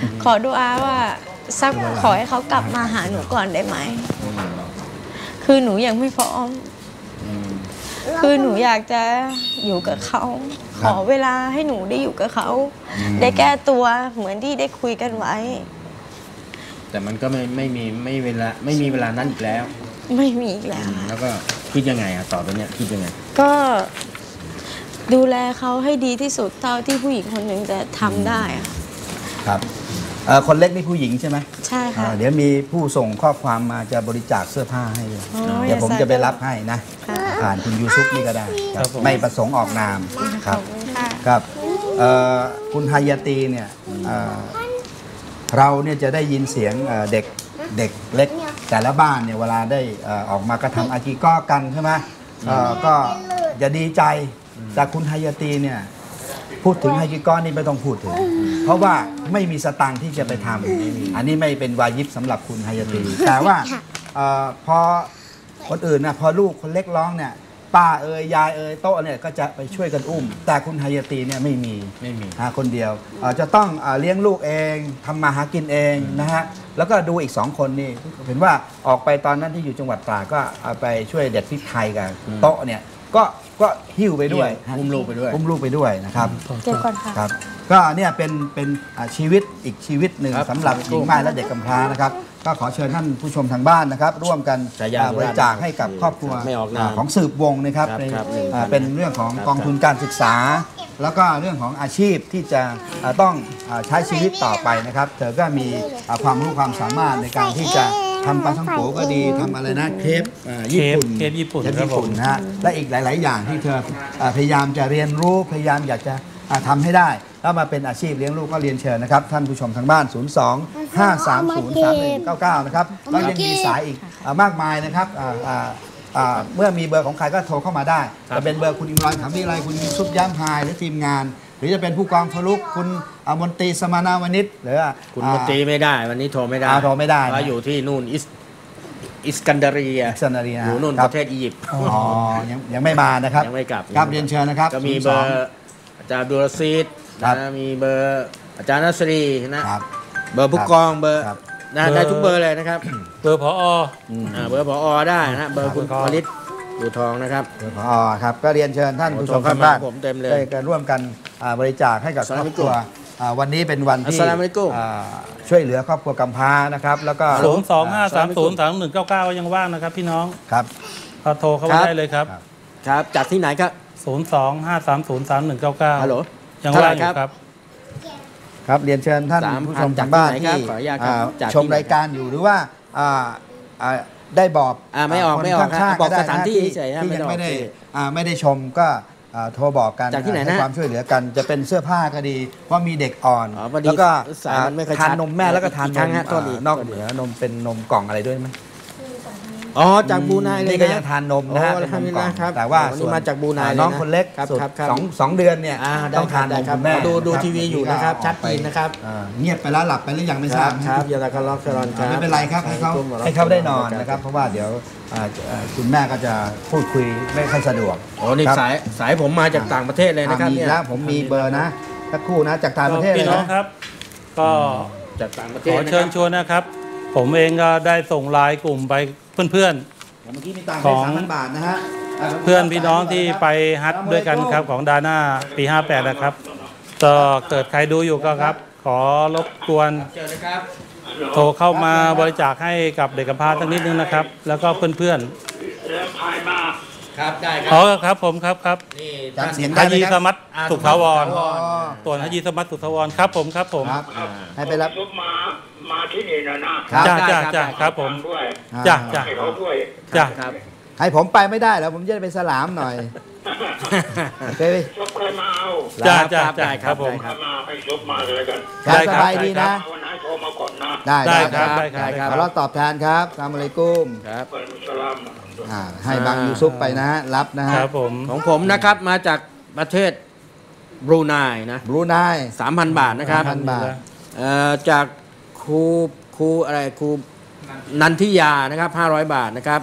ขอดุอาว่าสักขอให้เขากลับมาหาหนูก่อนได้ไหมคือหนูยังไม่พร้อมคือหนูอยากจะอยู่กับเขาขอเวลาให้หนูได้อยู่กับเขาได้แก้ตัวเหมือนที่ได้คุยกันไว้แต่มันก็ไม่ไม่มีไม่เวลาไม่มีเวลานั้นอีกแล้วไม่มีอีกแล้วแล้วก็คิดยังไงอะต่อไปเนี้ยคิดยังไงก็ดูแลเขาให้ดีที่สุดเท่าที่ผู้หญิงคนหนึ่งจะทำได้ครับคนเล็กนี่ผู้หญิงใช่ไหมใช่ค่ะเดี๋ยวมีผู้ส่งข้อความมาจะบริจาคเสื้อผ้าให้เลยเดี๋ยวผมจะไปรับให้นะผ่านคุณยูซุปนี่ก็ได้ไม่ประสงค์ออกนามครับครับคุณฮายาตีเนี่ยเราเนี่ยจะได้ยินเสียงเด็กเด็กเล็กแต่ละบ้านเนี่ยเวลาได้ออกมากระทำอาชีพกันใช่ไหมก็จะดีใจแต่คุณฮายาตีเนี่ยพูดถึงไฮกิก้อนนี่ไม่ต้องพูดถึงเพราะว่าไม่มีสตังค์ที่จะไปทำอันนี้ไม่เป็นวาญิบสำหรับคุณฮายาตีแต่ว่าพอคนอื่นนะพอลูกคนเล็กร้องเนี่ยป้าเอ่ยยายเอ่ยโต๊ะเนี่ยก็จะไปช่วยกันอุ้มแต่คุณฮายาตีเนี่ยไม่มีไม่มีคนเดียวจะต้องเลี้ยงลูกเองทำมาหากินเองนะฮะแล้วก็ดูอีกสองคนนี่เห็นว่าออกไปตอนนั้นที่อยู่จังหวัดตราดก็ไปช่วยเด็ดพริกไทยกันโต๊ะเนี่ยก็ก็หิ้วไปด้วยอุ้มลูกไปด้วยอุ้มลูกไปด้วยนะครับเก็บก่อนค่ะครับก็เนี่ยเป็นเป็นชีวิตอีกชีวิตหนึ่งสำหรับหญิงม่ายและเด็กกำพร้านะครับก็ขอเชิญท่านผู้ชมทางบ้านนะครับร่วมกันบริจาคให้กับครอบครัวของสืบวงนะครับเป็นเรื่องของกองทุนการศึกษาแล้วก็เรื่องของอาชีพที่จะต้องใช้ชีวิตต่อไปนะครับเธอก็มีความรู้ความสามารถในการที่จะทำปลาท่องโกก็ดีทำอะไรนะเคฟญี่ปุ่นเคฟญี่ปุ่นเคฟญี่ปุ่นนะฮะและอีกหลายๆอย่างที่เธอพยายามจะเรียนรู้พยายามอยากจะทำให้ได้แล้วมาเป็นอาชีพเลี้ยงลูกก็เรียนเชิญนะครับท่านผู้ชมทางบ้าน ศูนย์ สอง ห้า สาม ศูนย์ สาม หนึ่ง เก้า เก้า นะครับแล้วยังมีสายอีกมากมายนะครับเมื่อมีเบอร์ของใครก็โทรเข้ามาได้จะเป็นเบอร์คุณอิมรอนถามวิไลคุณซุปย่ามพายหรือทีมงานหรือจะเป็นผู้กองฟลุกคุณมนตรีสมานาวนิชหรือคุณมนตรีไม่ได้วันนี้โทรไม่ได้โทรไม่ได้เพราะอยู่ที่นู่นอิสอิสกันดาเรียอยู่นู่นประเทศอียิปต์อ๋อยังยังไม่มานะครับยังไม่กลับครับเรียนเชิญนะครับก็มีเบอร์อาจารย์ดูรซีดนะมีเบอร์อาจารย์นัสรีนะเบอร์ผู้กองเบอร์ได้ทุกเบอร์เลยนะครับเบอร์ผอเบอร์ผอได้นะเบอร์คุณพลิตดูทองนะครับเบอร์ผอครับก็เรียนเชิญท่านผู้ชมทางบ้านผมเต็มเลยได้การร่วมกันบริจาคให้กับครอบครัววันนี้เป็นวันที่ช่วยเหลือครอบครัวกำพร้านะครับแล้วก็ศูนย์ สอง ห้า สาม ศูนย์ สาม หนึ่ง เก้า เก้ายังว่างนะครับพี่น้องครับโทรเข้าได้เลยครับครับจากที่ไหนครับศูนย์ สอง ห้า สาม ศูนย์ สาม หนึ่ง เก้า เก้าฮัลโหลยังว่างอยู่ครับครับเรียนเชิญท่านผู้ชมทางบ้านที่ชมรายการอยู่หรือว่าได้บอกไม่ออกไม่ออกบอกสถานที่ที่ยังไม่ได้ไม่ได้ชมก็โทรบอกกันให้ความช่วยเหลือกันจะเป็นเสื้อผ้าก็ดีเพราะมีเด็กอ่อนแล้วก็ทานนมแม่แล้วก็ทานนมนอกเหนือนมเป็นนมกล่องอะไรด้วยไหมอ๋อจากบูไนเลยนี่ก็ยังทานนมนะฮะแต่ว่านี่มาจากบูไนน้องคนเล็กสุดสองสองเดือนเนี่ยต้องทานนมคุณแม่ดูดูทีวีอยู่นะครับชัดเจนนะครับเงียบไปแล้วหลับไปหรือยังไม่ทราบครับอย่าตะกล็อกตลอดครับไม่เป็นไรครับให้เขาให้เขาได้นอนนะครับเพราะว่าเดี๋ยวคุณแม่ก็จะพูดคุยไม่ค่อยสะดวกโอ้นี่สายสายผมมาจากต่างประเทศเลยนะครับเนี่ยผมมีเบอร์นะสักครู่นะจากต่างประเทศเลยนะครับก็จากต่างประเทศขอเชิญชวนนะครับผมเองก็ได้ส่งไลน์กลุ่มไปเพื่อนๆของเพื่อนพี่น้องที่ไปฮัทด้วยกันครับของดาน่าปีห้าแปดนะครับก็เกิดใครดูอยู่ก็ครับขอรบกวนโทรเข้ามาบริจาคให้กับเด็กกำพร้าสักนิดนึงนะครับแล้วก็เพื่อนๆครับได้ครับอ๋อครับผมครับครับฮัจีสมัตสุขทาวรตัวฮัจีสมัตสุขทาวรครับผมครับผมให้ไปรับมามาที่นี่นะนะจ้าจ้าจ้าครับผมจ้าจ้าจ้าครับให้ผมไปไม่ได้แล้วผมจะไปสลามหน่อยโอเคไหมชบเคยมาเอาจ้าจ้าจ้าครับผมมาให้ชบมาเลยกันได้สบายดีนะวันไหนโทรมาก่อนนะได้ได้ครับได้ครับขอรับตอบแทนครับอัสสลามุอะลัยกุมครับให้บางยูซุปไปนะรับนะฮะของผมนะครับมาจากประเทศบรูไนนะบรูไนสามพันบาทนะครับสามพันบาทจากครูครูอะไรครูนันทิยานะครับห้าร้อยบาทนะครับ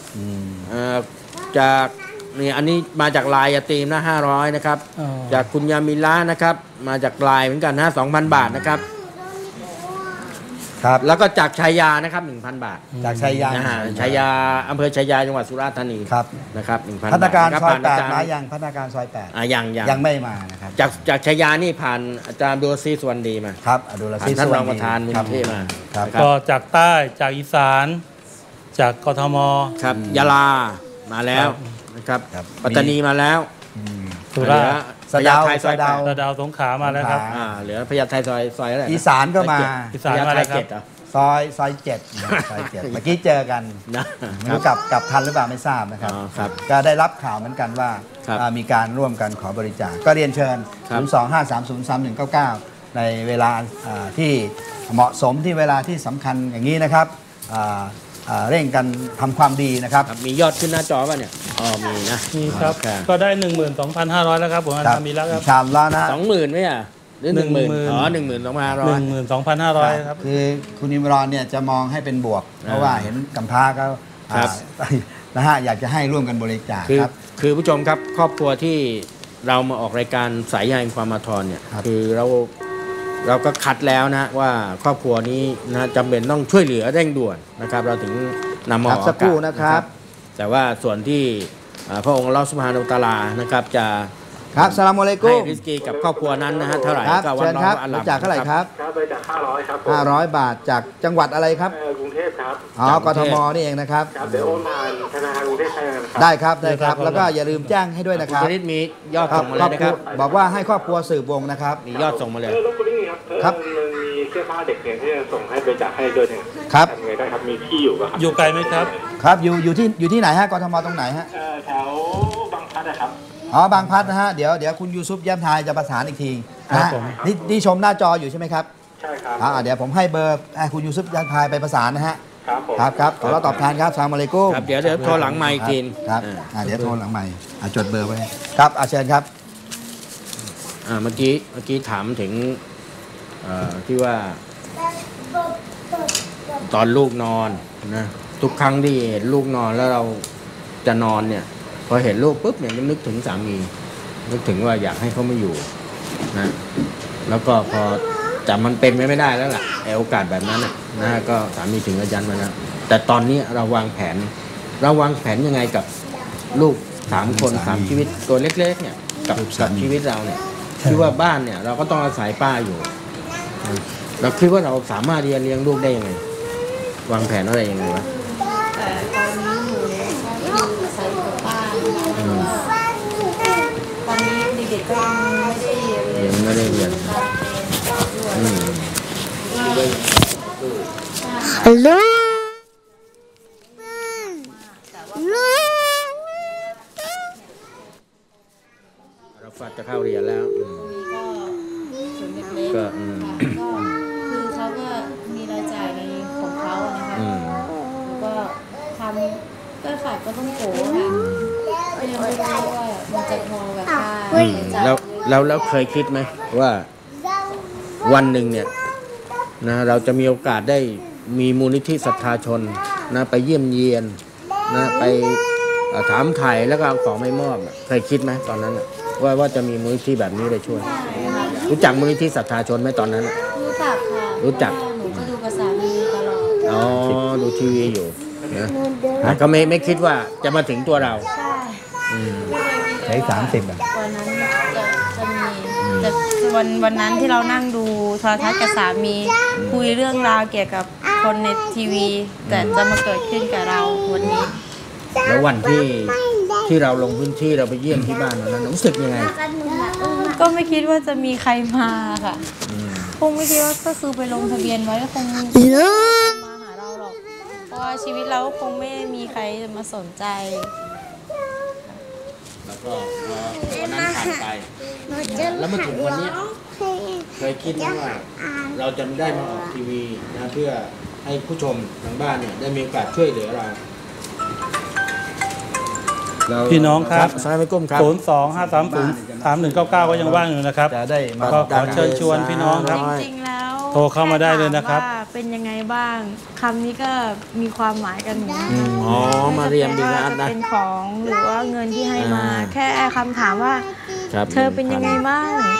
จากนี่อันนี้มาจากลายยาตีมนะห้าร้อยนะครับจากคุณยามิล่านะครับมาจากลายเหมือนกันนะสองพันบาทนะครับครับแล้วก็จากชัยยานะครับหนึ่งพันบาทจากชัยยานะฮะชัยยาอำเภอชัยยาจังหวัดสุราษฎร์ธานีครับนะครับหนึ่งพันพัฒนาการบทซอยนะแปคดรับมาผ่นยังพัฒนาการซอยแปดอ่ะยังยังยังไม่มานะครับจากจากชัยยานี่ผ่านอาจารย์ดูซีสวนดีมาครับอดุลผ่าซีนท่านสวัรสองดีประธานมูลครับนิธิมาครับนะก็จากใต้จากอีสาน จากกทมครับยะลามาแล้วนะครับครับปัตตานีมาแล้วสุราษฎร์พญาไทซอยสะเดาแปดระดาวสงขลามาแล้วครับสงขลอ่าเหลือพญาไทซอยซอยอะไรนะอีสานก็มาอีสานพญามาไทแล้วครับเจ็ดเหรอซอยซอยเจ็ดนะซอยเจ็ดเมื่อกี้เจอกันนะไม่รู้กลับกลับทันหรือเปล่าไม่ทราบนะครับอ๋อครับก็ได้รับข่าวเหมือนกันว่าครับอ่ามีการร่วมกันขอบริจาคก็เรียนเชิญครับศูนย์ สอง ห้า สาม ศูนย์ สาม หนึ่ง เก้า เก้า ในเวลาอ่าที่เหมาะสมที่เวลาที่สำคัญอย่างนี้นะครับอ่าอ่าเร่งกันทำความดีนะครับครับมียอดขึ้นหน้าจอป่ะเนี่ยอ๋อมีนะมีครับ ก็ได้ หนึ่งหมื่นสองพันห้าร้อย แล้วครับผมอาจารย์มีแล้วครับชามแล้วนะสองหมื่นไหมอ่ะหรือหนึ่งหมื่นหนึ่งหมื่นอ๋อหนึ่งหมื่นสองพันห้าร้หอยนึ่งหมื่นสองพันห้าร้อยครับคือคุณอิมรอนเนี่ยจะมองให้เป็นบวก เพราะว่าเห็นกำพร้าก็ครับอ่านะฮะอยากจะให้ร่วมกันบริจาคคือครับคือผู้ชมครับครอบครัวที่เรามาออกรายการสายใยแห่งความอาทรเนี่ยครับคือเราเราก็คัดแล้วนะว่าครอบครัวนี้นะจำเป็นต้องช่วยเหลือเร่งด่วนนะครับ เราถึงนำมาคอรับอกสักอาครู่กาศนะครับแต่ว่าส่วนที่อ่าพระองค์อัลเลอฮฺซุบฮานะฮูวะตะอาลานะครับจะครับสลามอะลัยกุให้มริสกีกับครอบครัวนั้นนะฮะเท่าไหร่ครับก็วัเชินญน้อครับงอัลบลัริจาคเท่าไหร่ครับครับไปจากห้าร้อยครับผมห้าร้อยบาทจากจังหวัดอะไรครับเอ่อกรุงเทพครับอ๋อกทมนี่เองนะครับครับเดี๋ยวโอนผ่านธนาคารกรุงเทพใช่ไหมครับได้ครับได้ครับ แล้วก็อย่าลืมแจ้งให้ด้วยนะคุคณรับชนิดมียอดครัส่บงมาเลยนะครับบอกว่าให้ครอบครัวสืบวงนะครับมียอดส่งมาเลยเออรบกวนนิดนึงครับเออครับมันมีเสื้อผ้าเด็กเนี่ยที่จะส่งให้บริจาคให้ด้วยเนี่ยครับทำไงได้ครับมีที่อยู่ป่ะครับอยู่ไกลไหมครับครับอยู่อยู่ที่อยู่ที่ไหนฮะกทมตรงไหนฮะเอ่อแถวบางพลัดนะครับอ๋อบางพลัดนะฮะเดี๋ยวเดี๋ยวคุณยูซุปแย้มทายจะประสานอีกทีนะครัฮะบผมนี่นี่ชมหน้าจออยู่ใช่ไหมครับใช่ครับอ่าเดี๋ยวผมให้เบอร์ให้คุณยูซุปแย้มทายไปประสานนะฮะครับผมครับครับขอรับตอบแทนครับสลามอะลัยกุมครับเดี๋ยวเดี๋ยวโทรหลังไมค์กินครับอ่าอ่าเดี๋ยวโทรหลังใหม่อ่าจดเบอร์ไว้ครับอาเชิญครับอ่าเมื่อกี้เมื่อกี้ถามถึงเอ่อที่ว่าตอนลูกนอนนะทุกครั้งที่เห็นลูกนอนแล้วเราจะนอนเนี่ย พอเห็นลูกปุ๊บเนี่ยก็นึกถึงสามี นึกถึงว่าอยากให้เขาไม่อยู่นะแล้วก็พอแต่มันเป็นไม่ได้แล้วล่ะไอโอกาสแบบนั้นนะนะก็สามีถึงอาจารย์มาแล้วแต่ตอนนี้เราวางแผน เราวางแผนยังไงกับลูกสามคนสามีสามชีวิตตัวเล็ก ๆ เนี่ยกับลูกกัสาบมีชีวิตเราเนี่ยคือว่าบ้านเนี่ย เราก็ต้องอาศัยป้าอยู่นะเราคิดว่าเราสามารถที่จะเลี้ยงลูกได้ยังไง วางแผนอะไรยังไงวะแต่ตอนนี้หนูก็คือใส่กับป้าเพราะว่าตอนนี้เด็กๆก็ยังไม่ได้เรียนยังไม่ได้เรียนการเรียนด้วยอืม Hello. เราฟัดจะเข้าเรียนแล้วอืมศูนย์เล็กๆก็ค่ะอืมก็คือเขาก็มีรายจ่ายในของเขาอะนะคะอืมแล้วก็ทำก็ขายก็ต้องโกะค่ะก็ยังไม่รู้ว่ามันจะพอกับค่าอืมแล้วแล้วแล้วเคยคิดไหมว่าวันหนึ่งเนี่ยนะเราจะมีโอกาสได้มีมูลนิธิศรัทธาชนนะไปเยี่ยมเยียนนะไปเอ่อถามไถ่แล้วก็เอาของไม่มอบอะเคยคิดไหมตอนนั้นอะว่าว่าจะมีมูลนิธิแบบนี้ได้ช่วย รู้จักมูลนิธิศรัทธาชนไหมตอนนั้นอะรู้จักค่ะรู้จักหนูก็ดูภาษาดีตลอดอ๋อดูทีวีอยู่นะอ่ะก็ไม่ไม่คิดว่าจะมาถึงตัวเราใช่อืมใช้สามสิบอ่ะวันนั้นจะจะมีแต่วันวันนั้นที่เรานั่งดูโทรทัศน์กับสามี คุยเรื่องราวเกี่ยวกับคนในทีวี แต่จะมาเกิดขึ้นกับเราวันนี้แล้ววันที่ที่เราลงพื้นที่เราไปเยี่ยมที่บ้านวันนั้นรู้สึกยังไงก็ไม่คิดว่าจะมีใครมาค่ะคงไม่คิดว่าก็คือไปลงทะเบียนไว้คง Hello. มาหาเราหรอก เพราะว่าชีวิตเราก็คงไม่มีใครจะมาสนใจแล้วก็พอวันนั้นผ่านไป แล้วมาถึงวันนี้ เคยคิดไหมว่าเราจะได้มาออกทีวีนะเพื่อให้ผู้ชมทางบ้านเนี่ยได้มีโอกาสช่วยเหลือเราเราพี่น้องครับสลามอะลัยกุมครับศูนย์ สอง ห้า สาม ศูนย์ สาม หนึ่ง เก้า เก้า ก็ยังว่างอยู่นะครับจะได้มาก็ขอเชิญชวนพี่น้องครับจริงๆแล้วโทรเข้ามาได้เลยนะครับแถามว่าเป็นยังไงบ้างคำนี้ก็มีความหมายกันหนูอ๋อมาเรียมดีนะอันจะนะเป็นของหรือว่าเงินที่ให้มาอ่าแค่คำถามว่าครับเธอเป็นยังไงบ้าง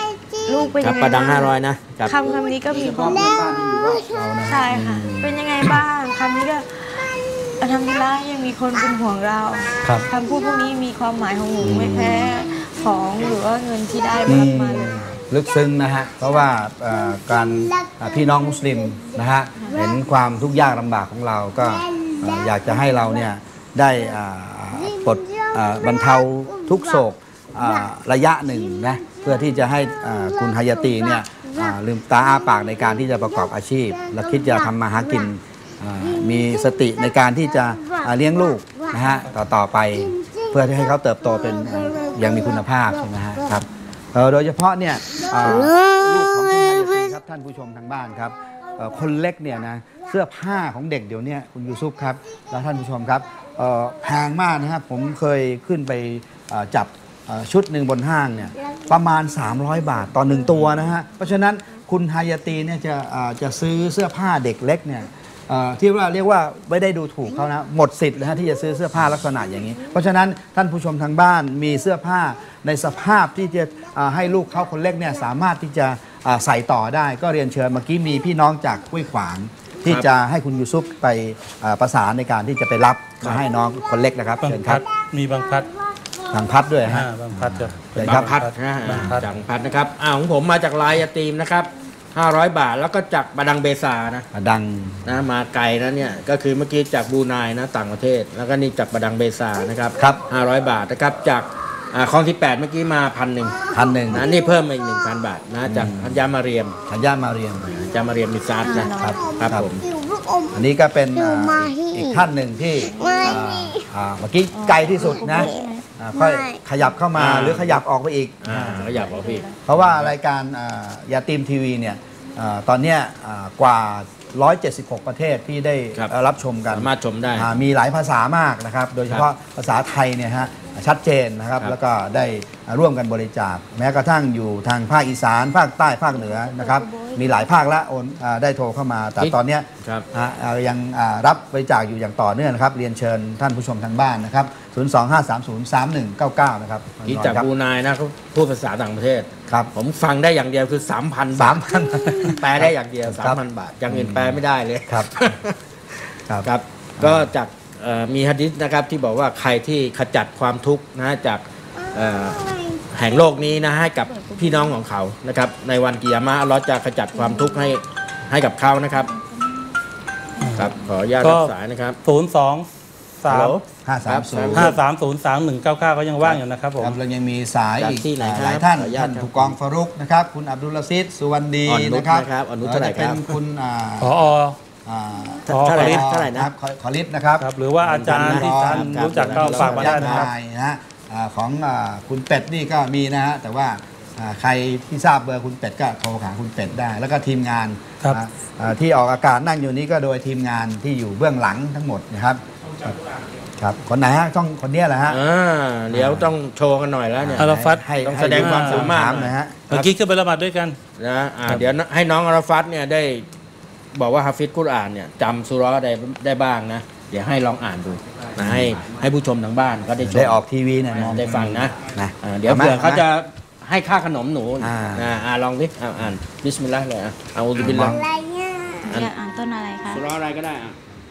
ลูกเป็นครัยับงไงประดังบ้ห้าร้อยนะครับคำคำนี้ก็มีความเพื่อนบ้านที่อยู่รอบเรานะใช่ค่ะ เป็นยังไงบ้างคำนี้ก็ทำดีแล้วยังมีคนเป็นห่วงเราครับคำพูดพวกนี้มีความหมายของหนูไม่แพ้ของหรือว่าเงินที่ได้มานี่มาเลยลึกซึ้งนะฮะ เพราะว่าเอ่อการเอ่อพี่น้องมุสลิมนะฮะ เห็นความทุกข์ยากลำบากของเราก็เอ่ออยากจะให้เราเนี่ยได้อ่าปลดอ่าบรรเทาทุกโศกอ่าระยะหนึ่งนะเพื่อที่จะให้อ่าคุณฮายาตีเนี่ยอ่าลืมตาอ้าปากในการที่จะประกอบอาชีพ และคิดจะทำมาหากินอ่ามีสติในการที่จะอ่าเลี้ยงลูกนะฮะต่อต่อไปเพื่อที่ให้เขาเติบโตเป็นอ่าอย่างมีคุณภาพใช่ไหมฮะครับเอ่อโดยเฉพาะเนี่ยอ่าลูกของคุณฮายาตีครับท่านผู้ชมทางบ้านครับเอ่อคนเล็กเนี่ยนะเสื้อผ้าของเด็กเดี๋ยวนี้คุณยูซุปครับและท่านผู้ชมครับเอ่อแพงมากนะครับผมเคยขึ้นไปเอ่อจับเอ่อชุดหนึ่งบนห้างเนี่ยประมาณ สามร้อย บาทต่อหนึ่งตัวนะฮะเพราะฉะนั้นคุณฮายาตีเนี่ยจะเอ่อจะซื้อเสื้อผ้าเด็กเล็กเนี่ยเอ่อที่ว่าเรียกว่าไม่ได้ดูถูกเขานะหมดสิทธิ์เลยฮะที่จะซื้อเสื้อผ้าลักษณะอย่างนี้ เพราะฉะนั้นท่านผู้ชมทางบ้านมีเสื้อผ้าในสภาพที่จะเอ่อให้ลูกเขาคนเล็กเนี่ยสามารถที่จะเอ่อใส่ต่อได้ก็เรียนเชิญเมื่อกี้มีพี่น้องจากห้วยขวางที่จะให้คุณยูซุปไปเอ่อประสานในการที่จะไปรับมาให้น้องคนเล็กนะครับบางเชิญคพัรัดบมีบางพัดทางพัดด้วยฮะอ่าบางพัดจะเชิญบาครังบพัดนะฮะบางพัดจากบางพัดนะครับอ่าของผมมาจากลายยาตีมนะครับห้าร้อยบาทแล้วก็จากบาดังเบซานะดังนะมาไกลนะเนี่ยก็คือเมื่อกี้จากบรูไนนะต่างประเทศ แล้วก็นี่จากบาดังเบซานะครับครับห้าร้อยบาทนะครับจากอ่าคลองที่แปดเมื่อกี้มาพันหนึ่งพันหนึ่งนะนี่เพิ่มมาอีกหนึ่งพันบาทนะจากอัญญามาเรียมสัญญามาเรียมอัญญามาเรียมมิซาร์นะครับครับผมอันนี้ก็เป็นอ่าอีกท่านหนึ่งที่อ่าอ่าเมื่อกี้ไกลที่สุดนะอ่าค่อยขยับเข้ามาหรือขยับออกไปอีกอ่าก็อยากบอกพี่เพราะว่ารายการอ่ายาตีมทีวีเนี่ยอ่าตอนเนี้ยอ่ากว่า หนึ่งร้อยเจ็ดสิบหก ประเทศที่ได้ครับเอ่อรับชมกันสามารถชมได้อ่ามีหลายภาษามากนะครับ โดยเฉพาะภาษาไทยเนี่ยฮะชัดเจนนะครับครับแล้วก็ได้ร่วมกันบริจาค แม้กระทั่งอยู่ทางภาคอีสาน ภาคใต้ภาคเหนือนะครับ มีหลายภาคละโอนอ่าได้โทรเข้ามา แต่ตอนเนี้ยครับอ่าอ่ายังอ่ารับบริจาคอยู่อย่างต่อเนื่องนะครับ เรียนเชิญท่านผู้ชมทางบ้านนะครับ ศูนย์ สอง ห้า สาม ศูนย์ สาม หนึ่ง เก้า เก้า นะครับที่จากบรูไนนะเขาพูดภาษาต่างประเทศครับผมฟังได้อย่างเดียวคือ สามพันสามพันแปลได้อย่างเดียวครับสามพัน บาทอย่างอื่นแปลไม่ได้เลยครับครับครับก็จากเอ่อมีหะดีษนะครับที่บอกว่าใครที่ขจัดความทุกข์นะจากเอ่อแห่งโลกนี้นะให้กับพี่น้องของเขานะครับในวันกิยามะฮ์อัลเลอฮ์จะขจัดความทุกข์ให้ให้กับเขานะครับครับขออนุญาตรับสายนะครับศูนย์สองสามฮัลโหลห้าสามศูนย์ห้าสามศูนย์สามหนึ่งเก้าเก้าก็ยังว่างอยู่นะครับผมครับเรายังมีสายอีกจากที่ไหนครับหลายท่านขออนุญาตท่านครับผู้กองฟารุกนะครับ คุณอับดุลละซิดสุวรรณดีอ่อนนุชนะครับนะครับอ่อนนุชเท่าไหร่ครับจะเป็นคุณอ่าพออ่าอ๋อเท่าไหร่ขอลินะฟต์เท่าไหร่คนะรับขอขอลิฟต์นะครับครับหรือว่าอาจารย์ที่ท่านรู้จักก็ฝากมาได้นะครับยนะฮะอ่าของอ่าคุณเป็ดนี่ก็มีนะฮะแต่ว่าอ่าใครที่ทราบเบอร์คุณเป็ดก็โทรหาคุณเป็ดได้ แล้วก็ทีมงานครับอ่าอ่าที่ออกอากาศนั่งอยู่นี้ก็โดยทีมงานที่อยู่เบื้องหลังทั้งหมดนะครับครับครับคนไหนฮะต้องคนเนี้ยแหละฮะอ่าเดี๋ยวต้องโชว์กันหน่อยแล้วเนี่ยอาราฟัตให้ต้องให้แสดงความสามารถนะฮะเมื่อกี้ขึ้นไปละหมาดด้วยกันนะอ่าเดี๋ยวให้น้องอาราฟัตเนี่ยได้บอกว่าฮาฟิซกุรอานเนี่ยจำสุเราะห์ได้ได้บ้างนะ เดี๋ยวให้ลองอ่านดูนะให้ให้ผู้ชมทางบ้านก็ได้ชมได้ออกทีวีเนี่ยนะได้ฟังนะนะอ่าเดี๋ยวอามาเผื่อเขาอมจะให้ค่าขนมหนูอ่านะอ่าลองดิอ่าอ่านบิสมิลลาห์เลยอ่ะเอาอุบิลลาห์อยากอ่านต้นอะไรคะสุเราะห์อะไรก็ได้อ่ะ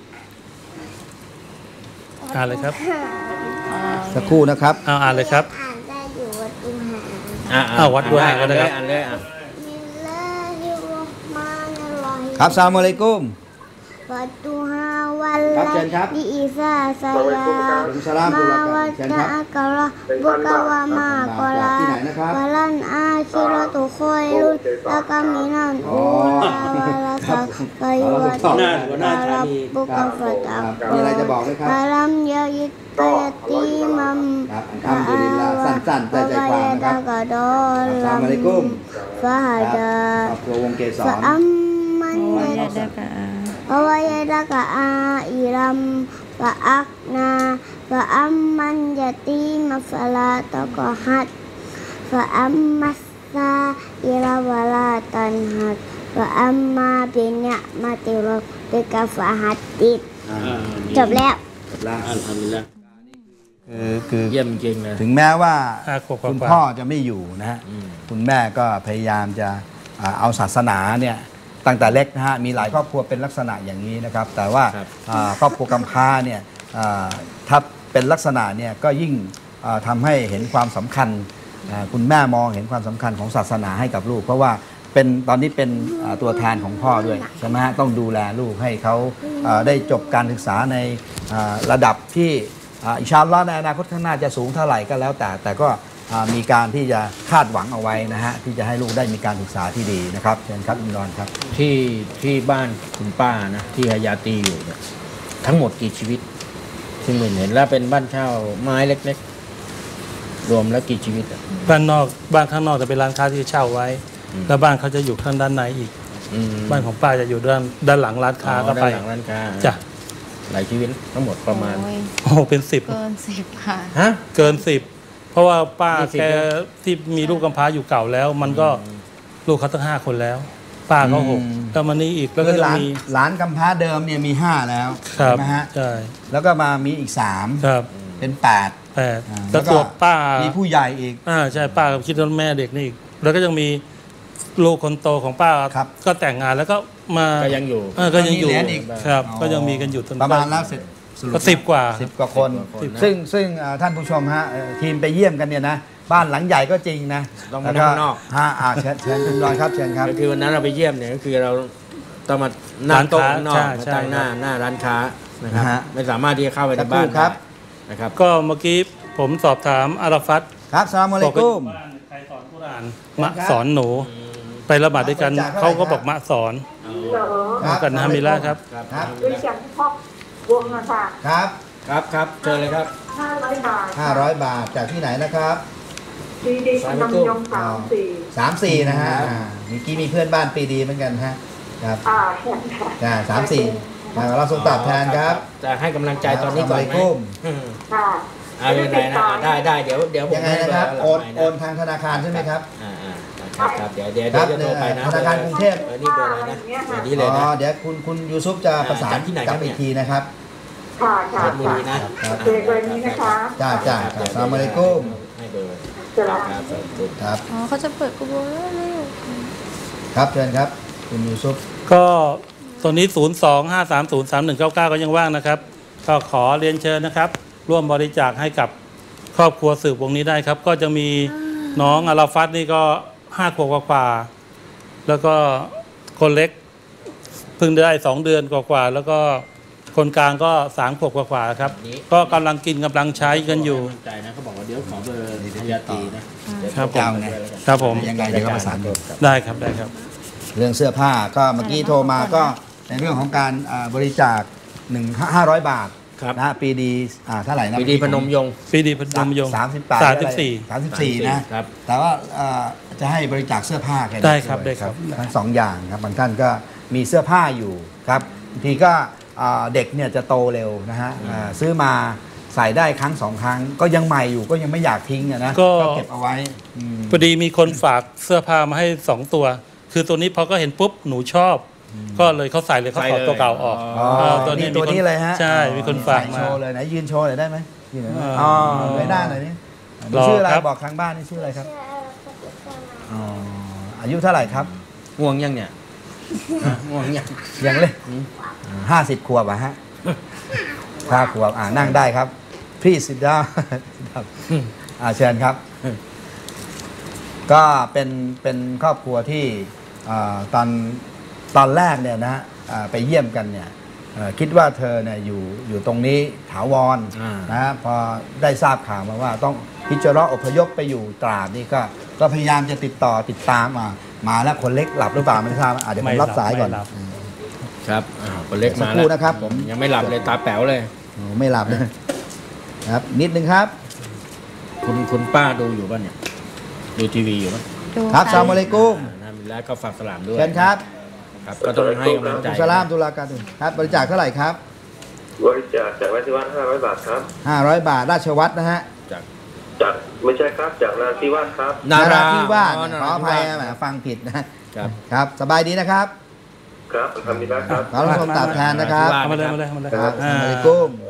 อ่านเลยครับสักครู่นะครับเอาอ่านเลยครับอ่านได้อยู่วัดอุหาอ่าอ่าวัดด้วยอ่านก็ได้เลยครับอ่านเลยอ่ะมิลลาฮิรเราะห์มานิรเราะฮีมครับสลามอะลัยกุมวัดดุฮาวันครับเชิญครับดีอิซาซายาผมสลามมาตุลาวักาดเชิญตะครับอักะเราะห์บุกะวะมากอลาที่ไหนนะครับวะลันอาคิเราะตุคอยรุนละกะมินันอูลาวะละซักกะยุวัตหน้าหัวหน้าสถานีบุกะฟัตอักมีอะไรจะบอกไหมครับอาลัมยะยิตตะยะตีมัมครับอัลฮัมดุลิลลาห์สั้นๆแต่ใจความนะครับวะกะดอลอัสสลามุอะลัยกุมฟะฮะดาครอบครัววงเกศร فأمن โอ้ย يد ได้กะ ووجدك عائلا فأغنى فأما اليتيم فلا تقهر فأما السائل فلا تنهر فأما بنعمة ربك فحدث อ่าจบแล้วจบแล้วอัลฮัมดุลิลลาห์คือคือเยี่ยมจริงเลยถึงแม้ว่าห้าขวบกว่าคุณพ่อจะไม่อยู่นะฮะคุณแม่ก็พยายามจะอ่าเอาศาสนาเนี่ยตั้งแต่เล็กนะฮะมีหลายครอบครัวเป็นลักษณะอย่างนี้นะครับ แต่ว่าครับอ่าครอบครัวกำพร้าเนี่ยอ่าถ้าเป็นลักษณะเนี่ยก็ยิ่งอ่าทำให้เห็นความสำคัญอ่าคุณแม่มองเห็นความสำคัญของศาสนาให้กับลูก เพราะว่าเป็นตอนนี้เป็นอ่าตัวแทนของพ่อด้วยใช่ไหมฮะต้องดูแลลูกให้เขาอ่าได้จบการศึกษาในอ่าระดับที่อ่าอินชาอัลลอฮ์ในอนาคตข้างหน้าจะสูงเท่าไหร่ก็แล้วแต่แต่ก็อ่ามีการที่จะคาดหวังเอาไว้นะฮะที่จะให้ลูกได้มีการศึกษาที่ดีนะครับเชิญครับอิมรอนครับที่ที่บ้านคุณป้านะที่ฮายาตีอยู่เนี่ยทั้งหมดกี่ชีวิตที่เห็นแล้วเป็นบ้านเช่าไม้เล็กๆ รวมแล้วกี่ชีวิตอะบ้านนอกบ้านข้างนอกจะเป็นร้านค้าที่เช่าไว้ แล้วบ้านเขาจะอยู่ข้างด้านในอีกอืมบ้านของป้าจะอยู่ด้านด้านหลังร้านค้าอ๋อก็ไปด้านหลังร้านค้าจ้ะหลายชีวิตทั้งหมดประมาณโอ้ยโอ้โหเป็นสิบเกินสิบค่ะฮะเกินสิบเพราะว่าป้ายี่สิบแกที่มีลูกกำพร้าอยู่เก่าแล้ว มันก็ลูกเขาตั้งห้าคนแล้ว ป้าก็หกอืมแล้วมันนี่อีกแล้วก็คือจะหลานมีหลานกำพร้าเดิมเนี่ยมีห้าแล้วครับใช่ไหมฮะใช่แล้วก็มามีอีกสามครับเป็นแปดแปดอ่าแล้วตัวป้ามีผู้ใหญ่อีกอ่าใช่ป้าก็คิดว่าแม่เด็กนี่อีกแล้วก็ยังมีลูกคนโตของป้าครับก็แต่งงานแล้วก็มาก็ยังอยู่เออก็ยังอยู่มีเหรียญอีกครับอ๋อก็ยังมีกันอยู่จนประมาณแล้วเสร็จสรุปก็สิบกว่าสิบกว่าคนสิบกว่าคนนะซึ่งซึ่งเอ่อท่านผู้ชมฮะเอ่อทีมไปเยี่ยมกันเนี่ยนะบ้านหลังใหญ่ก็จริงนะต้องมาแล้วก็ข้างนอกฮะอ่าเชิญเชิญคุณรอนครับเชิญครับก็คือวันนั้นเราไปเยี่ยมเนี่ยก็คือเราต้องมานั่งโต๊ะข้างนอกร้านมาค้าตั้งหน้าใช่หน้าร้านค้านะครับนะฮะไม่สามารถที่จะเข้าไปในสักครู่บ้านครับได้นะครับก็เมื่อกี้ผมสอบถามอาราฟัตครับสลามอะลัยกุมบ้านใครสอนกุรอานมะสอนหนู ไปละหมาดด้วยกันบริจาคเท่าไหร่เขาก็บอกมะสอนเหรอครับกันนะฮามิลาครับครับครับบริจาคพ่อวงนะค่ะครับครับครับเชิญเลยครับห้าร้อยบาทห้าร้อยบาทจากที่ไหนนะครับดีดีพนมยงค์สามสี่สามสี่นะฮะอ่าเมื่อกี้มีเพื่อนบ้านปีดีเหมือนกันฮะครับอ่าเห็นค่ะอ่าสามสี่อ่าเราส่งตอบแทนครับจะให้กำลังใจตอนนี้ก่อนไหมอัสสลามุอะลัยกุมอืมค่ะอ่าไม่เป็นไรนะอ่าได้ได้เดี๋ยวเดี๋ยวผมยังไงนะครับให้โอนเบร์โอนทางธนาคารใช่ไหมครับอ่าอ่าครับครับเดี๋ยวเดี๋ยวครัเดี๋ยวบจะโทรไปนะธนาคารกรุงเทพเออนี่เบอร์อะไรนะเบอร์นี้เลยอ๋นะอเดี๋ยวคุณคุณยูซุปจะประสานจากที่ไหนครักับเนี่ยอีกทีนะครับค่ะค่ะเพชรบุรีนะครับโอเคเบอร์นี้นะคะจ้าจ้าครับอัสสลามุอะลัยกุมให้เบอร์สลาครับครับอ๋อเขาจะเปิดกูโบแล้วเร็วครับเชิญครับ คุณยูซุปก็ตัวนี้ ศูนย์ สอง ห้า สาม ศูนย์ สาม หนึ่ง เก้า เก้า ก็ยังว่างนะครับ ก็ขอเรียนเชิญนะครับ ร่วมบริจาคให้กับครอบครัวสืบวงนี้ได้ครับ ก็จะมีน้องอาราฟัตนี่ก็ห้าขวบกว่าๆแล้วก็คนเล็กเพิ่งได้สองเดือนกว่าๆแล้วก็คนกลางก็สามขวบกว่าๆครับ ก็กำลังกินกำลังใช้กันอยู่มั่นใจนะเขาบอกว่าเดี๋ยวขอเบอร์พยาตีนะเดี๋ยวครับผมโทรไปด้วยแล้วกันครับผมยังไงเดี๋ยวก็ประสานดูได้ครับได้ครับเรื่องเสื้อผ้าก็เมื่อกี้โทรมาก็ในเรื่องของการอ่าบริจาคหนึ่งห้าร้อยบาทครับนะฮะปีดีอ่าเท่าไหร่นะปีดีพนมยงค์ปีดีพนมยงค์สามสิบแปดสามสิบสี่สามสิบสี่นะครับ แต่ว่าอ่าจะให้บริจาคเสื้อผ้ากันได้ครับได้ครับทั้งสองอย่างครับบางท่านก็มีเสื้อผ้าอยู่ครับบางทีก็อ่าเด็กเนี่ยจะโตเร็วนะฮะอ่าซื้อมาใส่ได้ครั้งสองครั้ง ก็ยังใหม่อยู่ก็ยังไม่อยากทิ้งอะนะก็เก็บเอาไว้อืมพอดีมีคนฝากเสื้อผ้ามาให้สองตัว คือตัวนี้พอก็เห็นปุ๊บหนูชอบ ก็เลยเขาใส่เลยเขาถอดตัวเก่าออกอ๋อเออนี่มีตัวคนนี้เลยฮะใช่มีคนฝากใส่มาโชว์เลยไหนยืนโชว์หน่อยได้ไหมยืนหน่อยอ่าอ๋อเงยหน้าหน่อยนี่รอชื่ออะไรครับบอกทางบ้านนี่ชื่ออะไรครับอ๋ออายุเท่าไหร่ครับง่วงยังเนี่ยฮะง่วงยังยังเลยห้าสิบขวบอะฮะห้าขวบอ่านั่งได้ครับ พี่สิดดาอ่าเชิญครับ ก็เป็นเป็นครอบครัวที่อ่าตอนตอนแรกเนี่ยนะฮะอ่าไปเยี่ยมกันเนี่ยเอ่อคิดว่าเธอเนี่ยอยู่อยู่ตรงนี้ถาวรอ่านนะฮะพอได้ทราบข่าวมาว่าต้องพิจารณาอพยพไปอยู่ตราดนี่ก็ก็พยายามจะติดต่อติดตามมามาแล้วคนเล็กหลับหรือเปล่าไม่ทราบอ่ะเดี๋ยวผมรับสายก่อนไม่หลับครับอ่าคนเล็กสักมาครู่แล้วนะครับผมยังไม่หลับเลยตาแป๋วเลยโอ้ไม่หลับเลยครับนิดนึงครับคุณคุณป้าดูอยู่ป่ะเนี่ย ดูทีวีอยู่ป่ะดูครับสลามอะลัยกุมอ่าแล้วก็ฝากสลามด้วยเชิญครับครับ ก็ต้องให้กำลังใจอัสสลามตุลาการครับบริจาคเท่าไหร่ครับบริจาคจากราชวัฒน์ห้าร้อยบาทครับห้าร้อยบาทราชวัตรนะฮะจากจากไม่ใช่ครับจากนาทิวาสครับนาราธิวาสอ๋อขออภัยนาราธิวาสนะแหมฟังผิดนะครับ ครับสบายดีนะครับครับทำดีแล้วครับขอรับชมตอบแทนนะครับเอามาเลยเอามาเลยเอามาเลยครับอ่าอัสสลามอะลัยกุม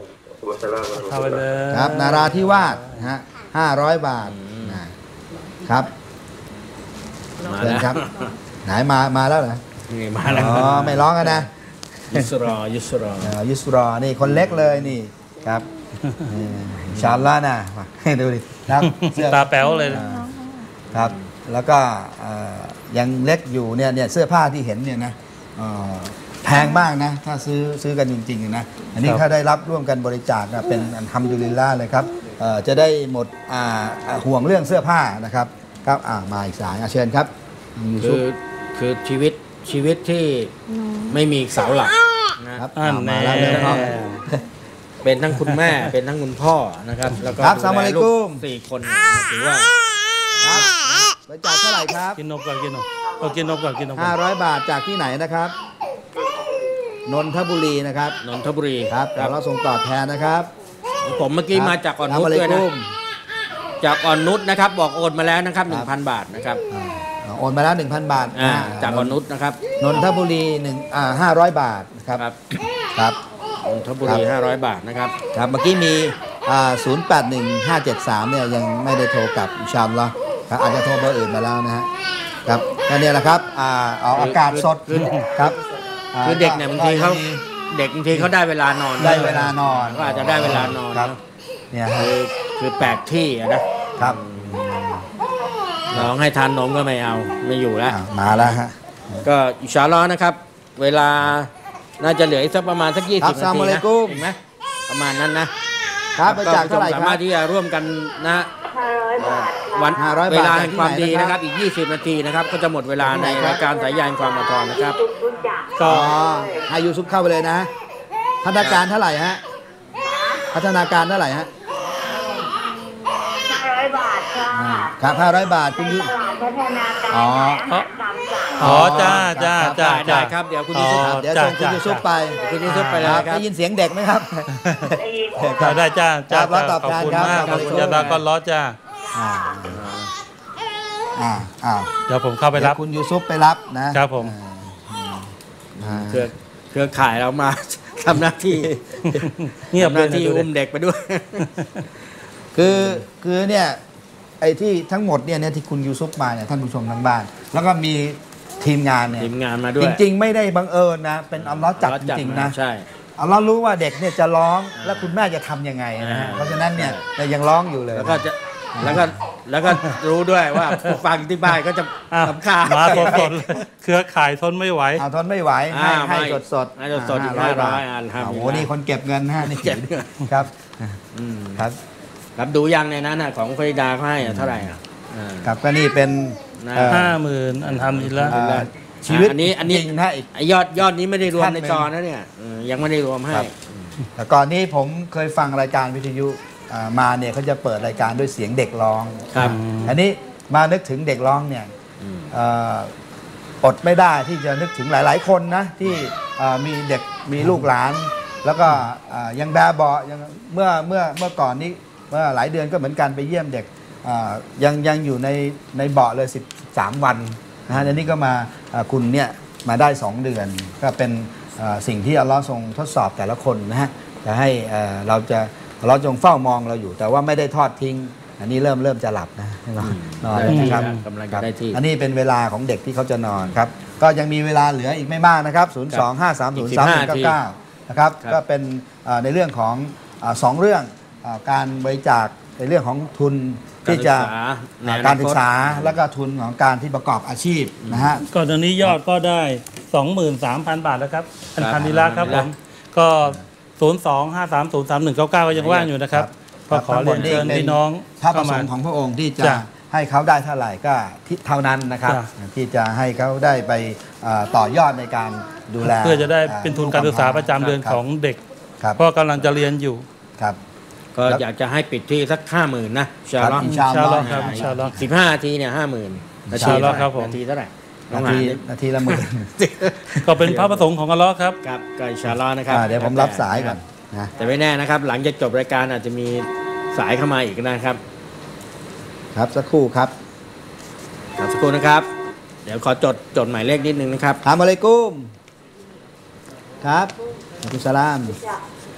วัสสลามเข้าไปเลยครับนาราธิวาสนะฮะห้าร้อยบาทนะครับมาเชิญแล้วครับ ไหนมามาแล้วเหรอนี่มาแล้วอ๋อไม่ร้องกันนะยุสรอยุสรอเอ่อยุสรอนี่คนเล็กเลยนี่ครับนี่อินชาอัลลอฮ์นะมาให้ดูดิครับเสื้อตาแป๋วเลยนะอ่าครับแล้วก็เอ่อยังเล็กอยู่เนี่ยเนี่ยเสื้อผ้าที่เห็นเนี่ยนะเอ่อแพงมากนะถ้าซื้อซื้อกันจริงๆนะอันนี้ถ้าได้รับร่วมกันบริจาคนะเป็นอัลฮัมดุลิลลาห์เลยครับเอ่อจะได้หมดอ่าอ่าห่วงเรื่องเสื้อผ้านะครับครับอ่ามาอีกสายอ่ะเชิญครับยูคืซุอฟคือชีวิตชีวิตที่ไม่มีเสาหลักนะครับอันอ่ามาแน่แล้วเลยครับเป็นทั้งคุณแม่ เป็นทั้งคุณพ่อนะครับ แล้วก็ครับดูสลามอะลัยแลกุลูมกสี่คนถือว่าครับบริจาคเท่าไหร่ครับกินนมก่อนกินนมเอากินนมก่อนกินนมก่อนห้าร้อยบาทจากที่ไหนนะครับ นนทบุรีนะครับนนทบุรีครับเดี๋ยวเราส่งต่อแทนนะครับผมเมื่อกี้มาจากอ่อนนุชสลามอะลัด้วยนะกุมจากอ่อนนุชนะครับ บอกโอนมาแล้วนะครับหนึ่งพันบาทนะครับอ่าโอนมาแล้ว หนึ่งพัน บาทอ่าอ่าจากอ่อนนุชนะครับนนทบุรีหนึ่งอ่าห้าร้อยบาทนะครับครับครับนนทบุรีห้าร้อยบาทนะครับครับเมื่อกี้มีอ่าศูนย์แปดหนึ่งห้าเจ็ดสามเนี่ยยังไม่ได้โทรกลับอินชาอัลลอฮ์ครับอาจจะโทรเบอร์อื่นมาแล้วนะฮะครับก็เนี่ยแหละครับอ่าเอาอากาศสดคือครับาคือเด็กเนี่ยบางทีเขาก็ยังมีเด็กบางทีเขาได้เวลานอนได้เวลานอนก็อาจจะได้เวลานอนครับนะเนี่ยฮะคือคือแปลกที่อะนะครับ น้องให้ทานนมก็ไม่เอาไม่อยู่แล้วอ่ามาแล้วฮะก็อินชาอัลลอฮ์นะครับ เวลาน่าจะเหลืออีกสักประมาณสักยี่ครัสิบบ อัสนาสลามุทีอะลันะยกุมเห็นไหมประมาณนั้นนะครับบริจาคเท่าไหร่ก็คสารัมาบรถที่จะร่วมกันนะห้าร้อยบาทวันห้าร้อยบาทเวลาแห่งความดีจากที่ไหนนะนะคครัรับ บอีกยี่สิบนาทีนะครับก็จะหมดเวลาในรายการสายยานความมาทอนนะครับรู้จักก็อ๋อให้ยูซุปเข้าไปเลยนะพัฒนาการเท่าไหร่ฮะพัฒนาการเท่าไหร่ฮะห้าร้อยบาทค่ะอ่าครับห้าร้อยบาทคุณยูตลาดพัฒนาการอ๋ออาหารตามสั่งอ๋อจ้าจ้าจ้าได้ได้ครับเดี๋ยวคุณยูซุปอ๋อเดี๋ยวส่งคุณจ้ะยูซุปไปคุณยูซุปไปเลยครับครับได้ยินเสียงเด็กไหมครับได้ยินจ้าได้จ้าจ้าครับแล้วตอบขอบแทนคุณครับมากขขออบบ คุคุณ ณจ้าตาก้อนล้อจ้าอ่าอ่าอ่าเดี๋ยวผมเข้าไปเดี๋รัยบวคุณยูซุปไปรับนะครับผมอ่าเครือเครือข่ายเรามา ทำหน้าที่เงียบทำหเลยน้านะที่ดูดิอุ้มเด็กไปด้วยคือคือเนี่ยไอ้ที่ทั้งหมดเนี่ยเนี่ยที่คุณยูซุปมาเนี่ยท่านผู้ชมทั้งบ้าน แล้วก็มีทีมงานเนี่ยทีมงานมาด้วยจริง ๆ ไม่ได้บังเอิญนะ เป็นอัลเลอฮ์จัดจริงๆนะใช่อัลเลอฮ์รู้ว่าเด็กเนี่ยจะร้องแล้วคุณแม่จะทำยังไงนะฮะอ่าเพราะฉะนั้นเนี่ยแต่ยังร้องอยู่เลยแล้วก็จะแล้วก็แล้วก็รู้ด้วยว่าผู้ฟังที่บ้านก็จะอ่ะทำข่าวมาสดๆเลยเครือข่ายทนไม่ไหวเอาทนไม่ไหวให้อ่าให้ไม่สดสดให้สดๆอีกห้าร้อยห้าร้บาอทยอัลฮัมโอ้ดุโหลิลลาห์นี่คนเก็บเงินนะฮะนี่เก็บเงินครับอืมครับครับดูยังในนั้นน่ะของฟริดาเขาให้อ่ะเท่าไหร่อ่ะอ่าครับก็นี่เป็นนะเอ่อห้าหมื่นอันทำดีละเอ่อชีวิตอันนี้อันนี้จริงนะอีกไอยอดยอดนี้ไม่ได้รวมท่านหในนึ่งจอนะเนี่ยเออยังไม่ได้รวมให้ครับ แต่ก่อนนี้ผมเคยฟังรายการวิทยุอ่ามาเนี่ยเขาจะเปิดรายการด้วยเสียงเด็กร้องครับอันนี้มานึกถึงเด็กร้องเนี่ยอืมเอ่ออดไม่ได้ที่จะนึกถึงหลาย ๆ คนนะที่เอ่อมีเด็กมีลูกหลาน แล้วก็อ่ายังแบบเบาะยังเมื่อเมื่อเมื่อก่อนนี้เมื่อหลายเดือนก็เหมือนกันไปเยี่ยมเด็กอ่ายังยังอยู่ในในเบาะเลยสิบสามวันนะฮะอันนี้ก็มาอ่าคุณเนี่ยมาได้สองเดือน ก็เป็นอ่าสิ่งที่อัลเลอฮ์ทรงทดสอบแต่ละคนนะฮะจะให้เอ่อเราจะเราจงเฝ้ามองเราอยู่ แต่ว่าไม่ได้ทอดทิ้ง อันนี้เริ่มเริ่มจะหลับนะนอนนอนแล้วนะครับกำลังจะได้ที่อันนี้เป็นเวลาของเด็กที่เขาจะนอนครับ ก็ยังมีเวลาเหลืออีกไม่มากนะครับ ศูนย์ สอง ห้า สาม ศูนย์ สาม หนึ่ง เก้า เก้า นะครับครับก็เป็นเอ่อในเรื่องของเอ่อสองเรื่องเอ่อการบริจาคในเรื่องของทุนที่จะในอนาคตการศึกษาแล้วก็ทุนของการที่ประกอบอาชีพนะฮะก่อนตอนนี้ยอดก็ได้ สองหมื่นสามพัน บาทแล้วครับอันครับพันดีละครับอัผลฮัมมดุลิลลาห์ก็ ศูนย์ สอง ห้า สาม ศูนย์ สาม หนึ่ง เก้า เก้า ก็ยังว่างอยู่นะครับ ก็ขอเรียนเชิญพี่น้องพระประเข้าสมางค์ของพระองค์ที่จะจ้ะให้เขาได้เท่าไหร่ก็ที่เท่านั้นนะครับจ้ะที่จะให้เขาได้ไปเอ่อต่อยอดในการดูแลเพื่อจะได้เป็นทุนการศึกษาประจำเดือนของเด็กครับเพราะกำลังจะเรียนอยู่ครับก็อยากจะให้ปิดที่สักห้าหมื่นนะอินชาอัลลอฮ์อินชาอัลลอฮ์ครับอินชาอัลลอฮ์สิบห้านาทีเนี่ยห้าหมื่นอินชาอัลลอฮ์ครับผมนาทีเท่าไหร่ลอนางหาทีดินาทีละหมื่นก็เป็นพระประสงค์ของอัลเลอฮ์ครับครับก็อินชาอัลลอฮ์นะครับอ่าเดี๋ยวผมรับสายก่อนนะแต่ไม่แน่นะครับ หลังจากจบรายการอาจจะมีสายเข้ามาอีกนะครับครับสักครู่ครับครับสักครู่นะครับ เดี๋ยวขอจดจดหมายเลขนิดนึงนะครับถามอะไรกุ้มครับอัลกุสลามจะ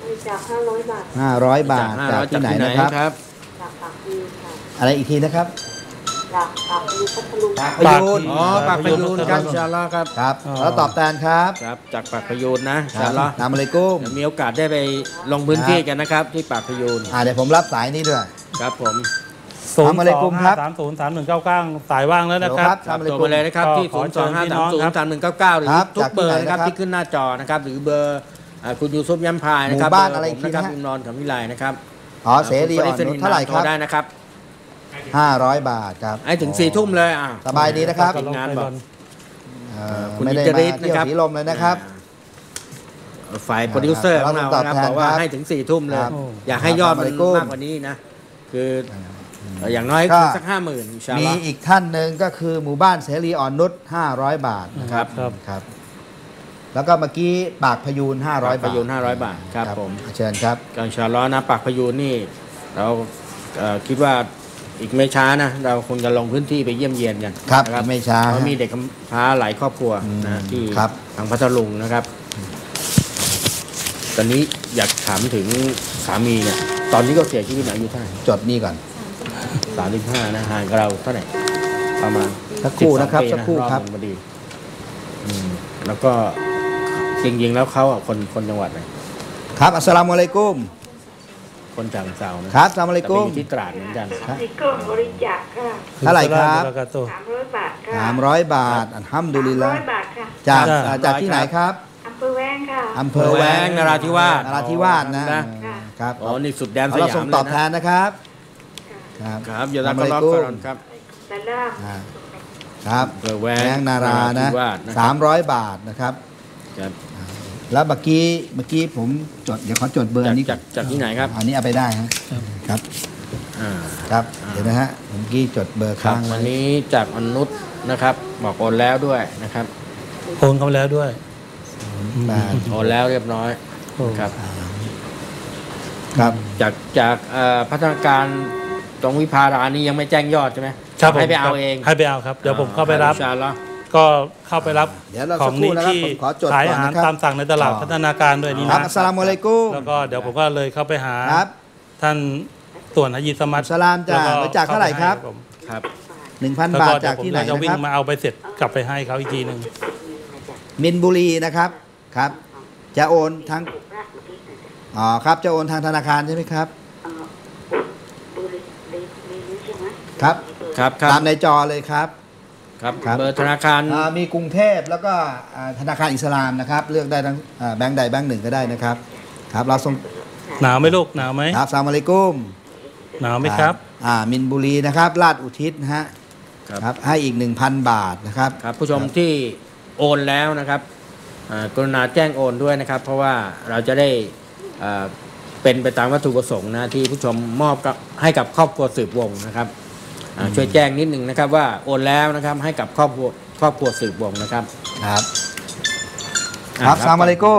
จากห้าร้อยบาทห้าร้อยบาทห้าจากร้อยที่ไหนจากนะครับครับจากปากพยูนค่ะอะไรอีกทีนะครับจากปากพยูนพัทลุงปากพปากยูนพอ๋อปากพยูนครับอินชาอัลลอฮ์ครับครับ แล้วตอบแทนครับครับจากปากพยูนนะอินครัชาบอัลลอฮ์นามอะลัยกุมเดี๋ยวมีโอกาสได้ไปลงพื้นที่กันนะครับ ที่ปากพยูนอ่าเดี๋ยวผมรับสายนี้ด้วยครับผมศูนย์ทำอะไรสกอลุ่งมครัห้าบสามศูนย์สามหนึ่งเก้าเก้าสายว่างแล้วนะครับทำอะไรโทรกลุ่มาม เลยนะครับที่ก็ศูขอนย์สองห้าเชิญพี่สามน้องศูนครับย์ สามหนึ่งเก้าเก้าหรือครับทุกจากที่เบอร์ไหนนะครับนะครับที่ขึ้นหน้าจอนะครับหรือเบอร์อ่าคุณยูซุปย้ำพายนะครับหมู่บ้านเร์อะไรอีกทีผมนะครับนะฮะอิมรอนกับวิไลนะครับอ๋อเสรีอ่อนนุชเท่าไหร่ครับโทได้นะครับห้าร้อยบาทครับให้ถึงสี่ทุ่มเลยอ่ะสบายดีนะครับทีมงานบอกเอ่อคุณไม่ได้อิจมาริสเที่ยวนะครับสีลมเลยนะครับอ่าฝ่ายโปรดิวเซอร์ของเรานะครับเราต้องตอบแทนบอกว่าครับให้ถึงสี่ทุ่มเลยครับอยากให้ยอดมันอัสสลามุอะลัยกุมมากกว่านี้นะ คืออย่างน้อยก็คือสักห้าหมื่นอินชาอัลมีลอฮ์อีกท่านหนึ่งก็คือหมู่บ้านเสรีอ่อนนุชห้าร้อยบาทนะคครัรับบ ครับ แล้วก็เมื่อกี้ปากพยูนห้าร้อยปาบาก ทพยูนห้าร้อยบาทครับผมเชิญครับก็อินชาอัลลอฮ์นะปากพยูนนี่เราเอ่อคิดว่าอีกไม่ช้านะ เราคงจะลงพื้นที่ไปเยี่ยมเยียนกันครับนะไม่ช้าเพราะมีเด็กกำพร้าหลายครอบครัวอืมนะที่ครับทางพัทลุงนะครับ ตอนนี้อยากถามถึงสามีเนี่ยตอนนี้ก็เสียชีวิตอายุเท่าไหร่จดนี่ก่อนสามสิบห้านะห่างกับเราเท่าไหร่ประมาณสักครู่นะครับสิสักครู่ปีครับอหนึ่งพอดีอืมแล้วก็จริงๆแล้วเขาอ่ะคนคนจังหวัดไหนครับอัสสลามุอะลัยกุมคนจังเซานะครับอัสสลามุอะลัยกุมแต่ไปอยู่ที่ตราดเหมือนกันที่กล่องบริจาคค่ะเท่าไหร่ครับสามร้อยบาทค่ะสามร้อยบาทอัลฮัมดุลิลร้ละอยบาทค่ะจากครับจากที่ไหนครับอำเภอแว้งค่ะอำเภอแหวแว้งนราธิวาสนราธิวาสนะนะครับอ๋อนี่สุดแดนสเรายาส่มงเลยตอบแทนะนนะครับครับครับอย่าตะอัสกสล็ลาอกมุกอะรลัยกุอมนครับแต่ละอ่าครับอำเภอแว้แว้งงนารานะธิวาสนะคสารับมร้อยบาทนะครับครับแล้วเมื่อกี้เมื่อกี้ผมจดเดี๋ยวขอจดเบอร์จากนี้จากจากที่ไหนครับอันนี้เอาไปได้ฮะครับอ่าครับเดี๋ยวนะฮะผมเมื่อกี้จดเบอร์ครับค้างวัไว้นนี้จากมนุษย์นะครับ บอกโอนแล้วด้วยนะครับโอนเข้ามาแล้วด้วยบาทโอนแล้วเรียบร้อยครับครับจากจากเอ่อพัฒนาการตรงวิภารานี่ยังไม่แจ้งยอดใช่ไหมครับผมให้ไปเอาเองให้ไปเอาครับ เดี๋ยวผมเข้าไปรับอินชาอัลลอฮ์ก็เข้าไปรับเดี๋ยวเราขสัอก งครู่นี่นะครับที่ผมขอจดขายก่ออาน หารนะครับตามสั่งในตลาดอ๋อพัฒนาการด้วยนี่ครับนะอัสสลามุอะลัยกุมแล้วก็เดี๋ยวผมก็เลยเข้าไปหาครับท่านส่วนฮะยีสมัตสลามจ้าแล้วบริจาคเท่าไหร่ครับผมครับหนึ่งพันแล้วบาทก็จาเดี๋ยกวผมที่ไหนจะนะวิ่คงรับมาเอาไปเสร็จกลับไปให้เขาอีกทีหนึ่งมินบุรีนะครับครับ จะโอนทางอ๋อครับจะโอนทางธนาคารใช่ไหมครับครับครับครับตามในจอเลยครับครับครับเบอร์ธนาคารอ่ามีกรุงเทพแล้วก็อ่าธนาคารอิสลามนะครับ เลือกได้ทั้งอ่าแบงค์ใดแบงค์หนึ่งก็ได้นะครับครับเราส่งหนาวไหมลูกหนาวไหมครับสลามอะลัยกุมหนาวไหมครับอ่ามินบุรีนะครับลาดอุทิศนะฮะครับครับให้อีก หนึ่งพัน บาทนะครับครับผู้ชมที่โอนแล้วนะครับอ่ากรุณาแจ้งโอนด้วยนะครับ เพราะว่าเราจะได้อ่าเป็นไปตามวัตถุประสงค์นะที่ผู้ชมมอบกับให้กับครอบครัวสืบวงศ์นะครับอ่าช่วยแจ้งนิดหนึ่งนะครับว่าโอนแล้วนะครับให้กับครอบครัวครอบครัวสืบวงศ์นะครับครับอ่าครับสลามอะลัยกุม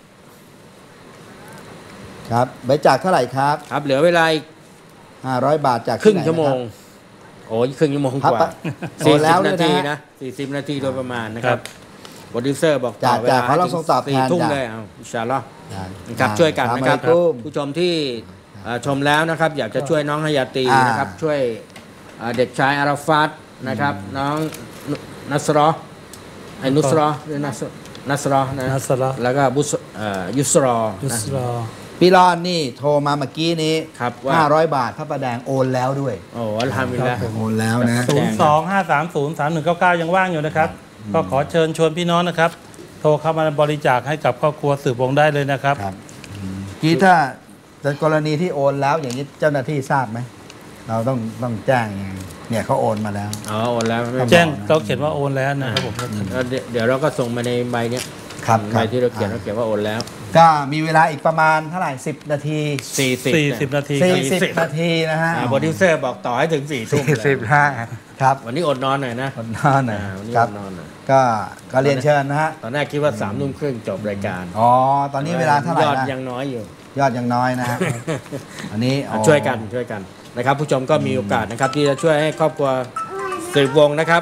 ครับบริจาคเท่าไหร่ครับครับเหลือเวลาอีกห้าร้อยบาทจากครึ่งที่ไหนชั่วโมงนะโอ้ยครึ่งชั่วโมงครับกว่าโอสี่นแล้สิวบด้วยนาทีนะนะสี่สิบนาทีโดยประมาณนะคครัรับบ โปรดิวเซอร์บอกต่อจ้ะเวลาจ้ะขอเราส่งตอบแทนสี่ทุ่มจ้ะเลยเอาอินชาอัลลอฮ์ได้นะครับช่วยกันนะครับอัสสลามุอะลัยกุมผู้ชมที่เอ่อชมแล้วนะครับ อยากจะช่วยน้องฮายาตีอ่านนะครับ ช่วยเอ่อเด็กชายอาราฟัตนะครับ น้องนุนัสรอไอ้นุสรอหรือนัสนัสรอนะนัสรอแล้วก็บุสเอ่อยุสรอยุนะสรอพี่รอนนี่โทรมาเมื่อกี้นี้ครับว่าห้าร้อยบาทพระประแดงโอนแล้วด้วยโอ้อัลฮัมดุลิลละโอนแล้วนะศูนย์สองห้าสามศูนย์สามหนึ่งเก้าเก้ายังว่างอยู่นะครับ ก็ขอเชิญชวนพี่น้องนะครับ โทรเข้ามาบริจาคให้กับครอบครัวสืบวงศ์ได้เลยนะครับครับกี้ถ้าในกรณีที่โอนแล้วอย่างนี้เจ้าหน้าที่ทราบไหม เราต้องต้องแจ้งยังไงเนี่ยเขาโอนมาแล้วอ๋อโอนแล้วไม่แจ้งเขาเขียนว่าโอนแล้วนะครับผมแล้วเดี๋ยวเดี๋ยวเราก็ส่งมาในใบเนี้ยครับคใบรับที่เราเขียนเราเขียนว่าโอนแล้วก็มีเวลาอีกประมาณเท่าไหร่สิบนาทีสี่สิบสี่สิบนาทีสี่สิบนาทีนะฮะอ่าโปรดิวเซอร์บอกต่อให้ถึงสี่ทุ่มสี่เลยสิบห้าครับวันนี้อดนอนหน่อยนะคนนอนหน่อยอ่าวันนี้ครัอบ ดนอนหน่อยก็ก็เรียนเชิญนะฮะตอนแรกคิดว่าสามทุ่มครึ่งจบรายการอ๋อตอนนี้เวลาเท่าไหร่ยอดนะยังน้อยอยู่ยอดยังน้อยนะฮะอันนี้อ๋อช่วยกันช่วยกันนะครับ ผู้ชมก็มีโอกาสนะครับ ที่จะช่วยให้ครอบครัวสืบวงศ์นะครับ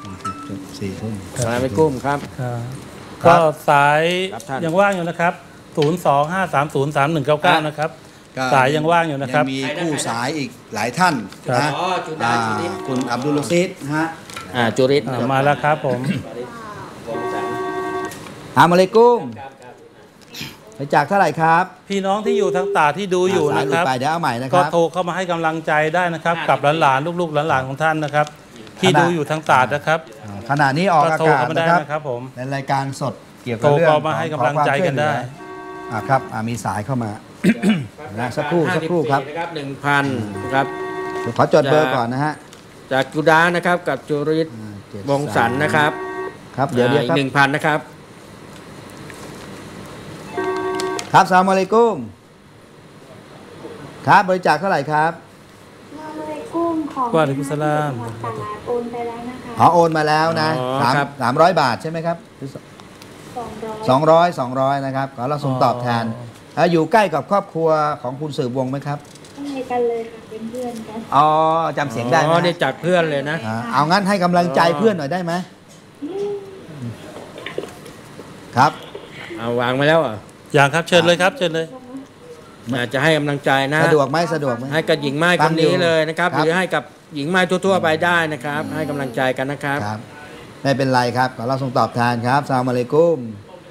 สี่ทุ่มสลามอะลัยกุ้มครับอ่าครัก็บสายครับท่านยังว่างอยู่นะครับศูนย์ สอง ห้า สาม ศูนย์ สาม หนึ่ง เก้า เก้า นะครับก็สายยังว่างอยู่นะครับยังมีคู่สายอีกหลายท่านครับนะอ๋อจุดาอ่าจุดิตคุณอับดุลรอซีดฮะอ่าจุริตอ่ามาแล้วครับผมฮามอะลัยกุมไปจากเท่าไหร่ครับพี่น้องที่อยู่ทางตราดที่ดูอยู่สายนะหลุคดรับไปเดี๋ยวเอาใหม่นะคก็รับโทรเข้ามาให้กำลังใจได้นะครับ กับหลานๆลูกๆหลานๆของท่านนะครับ ที่ดูอยู่ทางตราดนะครับอ่าขณะนี้ออกก็อาโทรกาศเข้ามาได้นะครับนะครับผมในรายการสดเกี่ยวกับโทรเรื่องเข้ามาให้กำลังใจกันได้ขอความช่วยเหลืออ่าครับอ่ามีสายเข้ามา นะสักครู่สักครู่ครับนะครับหนึ่งพันนะครับขอจดเบอร์ก่อนนะฮะจากจุดานะครับกับจุริตอ่าเจ็ดวงศ์สันนะครับครับเดี๋ยวเดี๋ยวครับหนึ่งพันนะครับครับสลามอะลัยกุมครับบริจาคเท่าไหร่ครับน้องเลยกุ้งของวะอะลัยกุมสลามโอนไปแล้วนะคะอ๋อโอนมาแล้วนะอ๋อสามครับสามร้อยบาทใช่ไหมครับสองร้อยสองร้อยสองร้อยนะครับขอเราส่งตอบแทนแล้วอยู่ใกล้กับครอบครัวของคุณสืบวงศ์ไหมครับข้างในกันเลยค่ะเป็นเพื่อนกันอ๋อจำเสียงได้ไหมอ๋อนี่จากเพื่อนเลยนะอ่าเอางั้นให้กำลังใจเพื่อนหน่อยได้ไหมครับเอาวางไว้แล้วเหรอ่ะอย่างครับเชิญเลยครับเชิญเลยอาจจะให้กำลังใจนะสะดวกไหมสะดวกไหมให้กับหญิงไม้ฟัคงนอยู่นี้เลยนะครับครับหรือให้กับหญิงไม้ทั่วๆไปได้นะครับ ให้กำลังใจกันนะครับครับไม่เป็นไรครับขอเราส่งตอบแทนครับสลามอะลัยกุม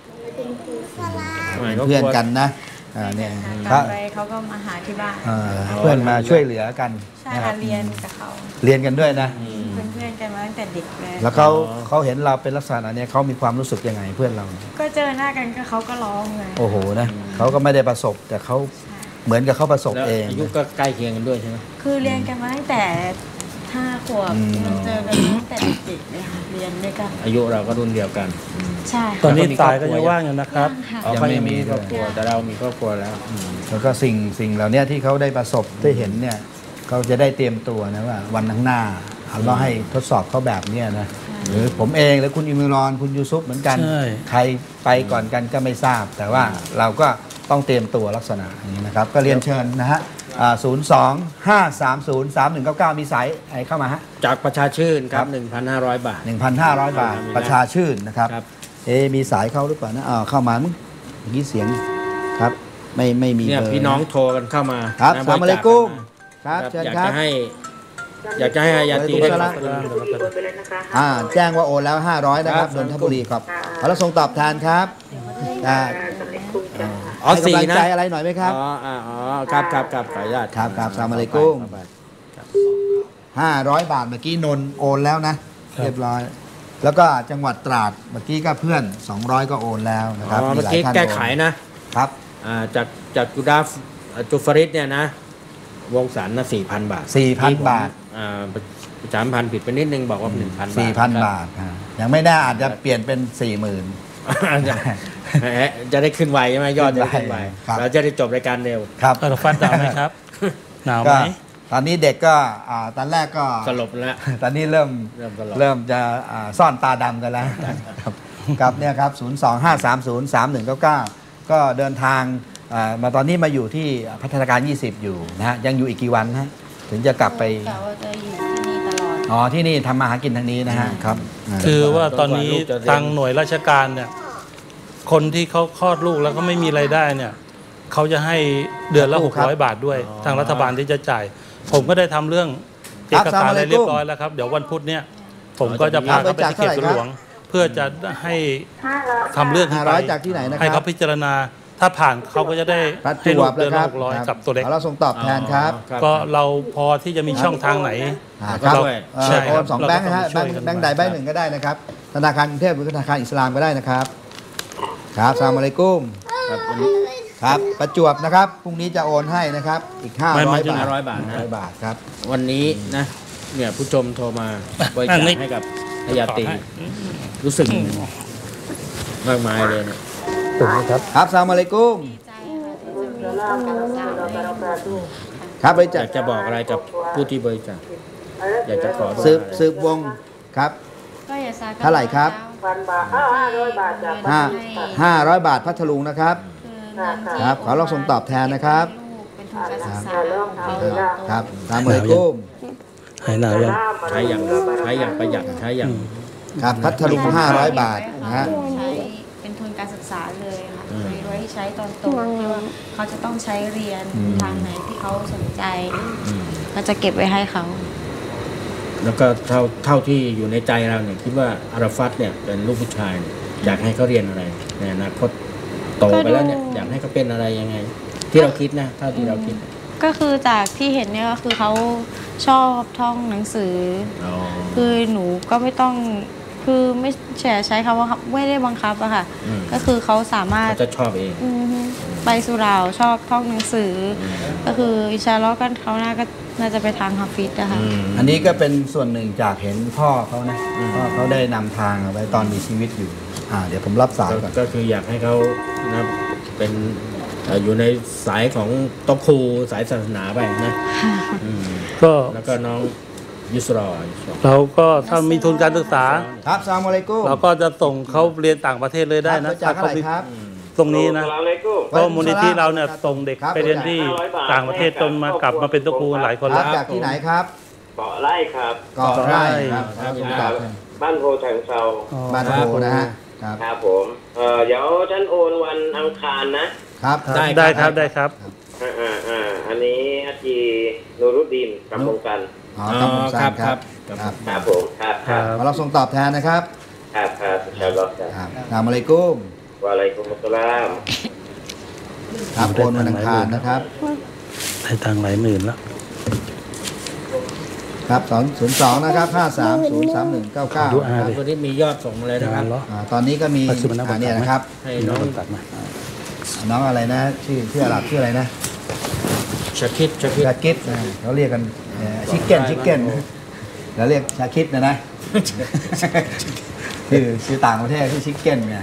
เป็นเพื่อนกันนะอ่าเนี่ยกลับไปเขาก็มาหาที่บ้านอ่าเพื่อนมาช่วยเหลือกันใช่นะคค่ะรับเรียนกับเขาเรียนกันด้วยนะเป็นเพื่อนกันมาตั้งแต่เด็กเลยแล้วเขาเขาเห็นเราเป็นลักษณะเนี้ยเขามีความรู้สึกยังไงเพื่อนเราก็เจอหน้ากันก็เขาก็ร้องเลยโอ้โหนะเขาก็ไม่ได้ประสบ แต่เขาเหมือนกับเขาประสบแล้วเองอายุก็ใกล้เคียงกันด้วยใช่ไหมคือเรียนกันมาตั้งแต่ห้าขวบอืมเราเจอกันตั้งแต่เด็กเลยค่ะเรียนด้วยกันอายุเราก็รุ่นเดียวกันใช่ตอนค่ะนี้สายก็ยังว่างอยู่นะครับค่ะเขาก็ยังมีครอบครัวแต่เรามีครอบครัวแล้วแล้วก็สิ่งสิ่งเหล่านี้ที่เขาได้ประสบได้เห็นเนี่ยเขาจะได้เตรียมตัวนะว่าวันข้างหน้าอัลเลาะห์ให้ทดสอบเขาแบบเนี้ยนะหรือผมเองหรือคุณอิมรอนคุณยูซุฟเหมือนกันใช่ใครไปก่อนกันก็ไม่ทราบ แต่ว่าเราก็ต้องเตรียมตัวลักษณะอย่างนี้นะครับ ก็เรียนเชิญนะฮะศูนย์สองห้าสามศูนย์สามหนึ่งเก้าเก้ามีสายอะไรเข้ามาฮะจากประชาชื่นคครัรับ บ หนึ่งพันห้าร้อย บาทหนึ่งพันห้าร้อยบาทประชาชื่นนะครับครับเอะมีสายเข้าหรือเปล่านะอ่าเข้ามามึงเมื่อกี้เสียงครับ ไม่ไม่มีเนี่ยเบอร์พี่น้องโทรกันเข้ามาครับนะสลามอะลัยกุมคครัรับบเชิญอยากครับจะให้ อยากจะให้อายาตีวะได้อะลัขยอบกุมคุณโอนไปเลยนะคะอ่าแจ้งว่าโอนแล้ว ห้าร้อย นะครับครับนนทบุรีครับขอเราส่งตอบแทนครับอ่าอ๋อให้สี่กำลังนะใจอะไรหน่อยไหมครับอ๋ออ่าอ๋อครับครับครับขออนุญาตครับครับสลามอะลัยกุม ห้าร้อยบาทเมื่อกี้นนท์โอนแล้วนะ เรียบร้อย แล้วก็จังหวัดตราดเมื่อกี้ก็เพื่อน สองร้อย ก็โอนแล้วนะคอ๋รับอเมื่อหลายกี้ท่านแก้โอนไขนะครับ อ่าจากจากจุดาฟจุฟริดเนี่ยนะ วงสันนะสี่พันบาทสี่พัน บาทอ่าสามพันผิดไปนิดนึงบอกว่าหนึ่งพันบาทสี่พัน บาทอ่ายังไม่แน่อาจจะเปลี่ยนเป็น สี่หมื่นจะจะได้ขึ้นไวใช่ไหมยอดจะได้ขึ้นไวครับเราจะได้จบรายการเร็วครับเราฟัดหนาวไหมครับ หนาวไหก็มตอนนี้เด็กก็อ่าตอนแรกก็สลบแล้วตอนนี้เริ่มเริ่มสลบเริ่มจะอ่าซ่อนตาดำกันแล้วครับครับเนี่ยครับ ศูนย์ สอง ห้า สาม ศูนย์ สาม หนึ่ง เก้า เก้า ก็เดินทางอ่ามาตอนนี้มาอยู่ที่พัฒนาการ ยี่สิบ อยู่นะฮะยังอยู่อีกกี่วันฮะถึงจะกลับไปแต่ว่าจะอยู่ที่นี่ตลอดอ๋อที่นี่ทำมาหากินทางนี้นะฮะครับาคือว่าตอนนี้ทางหน่วยราชการเนี่ย คนที่เขาคลอดลูกแล้วก็ไม่มีรายได้เนี่ยเขาจะให้เดือนละถูหกกครับร้อยบาทด้วย ทางรัฐบาลที่จะจ่าย ผมก็ได้ทำเรื่องเอกสารอะไรเรียบร้อยแล้วครับ เดี๋ยววันพุธเนี่ยผมก็จะพาเขาไปที่เขตสวนหลวง เพื่อจะให้ทำเรื่องขึ้นห้าไปร้อยจากที่ไหนนะคให้รัเขาบพิจารณา ถ้าผ่านเขาก็จะได้ประจให้วลูบกเดืนะอนคละรับหกร้อยกับตัวเล็กเราส่งตอบแทนครับครับก็เราพอที่จะมีช่องทางไหนอ่าครับด้วยเอ่อใช่ครับโอนสองแบงค์นะฮะเราแบก็งต้องช่วยกันค์แบงค์ใดแบงค์หนึ่งก็ได้นะครับ ธนาคารกรุงเทพหรือธนาคารอิสลามก็ได้นะครับครับสลามอะลัยกุมครับวันนี้ครับประจวบนะครับพรุ่งนี้จะโอนให้นะครับ อีก ห้าไม่ร้อยไม่บาทห้าร้อยบาทนะห้าร้อยบาทครับวันนี้นะเนี่ยผู้ชมโทรมาบรินั่จาง คนี่ให้กับอายาตีรู้สึกมากมายเลยเนี่ยถูกไหมครับครับสลามอะลัยกุมใจค่ะที่จะมีการรักษาให้ครับบริอจาคยากจะบอกอะไรกับผู้ที่บริจาคอยากจะขอสืบอะไรสืบวงครับก็อย่าซาเท่าไหร่ครับพันบาทห้าร้อยบาทจากห้าห้าร้อยบาทพัทลุงนะครับคือเงินที่ครับขอเราส่งตอบแทนนะครับเป็นทุนการศึกษาเขาครับสลามอะลัยกุมหายหนาวยังใช้อย่างใช้อย่างประหยัดใช้อย่างครับพัทลุงห้าร้อยบาทนะฮะใช้เป็นทุนการศึกษาเลยค่ะไว้ให้ที่ใช้ตอนโตที่ว่าเขาจะต้องใช้เรียนทางไหนที่เขาสนใจก็จะเก็บไว้ให้เขาแล้วก็เท่าเท่าที่อยู่ในใจเราเนี่ยคิดว่าอาราฟัตเนี่ยเป็นลูกผู้ชายเนี่ยอยากให้เขาเรียนอะไรในอนาคตโตไปแล้วเนี่ยอยากให้เขาเป็นอะไรยังไง ที่เราคิดนะเท่าที่เราคิดก็คือจากที่เห็นเนี่ยก็คือเขาชอบท่องหนังสืออคือหนูก็ไม่ต้องคือไม่ใช่ใช้คำว่าไม่ได้บังคับอะค่ะก็คือเขาสามารถเขาจะชอบเองอือฮึไปสุเหร่าชอบท่องหนังสืออก็คืออินชาอัลลอฮ์ก็เขาน่าก็น่าจะไปทางฮาฟิซอะค่ะอันนี้ก็เป็นส่วนหนึ่งจากเห็นพ่อเขานะพ่อเขาได้นำทางเอาไว้ตอนมีชีวิตอยู่อ่าเดี๋ยวผมรับสายก่อนก็คืออยากให้เขานะเป็นเอ่ออยู่ในสายของโต๊ะครูสายศาสนาไปนะอืมก็แล้วก็น้องยุสรอเราก็ถ้ามีทุนการศึกษาครับสลามอะลัยกุมเราก็จะส่งเขาเรียนต่างประเทศเลยได้นะจากอะไรครับตรงนี้นะอัสสลามุอะลัยกุมเพราะมูลนิธิเราเนี่ยส่งเด็กไปเรียนที่ต่างประเทศจนมากลับมาเป็นตัวครูหลายคนคแล้รับวจากที่ไหนครับเกาะไร่ครับเกาะไร่ครับครับครับบ้านโพแทงเซาบ้านโพนะฮะครับครับผมเอ่อเดี๋ยวฉันโอนวันอังคารนะครับได้ครับได้ครับอ่าอ่าอ่าอันนี้อาจีนูรุดดีนกำปงกันอ๋อครับผมทราบครับครับครับครับผมครับครับขอรับส่งตอบแทนนะครับครับครับอินชาอัลลอฮ์ครับครับสลามอะลัยกุมวะอะลัยกุมุสสลามครับโอนวันอังคารนะครับได้ตังค์หลายหมื่นแล้วครับสองศูนย์สองนะครับห้าสามศูนย์สามหนึ่งเก้าเก้าดูอาดิวันนี้มียอดส่งมาเลยนะครับอ่าตอนนี้ก็มีปัจจุบันนักอ่าเนี่ยนะครับให้น้องตัดมาน้องอะไรนะชื่อชื่ออาหรับชื่ออะไรนะชาคิดชาคิดชาคิดนะเขาเรียกกันชิคเก้นชิคเก้นเราเรียกชาคิดนะนะชื่อชื่อต่างประเทศชื่อชิคเก้นไง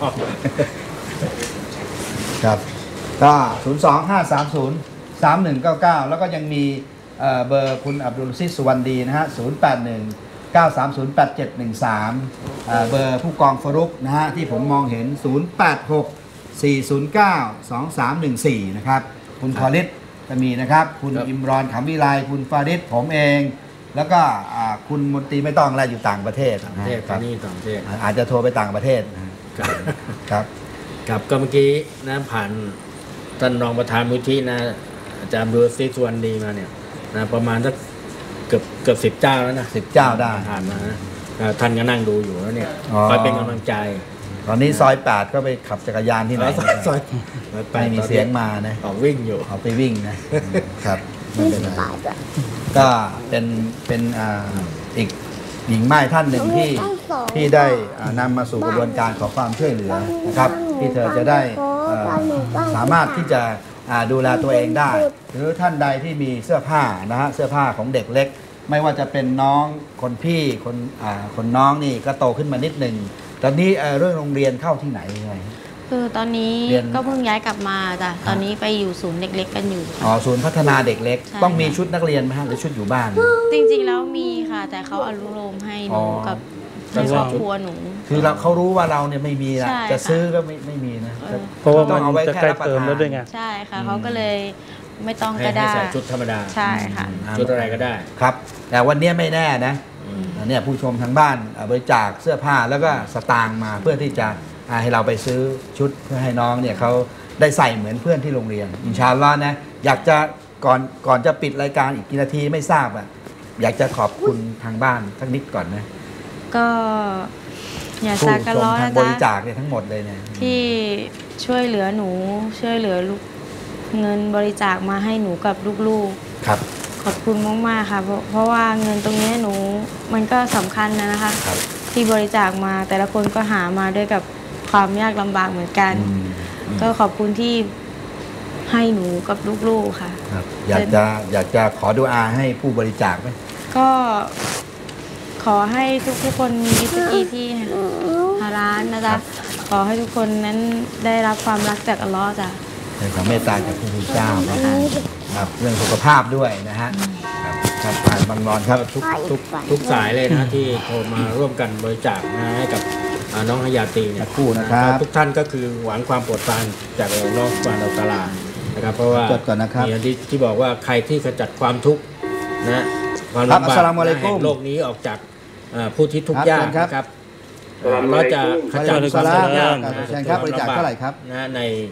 ครับก็ ศูนย์ สอง ห้า สาม ศูนย์ สาม หนึ่ง เก้า เก้า แล้วก็ยังมีเอ่อเบอร์คุณอับดุลซิดสุวรรณดีนะฮะ ศูนย์ แปด หนึ่ง เก้า สาม ศูนย์ แปด เจ็ด หนึ่ง สามเอ่อเบอร์ผู้กองฟรุกนะฮะที่ผมมองเห็น ศูนย์ แปด หก สี่ ศูนย์ เก้า สอง สาม หนึ่ง สี่ นะครับคุณคอลิดจะมีนะครับคุณอิมรอนขำวิไลคุณฟาริดผมเอง แล้วก็อ่าคุณมนตรีไม่ต้องอะไรอยู่ต่างประเทศต่างปนะระเทศครัตาบนี่ต่างประเทศอาจจะโทรไปต่างประเทศนะครับครับครับก็เมื่อกี้นะผ่านท่านรองประธานมูลที่นะอาจารย์บัวซีสวนดีมาเนี่ยนะประมาณสักเกือบเกือบสิบเจ้าแล้วนะสิบเจ้าได้ผ่านมานะอ่าท่านก็นั่งดูอยู่แล้วเนี่ยอ๋อคอยเป็นกำลังใจตอนนี้ซอยแปดก็ไปขับจักรยานที่ไหนซอยซอยไม่มีเสียงมานะออกวิ่งอยู่เอาไปวิ่งนะครับไม่เป็นไรก็เป็นเป็นอ่าอีกหญิงไม้ท่านหนึ่งที่ที่ได้อ่านำมาสู่กระบวนการขอความช่วยเหลือนะครับ ที่เธอจะได้เอ่อสามารถที่จะอ่าดูแลตัวเองได้ หรือท่านใดที่มีเสื้อผ้านะฮะเสื้อผ้าของเด็กเล็ก ไม่ว่าจะเป็นน้องคนพี่คนอ่าคนน้องนี่ก็โตขึ้นมานิดหนึ่งตอนนี้เอ่อเรื่องโรงเรียนเข้าที่ไหนยังไงคือตอนนี้เรียนก็เพิ่งย้ายกลับมาจ้ะตอนนี้ไปอยู่ศูนย์เด็กเล็กกันอยู่อ๋อศูนย์พัฒนาเด็กเล็กใช่ต้องมีชุดนักเรียนไหมฮะหรือชุดอยู่บ้านจริงๆแล้วมีค่ะ แต่เขาอนุโลมให้หอ๋นูอกับในครอบครัวหนูคือเราเขารู้ว่าเราเนี่ยไม่มีนะใช่จะค่ะซื้อก็ไม่ไม่มีนะเออเพราะว่าต้มัองเอาไว้นจะแค่ใกล้รับประเติมทานแล้วด้วยไงใช่ค่ะเขาก็เลยไม่ต้องให้ก็ให้ได้ใส่ชุดธรรมดาใช่ค่ะชุดอะไรก็ได้ครับ แต่วันเนี้ยไม่แน่นะอันเนี่ยผู้ชมทางบ้านเอ่อบริจาคเสื้อผ้าแล้วก็สตางค์มาเพื่อที่จะอ่าให้เราไปซื้อชุดเพื่อให้น้องเนี่ยเขาได้ใส่เหมือนเพื่อนที่โรงเรียนอินชาอัลลอฮ์นะอยากจะก่อนก่อนจะปิดรายการอีกกี่นาทีไม่ทราบอ่ะอยากจะขอบคุณทางบ้านสักนิดก่อนนะก็อย่าผู้ซากกันชมร้อนทางนะบจ๊ะริจาคเนี่ยทั้งหมดเลยเนี่ยที่ช่วยเหลือหนูช่วยเหลือลูกเงินบริจาคมาให้หนูกับลูกครับๆ ขอบคุณมากๆค่ะเพราะเพราะว่าเงินตรงนี้หนูมันก็สำคัญนะนะคะครับที่บริจาคมาแต่ละคนก็หามาด้วยกับความยากลำบากเหมือนกันอืมก็ขอบคุณที่ให้หนูกับลูกๆค่ะครับอยากจะอยากจะขอดูอาให้ผู้บริจาคไหมก็ขอให้ทุกๆคนมีริสกีที่ฮาลาลนะจ๊ะขอให้ทุกคนนั้นได้รับความรักจากอัลลอฮ์จ้ะเป็นความเมตตาจากพระพุทธเจ้านะครับครับเรื่องสุขภาพด้วยนะฮะครับครับผ่านบางรอนครับทุกทุกทุกสายเลยนะที่โทรมาร่วมกันบริจาคนะให้กับอ่าน้องฮายาตีเนี่สัยกครู่นะครับทุกท่านก็คือหวังความโปรดปรานจากอัลลอฮฺซุบฮานะฮูวะตะอาลานะครับเพราะว่าจดก่อนนะครับมีอันที่ที่บอกว่าใครที่ขจัดความทุกข์นะความครับลำบากอัสสลามุอะลัยกุมแห่งโลกนี้ออกจากอ่าผู้ที่ทุกข์ครับยากเชิญครับนะครับเราจะขจัดวะลัยกุมความสลามทุกข์ยากครับเชิญครับบริจาคเท่าไหร่ครับนะใน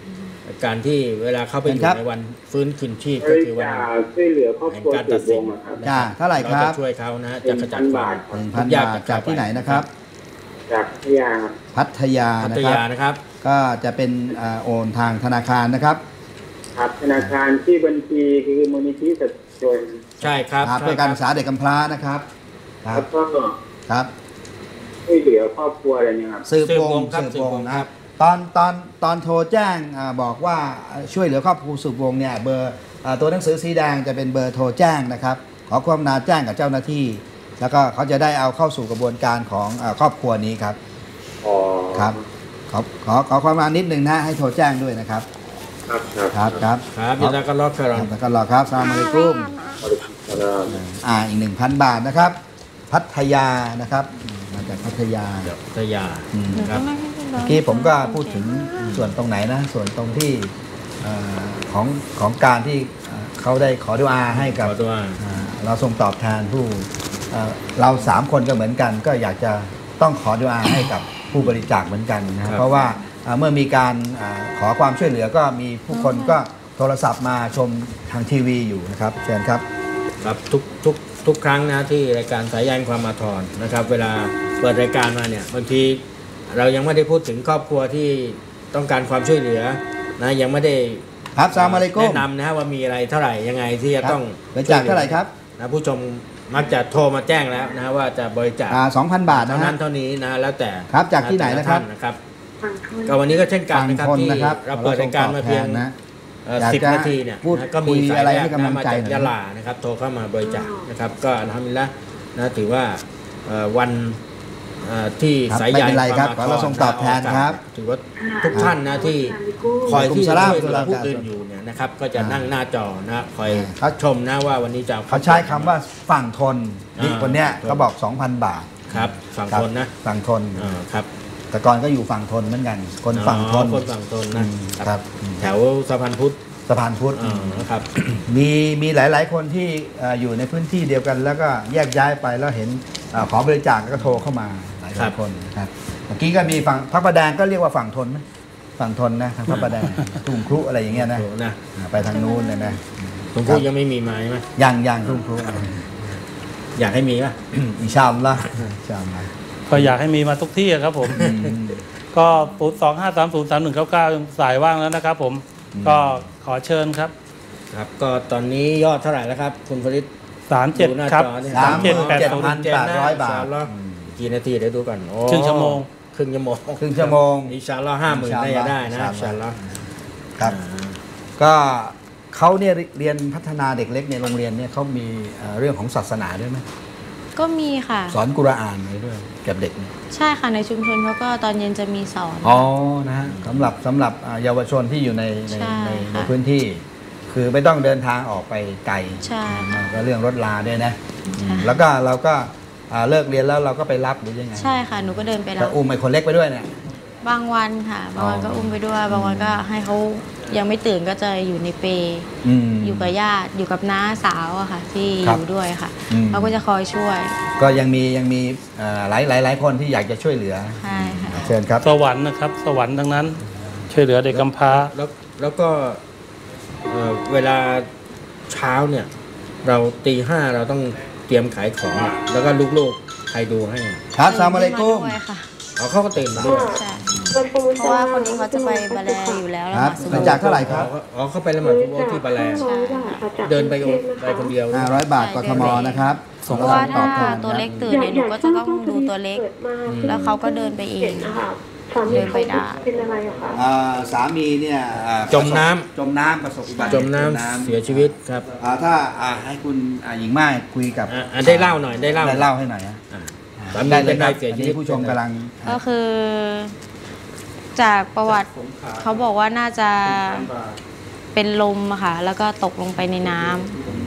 การที่เวลาเข้าไปอยู่ในวันฟื้นคืนชีพบก็ริคือวันจาคช่วยเหลือครอบแห่งครัวการสุตัดดสิวน งอะครับจ้าเท่าไหร่คเรารัจะบช่วยเขานะหนึ่จะงขจัพัดนควาบาม ทหนึ่งพันบาทจากที่ไหนนะครับจากพยาพัทยาพันะทครัยาบนะครับก็จะเป็นอ่าโอนทางธนาคารนะครับครับธนาคารที่บัญชีคือมูลนิธิสัตว์ชนใช่ครับครับใช่เพื่อคการบศึกษาเด็กกำพร้านะครับครัแล้บวก็ครับช่วยเหลือครอบครัวอะไรเนี่ยครับสืบสืบววงงครับสืบสืบววงงนะคครัรับ บตอนตอนตอนโทรแจ้งอ่าบอกว่าช่วยเหลือครอบครัวสืบวงเนี่ยเบอร์อ่าตัวหนังสือสีแดงจะเป็นเบอร์โทรแจ้งนะครับ ขอความกรุณาแจ้งกับเจ้าหน้าที่ แล้วก็เขาจะได้เอาเข้าสู่กระบวนการของอ่าครอบครัวนี้ครับอ๋อครับขอขอขอความกรุณานิดนึงนะให้โทรแจ้งด้วยนะครับครับครับครับครับครับยินดีต้อนรับคครัรับบ แล้วก็รอครับสลามอะลัยกุมขอบคุณครับอ่าอีกหนึ่งพันบาทนะครับ พัทยานะครับมาจากพัทยาพัทยาอืมครับเมื่อกี้ผมก็พูดถึงส่วนตรงไหนนะ ส่วนตรงที่เอ่อของของการที่เอ่อเขาได้ขอดุอาให้กับขอดุอาอ่าเราทรงตอบแทนผู้เอ่อเราสามคนก็เหมือนกัน ก็อยากจะต้องขอดุอาให้กับผู้บริจาคเหมือนกันนะเพราะว่าเอ่อเมื่อมีการอาขอความช่วยเหลือก็มีผู้คนก็โทรศัพท์มาชมทางทีวีอยู่นะครับเชิญครับครับทุกทุกทุกครั้งนะที่รายการสายใยแห่งความอาทรนะครับ เวลาเปิดรายการมาเนี่ยบางทีเรายังไม่ได้พูดถึงครอบครัวที่ต้องการความช่วยเหลือนะยังไม่ได้ครับสลามอะลัยกุมแนะนำนะว่ามีอะไรเท่าไหร่ยังไงที่จะต้องบริจาคเท่าไหร่ครับนะผู้ชมมักจะโทรมาแจ้งแล้วนะว่าจะบริจาคสองพันบาทเท่านะนั้ฮะนเท่านี้นะแล้วแต่ครับจากที่ไหนนะครับแต่ลท่านะครับก็วันนี้ก็เช่นกันนะครับฝั่งทนที่นะครับเราเปิดรายการมาเพียงนะสิบนาทีเนี่ยพูดนะก็มีคุยสายอะไรแรให้กกำลันะงมาใจจากหน่อยยะลานะครับโทรเข้ามาบริจาคนะครับก็อัลฮัมดุลิลละห์นะถือว่าเอ่อวันเอ่อที่ครับสายไม่ใยเป็นไรครับวมขอเราส่งตอบแทนครับถือว่าทุกท่านนะที่คอยที่จะช่วยเหลือผู้อื่นอยู่เนี่ยนะครับก็จะนั่งหน้าจอนะคอยชมนะว่าวันนี้จะเขาใช้คำว่าฝั่งทนนี่อ่าคนเนี้ยเขาบอก สองพัน บาทครับฝั่งครับทนนะฝั่งทนอ่าครับแต่ก่อนก็อยู่ฝั่งทนเหมือนกัน คนฝั่งทนอ๋อคนฝั่งทนนะอืมครับอืมแถวสะพานพุทธสะพานพุทธอ่านะครับมีมีหลาย ๆ คนที่เอ่ออยู่ในพื้นที่เดียวกัน แล้วก็แยกย้ายไปแล้วเห็นเอ่อขอบริจาคก็โทรเข้ามาหลายครับคนนะครับเมื่อกี้ก็มีฝั่งพระประแดงก็เรียกว่าฝั่งทนไหมฝั่งทนนะทางพระประแดงทุ่งครุอะไรอย่างเงี้ยนะโอ้นะอ่าไปทางนู้นเลยนะหลวงพ่อยังไม่มีไม้ไหมยังยังทุ่งครุอยากให้มีป่ะอินชาอัลลอฮ์อินชาอัลลอฮ์ก็อยากให้มีมาทุกที่อะครับผม ก็ศูนย์สองห้าสามศูนย์สามหนึ่งเก้าเก้าสายว่างแล้วนะครับผม ก็ขอเชิญครับครับก็ตอนนี้ยอดเท่าไหร่แล้วครับ คุณผลิตสามเจ็ดดูหน้าครับจอเนี่ยสามเจ็ดแปดเจ็ดศูนพันย์แปดร้อยบาทอินชาอัลลอฮ์กี่นาทีเดี๋ยวดูก่อนโอ้ครึ่งชั่วโมงครึ่งชั่วโมงครึ่งชั่วโมงอินชาอัลลอฮ์ห้าหมื่นอินชาอัลลอฮ์ได้ได้นะอิอินนชาชาอัอัลลลลออฮ์ฮ์ครับก็เขาเนี่ยเรียนพัฒนาเด็กเล็กในโรงเรียนเนี่ยเขามีเอ่อเรื่องของศาสนาด้วยไหมก็มีค่ะสอนกุรอานอะไรด้วยกับเด็กเนี่ยใช่ค่ะในชุมชนเขาก็ตอนเย็นจะมีสอนอ๋อนะฮะสำหรับสำหรับอ่าเยาวชนที่อยู่ในในใช่ในในค่ะพื้นที่ คือไม่ต้องเดินทางออกไปไกลใช่ค่ะก็เรื่องรถลาด้วยนะใช่แล้วก็เราก็อ่าเลิกเรียนแล้วเราก็ไปรับหรือยังไงใช่ค่ะหนูก็เดินไปรัจะบอุ้มไอ้คนเล็กไปด้วยเนี่ยบางวันค่ะ บางวันก็อ๋ออุ้อุ้มไปด้วย บางวันก็ให้เขายังไม่ตื่นก็จะอยู่ในเปรอืมอยู่กับญาติอยู่กับน้าสาวอะค่ะ ที่อครับยู่ด้วยค่ะอืมเขาก็จะคอยช่วยก็ยังมียังมีเอ่อหลายหลายหลายคนที่อยากจะช่วยเหลือใช่ค่ะเชิญครับสวรรค์นะครับ สวรรค์ทั้งนั้น ช่วยเหลือเด็กกำพร้าแล้วแล้วก็เอ่อเวลาเช้าเนี่ย เราตีห้าเราต้องเตรียมขายของอะแล้วก็ลูกๆใครดูให้อะครับสลามอะลัยกุมด้วยค่ะเอาเขาก็ตื่นมาด้วยใช่เพราะว่าคนนี้เขาจะไปบาแลอยู่แล้วครับแล้วบริจาคเท่าไหร่ครับอ๋อเขาไปละหมาดซุบฮ์ที่บาแลเดินไปไปคนเดียวห้าร้อยบาทกทมนะครับเพราะว่าตถ้าอบแทนตัวเล็กตื่นเนี่ยหนูก็จะต้องดูตัวเล็ก แล้วเขาก็เดินไปเอง เดินไปได้เป็นอะไรอะคะอ่าสามีเนี่ยอ่าจมน้ำจมน้ำประสบอุบัติเหตุจมน้ำเสียชีวิตครับอ่าถ้าอ่าให้คุณอ่าหญิงไม้คุยกับอ่ะอ่ะได้เล่าหน่อยได้เล่าได้เล่าให้หน่อยนะอ่ะอ่าสามีได้เลยเป็นคนารับยเสียอันชีนี้วิตผู้ชมกำลังก็คือ จากประวัติเขาบอกว่าน่าจะเป็นลมอะค่ะ แล้วก็ตกลงไปในน้ำ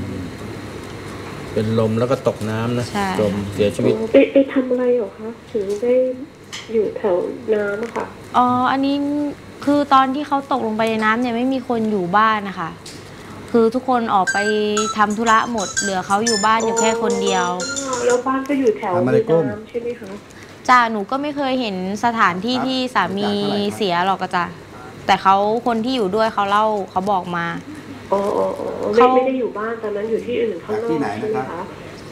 เป็นลมแล้วก็ตกน้ำนะใช่จมเสียชีวิตไปไปทำอะไรเหรอคะถึงได้อยู่แถวน้ำอะค่ะอ๋อ อันนี้คือตอนที่เขาตกลงไปในน้ำเนี่ยไม่มีคนอยู่บ้านนะคะ คือทุกคนออกไปทำธุระหมด เหลือเขาอยู่บ้านอยู่แค่คนเดียวอ๋อแล้วบ้านก็อยู่แถวทำอะมีไรกุ้งน้ำใช่ไหมคะจ้าหนูก็ไม่เคยเห็นสถานที่ที่สามีเสียหรอกอะจ้ะแต่เขาคนที่อยู่ด้วยเขาเล่าเขาบอกมาอ๋ออ๋ออ๋อไม่ไม่ได้อยู่บ้านตอนนั้นอยู่ที่อื่นข้างนอกที่ไหนใช่นะไหมครับคะ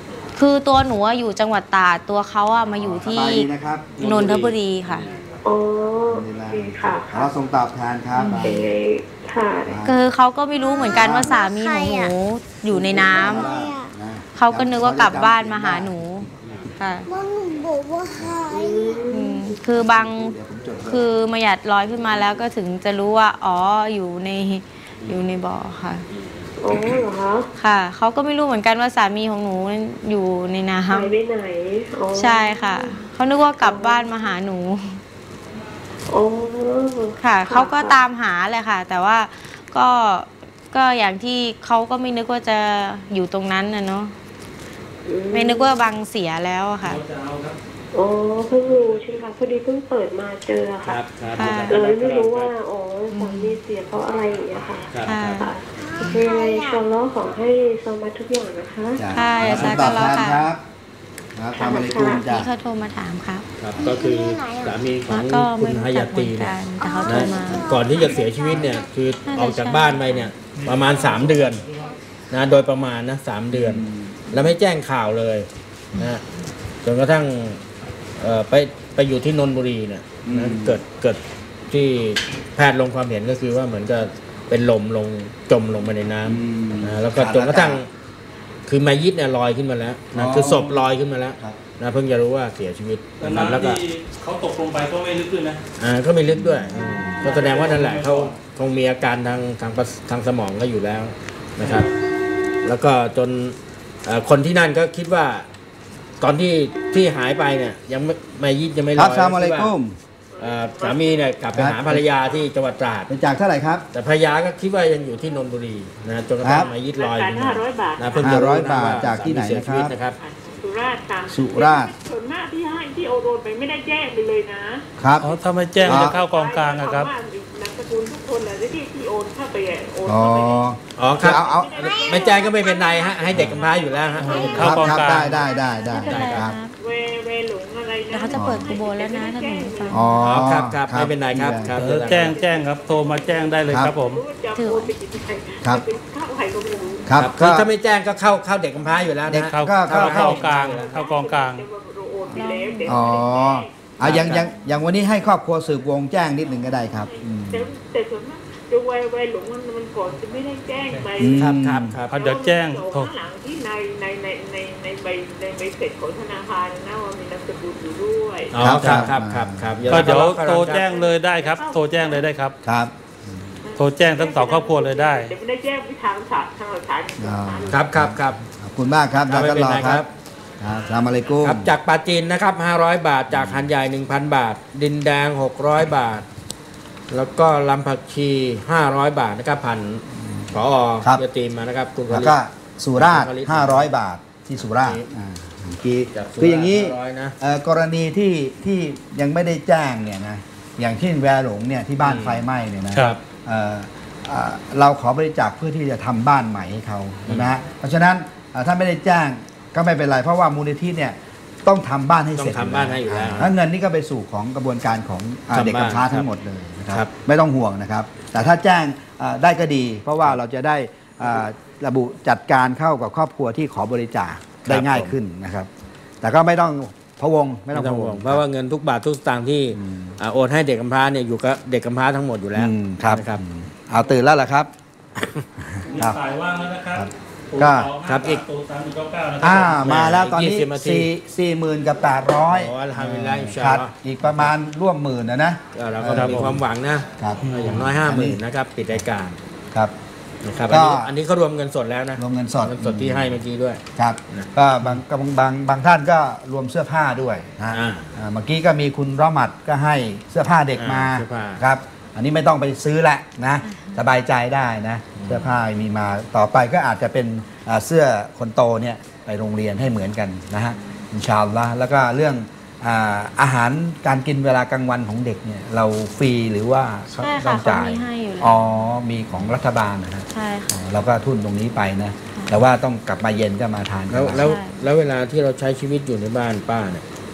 คือตัวหนูอะอยู่จังหวัดตราดตัวเขาอะมาอยู่ที่สบายดีนะครับนนทบุรีค่ะอ๋อโอเคค่ะเราส่งตอบแทนครับโอเคค่ะคือเขาก็ไม่รู้เหมือนกันว่าสามีของหนูอยู่ในน้ำเขาก็นึกว่ากลับบ้านมาหาหนูค่ะมันหนูบอกว่าหายอืมคือบางคือมาหยัดลอยขึ้นมาแล้วก็ถึงจะรู้ว่าอ๋ออยู่ในอยู่ในบ่อค่ะอ๋อเหรอคะค่ะเขาก็ไม่รู้เหมือนกันว่าสามีของหนูอยู่ในน้หายไปไหนอ๋อำใช่ค่ะเขานึกว่ากลับบ้านมาหาหนูอ๋อค่ะเขาก็ตามหาแหละค่ะ แต่ว่าก็ก็อย่างที่เขาก็ไม่นึกว่าจะอยู่ตรงนั้นนะเนาะไม่นึกว่าบางเสียแล้วอะค่ะอ๋อเพิ่งรู้ใช่ไหมคะพอดีเพิ่งเปิดมาเจอค่ะค่ะเลยไม่รู้ว่าอ๋อสามีเสียเพราะอะไรอย่างเงี้ยค่ะค่ะค่ะโอเคชอลล้อขอให้สมัครทุกอย่างนะคะค่ะอย่าส่ซางตกัอน บแล้วแทนค่ะครับครับทำอะไรกุมจ้ะนี่เขาโทรมาถามครับครับก็คือสามีของก็คุไม่ณรู้ฮาจัยากเหมืตีอนเนี่กัยนแต่เขาโทรนะมาก่อนที่จะเสียชีวิตเนี่ยคือน่าจะออกจากใช่บ้านไปเนี่ยประมาณสามเดือนนะโดยประมาณนะสามเดือน แล้วไม่แจ้งข่าวเลยนะจนกระทั่งเอ่อไปไปอยู่ที่นนทบุรีเนี่ยนะเกิดเกิดที่แพทย์ลงความเห็นก็คือว่าเหมือนกับเป็นลมลงจมลงไปในน้ำนะแล้วก็จนกระทั่งคือมายิดเนี่ยลอยขึ้นมาแล้วนะคือศพลอยขึ้นมาแล้วนะเพิ่งจะรู้ว่าเสียชีวิตแต่นะครับแล้วก็น้ำที่เขาตกลงไปก็ไม่ลึกด้วยนะอ่าก็ไม่ลึกด้วยอืมก็แสดงว่านั่นแหละเขาคงมีอาการทางทางประทางสมองก็อยู่แล้วนะครับ แล้วก็จนเอ่อคนที่นั่นก็คิดว่า ตอนที่ที่หายไปเนี่ยยังไม่ไม่ยิดยังไม่ลคอรับยสลามอะลัยคิดว่ากุมเอ่อสามีเนี่ยกลับไปหาภรรยาที่จังหวัดตราดเป็นจากเท่าไหร่ครับแต่ภรรยาก็คิดว่ายังอยู่ที่นนทบุรีนะจนกระทั่งมายิดลอยขึ้นมาห้าร้อยบาทนะเพิ่งจะรู้ห้าร้อยนะบาทว่าจากที่ไหนสมีเสียชีวิตนะครับนะครับสุราษฎร์ค่ะสุราษฎร์ส่วนมากที่ให้ที่โอโดนไปไม่ได้แจ้งไปเลยนะครับอ๋อถ้าไม่แจ้งจะเข้ากองกลางอะครับนามสกุลทุกคนเลยที่ที่โอนเข้าไปอะโอนอ๋อเข้าไปอ๋อครับเอาเอาไม่แจ้งก็ไม่เป็นไรฮะให้เด็กกำพร้าอยู่แล้วฮะคเข้ารับกองครับกลางได้ได้ได้ได้ไม่เป็นไรคครัรับบเวเวหลงอะไรนะเดี๋ยวเขาจะเปิดกูโบแล้วนะถ้าหนูฟังอ๋อครับครับไม่เป็นไรครับครับเออแจ้งแจ้งครับโทรมาแจ้งได้เลยครับผมรู้ว่าจะโอนไปกี่ใบครับเป็นข้าวไข่ก็ไม่รู้ครับคืก็อถ้าไม่แจ้งก็เข้าเข้าเด็กกำพร้าอยู่แล้วเด็กนะเข้าก็เข้าก็เข้ากลางเข้ากองกลางแต่ว่าเราโอนไปแล้วแต่อ๋อไม่ได้แจ้งอ่ะอย่างอย่างอย่างวันนี้ให้ครอบครัวสืบวงแจ้งนิดหนึ่งก็ได้ครับอืมแต่แต่ส่วนมากจะเวเวหลงมันมันก่อนจะไม่ได้แจ้งไปอืมครับครับครับเขาเดี๋ยวแจ้งโทโทรข้างหลังที่ในในในในในใบในใบเสร็จของธนาคารนะว่ามีนามสกุลอยู่ด้วยอ๋อครับครับครับครับก็เดี๋ยวโทรแจ้งเลยได้ครับ โทรแจ้งเลยได้ครับครับโทรแจ้งทั้งสองครอบครัวเลยได้แต่ไม่ได้แจ้งไปทางศาลทางหลักฐานอ่าครับครับครับขอบคุณมากครับครับแล้วก็รอไม่เป็นไรคครัรับบ ครับสลามอะลัยกุมครับจากปาจีนนะครับห้าร้อยบาทจากหันใหญ่หนึ่งพันบาท ดินแดงหกร้อยบาท แล้วก็ลำผักชีห้าร้อยบาทนะครับพันผอครับยาตีมมานะครับคุณแล้วก็สุราษฎร์คุณวลิตห้าร้อยบาทที่สุราษฎร์อ่าเมื่อกี้จากสุราษฎร์คืออย่างนี้ห้าร้อยนะเอ่อกรณีที่ที่ยังไม่ได้แจ้งเนี่ยนะอย่างที่แวหลงเนี่ยที่บ้านไฟไหม้เนี่ยนะครับ เอ่อเอ่อเราขอบริจาคเพื่อที่จะทำบ้านใหม่ให้เขานะฮะเพราะฉะนั้นเอ่อถ้าไม่ได้แจ้งก็ไม่เป็นไร เพราะว่ามูลนิธิเนี่ยต้องทำบ้านให้เสร็จต้องทำบ้านให้อยู่แล้วแล้วเงินนี่ก็ไปสู่ของกระบวนการของอ่าทำบ้านเด็กกำพร้าครับทั้งหมดเลยนะคครัรับบ ไม่ต้องห่วงนะครับ แต่ถ้าแจ้งเอ่อได้ก็ดี เพราะว่าเราจะได้อ่าระบุจัดการเข้ากับครอบครัวที่ขอบริจาคได้ง่ายขึ้นนะครับ แต่ก็ไม่ต้องพะวงไม่ไม่ต้องต้องพะวห่วงงเพราะว่าเงินทุกบาททุกสตางค์ที่อ่าโอนให้เด็กกำพร้าเนี่ยอยู่กับเด็กกำพร้าทั้งหมดอยู่แล้วอืมครับนะครับเอาตื่นแล้วเหรอครับมีครับสายว่างแล้วนะครับก็ครับอีกตูสามหนึ่งเก้าเก้านะคอ่ารับมาแล้วตอนนี้ยี่สิบนาทีสี่สี่หมื่นกับแปดร้อยโอ้อัลฮัมดุลิลลาฮิอินชาขาอัดลลอฮ์อีกประมาณร่วมหมื่นนะนะก็เราก็มีความหวังนะครับ อย่างน้อยห้าหมื่นนะครับปิดรายการครับนะครับก็อันนี้อันนี้เขารวมเงินสดแล้วนะรวมเงินสดเงินสดที่ให้เมื่อกี้ด้วยครับนะก็บางบางบางบางท่านก็รวมเสื้อผ้าด้วยนะอ่าอ่าเมื่อกี้ก็มีคุณรอมัดก็ให้เสื้อผ้าเด็กมาอ่าเสื้อผ้าครับ อันนี้ไม่ต้องไปซื้อละนะสบายใจได้นะเสื้อผ้ามีมาต่อไปก็อาจจะเป็นอ่าเสื้อคนโตเนี่ยไปโรงเรียนให้เหมือนกันนะฮะอินชาอัลลอฮ์แล้วก็เรื่องอ่าอาหารการกินเวลากลางวันของเด็กเนี่ยเราฟรีหรือว่าใช่ค่ะต้องจ่ายเขามีให้อยู่แล้วอ๋อมีของรัฐบาลนะฮะใช่ค่ะเราก็ทุนตรงนี้ไปนะ แต่ว่าต้องกลับมาเย็นก็มาทานแล้วกันแล้วใช่แล้วเวลาที่เราใช้ชีวิตอยู่ในบ้านป้าเนี่ย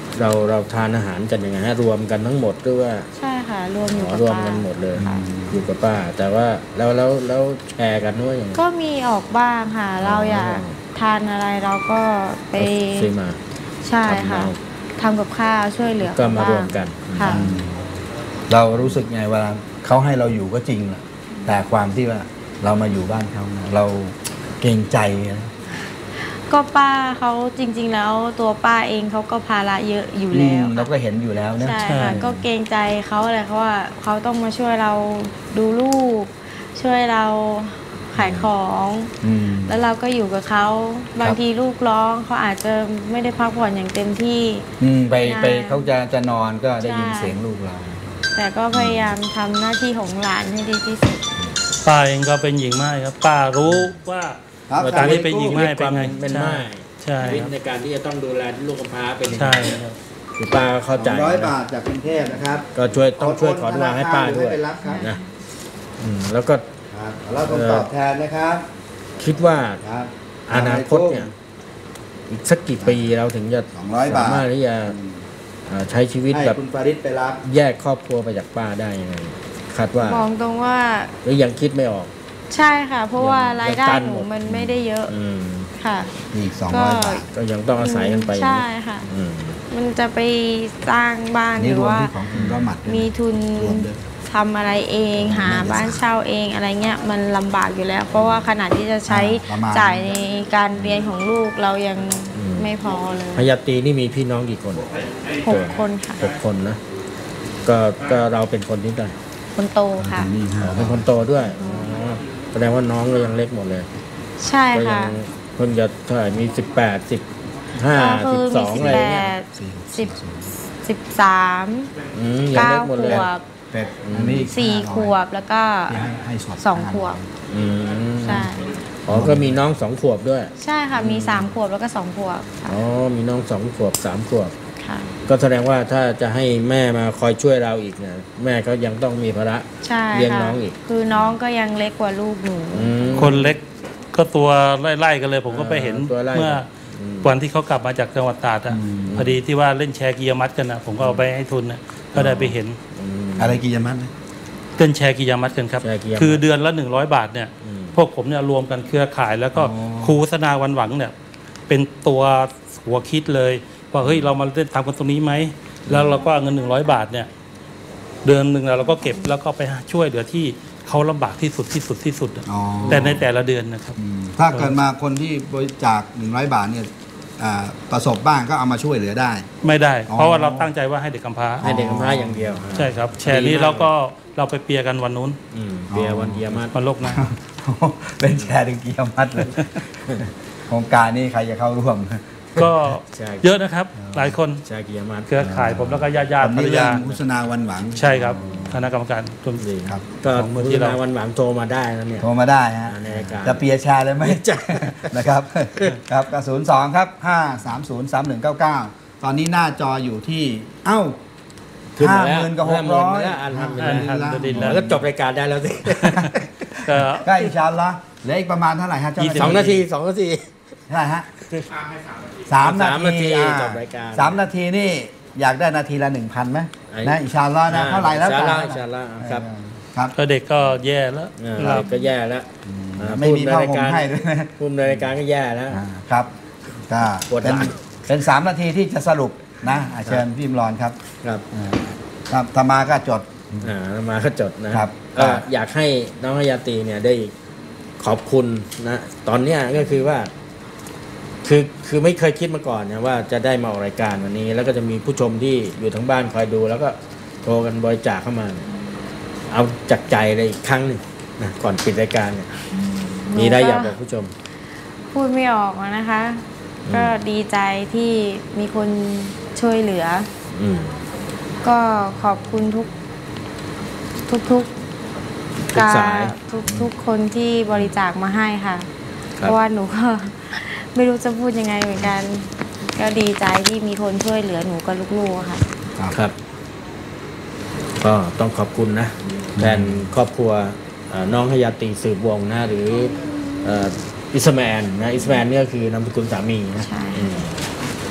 เราเราทานอาหารกันยังไงฮะรวมกันทั้งหมดหรือว่าใช่ค่ะรวมอยู่อ๋อกับรวมป้ากันหมดเลยอยู่กับป้า แต่ว่าแล้วแล้วแล้วแชร์กันด้วยอย่างก็มีออกบ้างค่ะ เราอยากทานอะไรเราก็ไปซื้อมาใช่ค่ะทำกับข้าวช่วยเหลือก็เขามารวมบ้างกันค่ะเรารู้สึกไงเวลาเขาให้เราอยู่ก็จริงแหละแต่ความที่ว่าเรามาอยู่บ้านเขาเนี่ยเราเกรงใจนะก็ป้าเขาจริง ๆ แล้วตัวป้าเองเขาก็ภาระเยอะอยู่แล้วอืมเราก็เห็นอยู่แล้วนะใช่ค่ะก็เกรงใจเขาอะไรเขาว่าเขาต้องมาช่วยเราดูลูก ช่วยเราขายของอืมแล้วเราก็อยู่กับเขาบางทีลูกร้องเขาอาจจะไม่ได้พักผ่อนอย่างเต็มที่อืมไปใช่ไปเขาจะจะนอนก็ได้ยินใช่เสียงลูกเราแต่ก็พยายามทำหน้าที่ของหลานให้ดีที่สุดป้าเองก็เป็นหญิงม่ายครับป้ารู้ว่าการที่เป็นหญิงม่ายเป็นไงเป็นม่ายใช่ชีวิตครับในการที่จะต้องดูแลลูกกำพร้าเป็นยังไงใช่ครับคือป้าเข้าใจร้อยนะบาทจากกรุงเทพนะครับก็ช่วยต้องช่วยถอนวางให้ป้าด้วยไม่เป็นไรครับนะอืมแล้วก็ครับเราต้องตอบแทนนะครับคิดว่าครับอนาคตเนี่ยอีกสักกี่ปีเราถึงจะสองร้อยบาทสามารถที่จะเอ่อใช้ชีวิตให้แบบคุณฟาริดไปรับแยกครอบครัวไปจากป้าได้ยังไงคาดว่ามองตรงว่าหรือยังคิดไม่ออกใช่ค่ะ เพราะว่ายังรายได้ยังตันหนูหมดมันไม่ได้เยอะอืมค่ะอีกสองก็ร้อยบาทก็ยังต้องอาศัยกันไปใช่ค่ะอืมมันจะไปสร้างบ้านหนี่รือรวมว่าที่ของคุณก็หมัดด้วยนะมีทุนรวมด้วยทำอะไรเองหาบ้านเช่าเองอะไรเงี้ยมันลำบากอยู่แล้ว เพราะว่าขนาดที่จะใช้ประมาณจ่ายในการเรียนของลูกเรายังไม่พอเลยพยาตีนี่มีพี่น้องกี่คนหกคนค่ะหกคนนะก็ก็เราเป็นคนที่เท่าไหร่คนโตค่ะนี่อ๋ฮะอเป็นคนโตด้วยอ๋อแสดงว่าน้องก็ยังเล็กหมดเลยใช่ก็ยัค่ะเพิ่งจะเท่าไหร่มีสิบแปดสิบห้าก็สิคืบอสมีองสิบอะไรแปเงี้ยดสิบสิบสามอืมยังเก้าเล็กหมดขเลยวบเป็ดอันนี้อีกสี่ห้าร้อยขวบแล้วก็ที่ให้ให้สดสองขวบอืมใช่อ๋อก็มีน้องสองขวบด้วยใช่ค่ะมีสามขวบแล้วก็สองขวบค่ะอ๋อมีน้องสองขวบสามขวบค่ะก็แสดงว่าถ้าจะให้แม่มาคอยช่วยเราอีกเนี่ยแม่ก็ยังต้องมีภาระใช่เลี้ยงค่ะน้องอีกคือน้องก็ยังเล็กกว่าลูกหนูอืมคนเล็กก็ตัวไล่ๆกันเลย ผมก็ไปเห็นตัวไล่เมื่ออมวันที่เขากลับมาจากจังหวัดตราดอ่ะพอดีที่ว่าเล่นแชร์กิยามัดกันนะผมก็เอาไปให้ทุนนะก็ได้ไปเห็นอืมอะไรกี่ยามัดนะเล่นแชร์กิยามัดกันครับแชร์กิยามัดคือเดือนละหนึ่งร้อยบาทเนี่ยอืมพวกผมเนี่ยรวมกันเครือข่าย แล้วก็อ๋อครูวัฒนาวันหวังเนี่ยเป็นตัวหัวคิดเลยว่าเฮ้ยเรามาเล่นทำกันตรงนี้ไหมแล้วเราก็เอาเงินหนึ่งร้อยบาทเนี่ยเดือนหนึ่งเราก็เก็บแล้วก็ไปช่วยเหลือที่เขาลำบากที่สุดที่สุดที่สุดอะอ๋อแต่ในแต่ละเดือนนะครับอืมถ้าเกิดมาคนที่บริจาคหนึ่งร้อยบาทเนี่ยอ่าประสบบ้างก็เอามาช่วยเหลือได้ไม่ได้อ๋อเพราะว่าเราตั้งใจว่าให้เด็กกำพร้าให้เด็กกำพร้าอย่างเดียวใช่ครับ แชร์นี้เราก็เราไปเปียร์กันวันนู้นอืมเบียร์วันเดียมาวันโลกนะเป็นแชร์ถึงกี่ยามัดเลย โครงการนี้ใครจะเข้าร่วมก็ใช่เยอะนะครับ หลายคนชากิยามาเครือข่ายผมแล้วก็ญาติญาคตินภรนี้รเรื่ยาองอุสนาวันหวังใช่ครับคณะกรรมการรวมดีครับก็ของมูลมูที่ลเรานาวันหวังโทรมาได้แล้วเนี่ยโทรมาได้ฮะในรายการจะเปียร์แชร์เลยไหม นะครับ ครับกระสุนสองครับห้าสามศูนย์สามหนึ่งเก้าเก้าตอนนี้หน้าจออยู่ที่ เอ้าขึ้นห้ามาแล้วหมื่นกับหห้าก หมื่ร้นอยแล้วอันทำอัลฮัมดุลิลลาห์แล้วก็จบรายการได้แล้วสิก็ก็อินชาอัลลอฮ์เหลืออีกประมาณเท่าไหร่ฮะเจ้าหน้าที่สองนาทีสองนาทีเท่าไหร่ฮะสามสามนานาทีทีอ่าจบรายการสามนาทีนี่อยากได้นาทีละหนึ่งพันไหมไอ้นะอินชาอัลลอฮ์นะเท่าไหร่แล้วอินชาอัลลอฮ์แต่อินชาอัลลอฮ์ครับครับก็เด็กก็แย่แล้วเออครับก็แย่แล้วอ่าไม่มีพูดในรายผ้าห่มการให้ด้วยนะพูดในรายการก็แย่แล้วอ่าครับก็ปวดหเป็นลังเป็นสามนาทีที่จะสรุปนะอ่ะเชิญพี่อิมรอนครับครับอ่าครับธรรมาก็จดอ่ามาก็จดนะครับ ก็อยากให้น้องฮายาตีเนี่ยได้ขอบคุณนะตอนเนี้ยก็คือว่า คือคือไม่เคยคิดมาก่อนนะว่าจะได้มาออกรายการวันนี้ แล้วก็จะมีผู้ชมที่อยู่ทั้งบ้านคอยดู แล้วก็โทรกันบริจาคเข้ามาเนี่ยเอาจากใจเลยอีกครั้งหนึ่งนะก่อนปิดรายการเนี่ยมีอะไรอยากบอกผู้ชมพูดไม่ออกอะนะคะ ก็ดีใจที่มีคนช่วยเหลืออืมก็ขอบคุณทุก ทุกทุกทุกกาสายทุกทุกคนที่บริจาคมาให้ค่ะครับเพราะว่าหนูก็ ไม่รู้จะพูดยังไงเหมือนกัน ก็ดีใจที่มีคนช่วยเหลือหนูกับลูกๆอะค่ะครับ ก็ต้องขอบคุณนะแทนครอบครัวเอ่อน้องฮายาตีสืบวงศ์นะหรือเอ่ออิสมาแอนนะอิสมาแอนเนี่ยคือนามสกุลสามีนะใช่อืม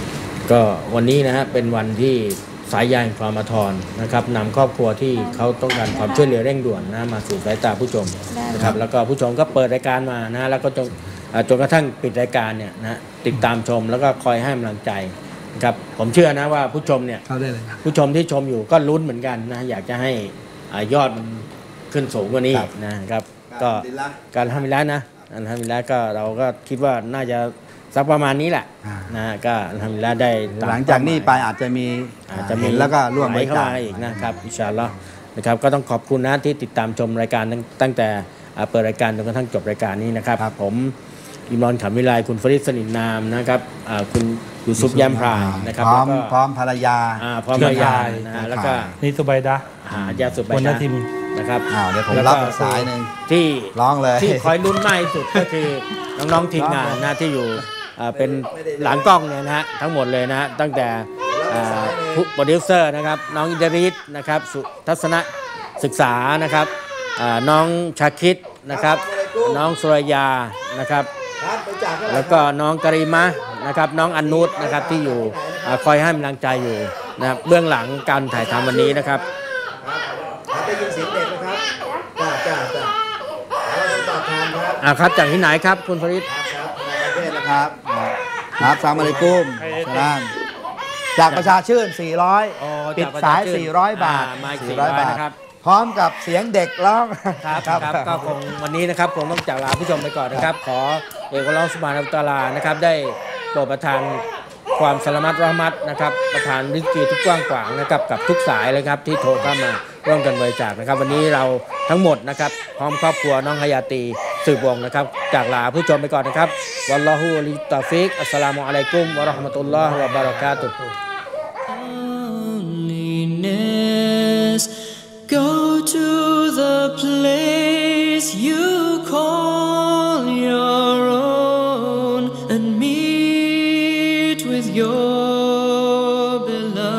ก็วันนี้นะฮะเป็นวันที่สายใยแห่งความอาทรนะครับนำครอบครัวที่เขาต้องการความช่วยเหลือเร่งด่วนนะมาสู่สายตาผู้ชมนะครับแล้วก็ผู้ชมก็เปิดรายการมานะแล้วก็จนจนกระทั่งปิดรายการเนี่ยนะติดตามชมแล้วก็คอยให้กำลังใจนะครับผมเชื่อนะว่าผู้ชมเนี่ยผู้ชมที่ชมอยู่ก็ลุ้นเหมือนกันนะอยากจะให้ยอดมันขึ้นสูงกว่านี้นะครับก็การทำมิลานะอันทำมิลาก็เราก็คิดว่าน่าจะสักประมาณนี้แหละนะก็ทำมิลาได้หลังจากนี้ไปอาจจะมีอาจจะมีแล้วก็ร่วมไหลเข้ามาอีกนะครับอินชาอัลลอฮ์นะครับก็ต้องขอบคุณนะที่ติดตามชมรายการตั้งแต่เปิดรายการจนกระทั่งจบรายการนี้นะครับผมอิมรอนขำวิไลคุณฟริดสนิทนามนะครับคุณยูซุปแย้มพรายนะครับพร้อมพร้อมภรรยาพร้อมภรรยานะแล้วก็นี่สุบัยดะหายาสุบัยดะนะครับเดี๋ยวผมรับสายหนึ่งที่ร้องเลยที่คอยลุ้นมากที่สุดก็คือน้องๆทีมงานนะที่อยู่เป็นหลังกล้องเนี่ยนะฮะทั้งหมดเลยนะตั้งแต่ผู้โปรดิวเซอร์นะครับน้องอินเดริสนะครับทัศนศึกษานะครับน้องชาคิดนะครับน้องสุรยานะครับแล้วก็น้องกรีมะนะครับน้องอนุชนะครับที่อยู่คอยให้กำลังใจอยู่นะครับเบื้องหลังการถ่ายทำวันนี้นะครับได้ยินเสียงเด็กนะครับจ้าจ้าจ้าตอบแทนครับอ่าครับจากที่ไหนครับคุณฟริดประเทศนะครับครับสามอะลัยกุมสลามจากประชาชื่นสี่ร้อยปิดสายสี่ร้อยบาทสี่ร้อยบาทนะครับพร้อมกับเสียงเด็กร้องครับครับก็คงวันนี้นะครับผมต้องจากลาผู้ชมไปก่อนนะครับขอเอกลักษณ์สุบฮานะฮูวะตะอาลานะครับได้โปรดประทานความสลามัตเราะห์มัตนะครับประทานริสกีที่กว้างขวางนะครับกับทุกสายเลยครับที่โทรเข้ามาร่วมกันบริจาคนะครับวันนี้เราทั้งหมดนะครับพร้อมครอบครัวน้องฮายาตีสืบวงนะครับจากลาผู้ชมไปก่อนนะครับวัลลอฮุวะลิตอฟิกอัสสลามุอะลัยกุมวะเราะห์มะตุลลอฮ์วะบะเราะกาตุฮ์ Go to the place you call your own and meet with your beloved.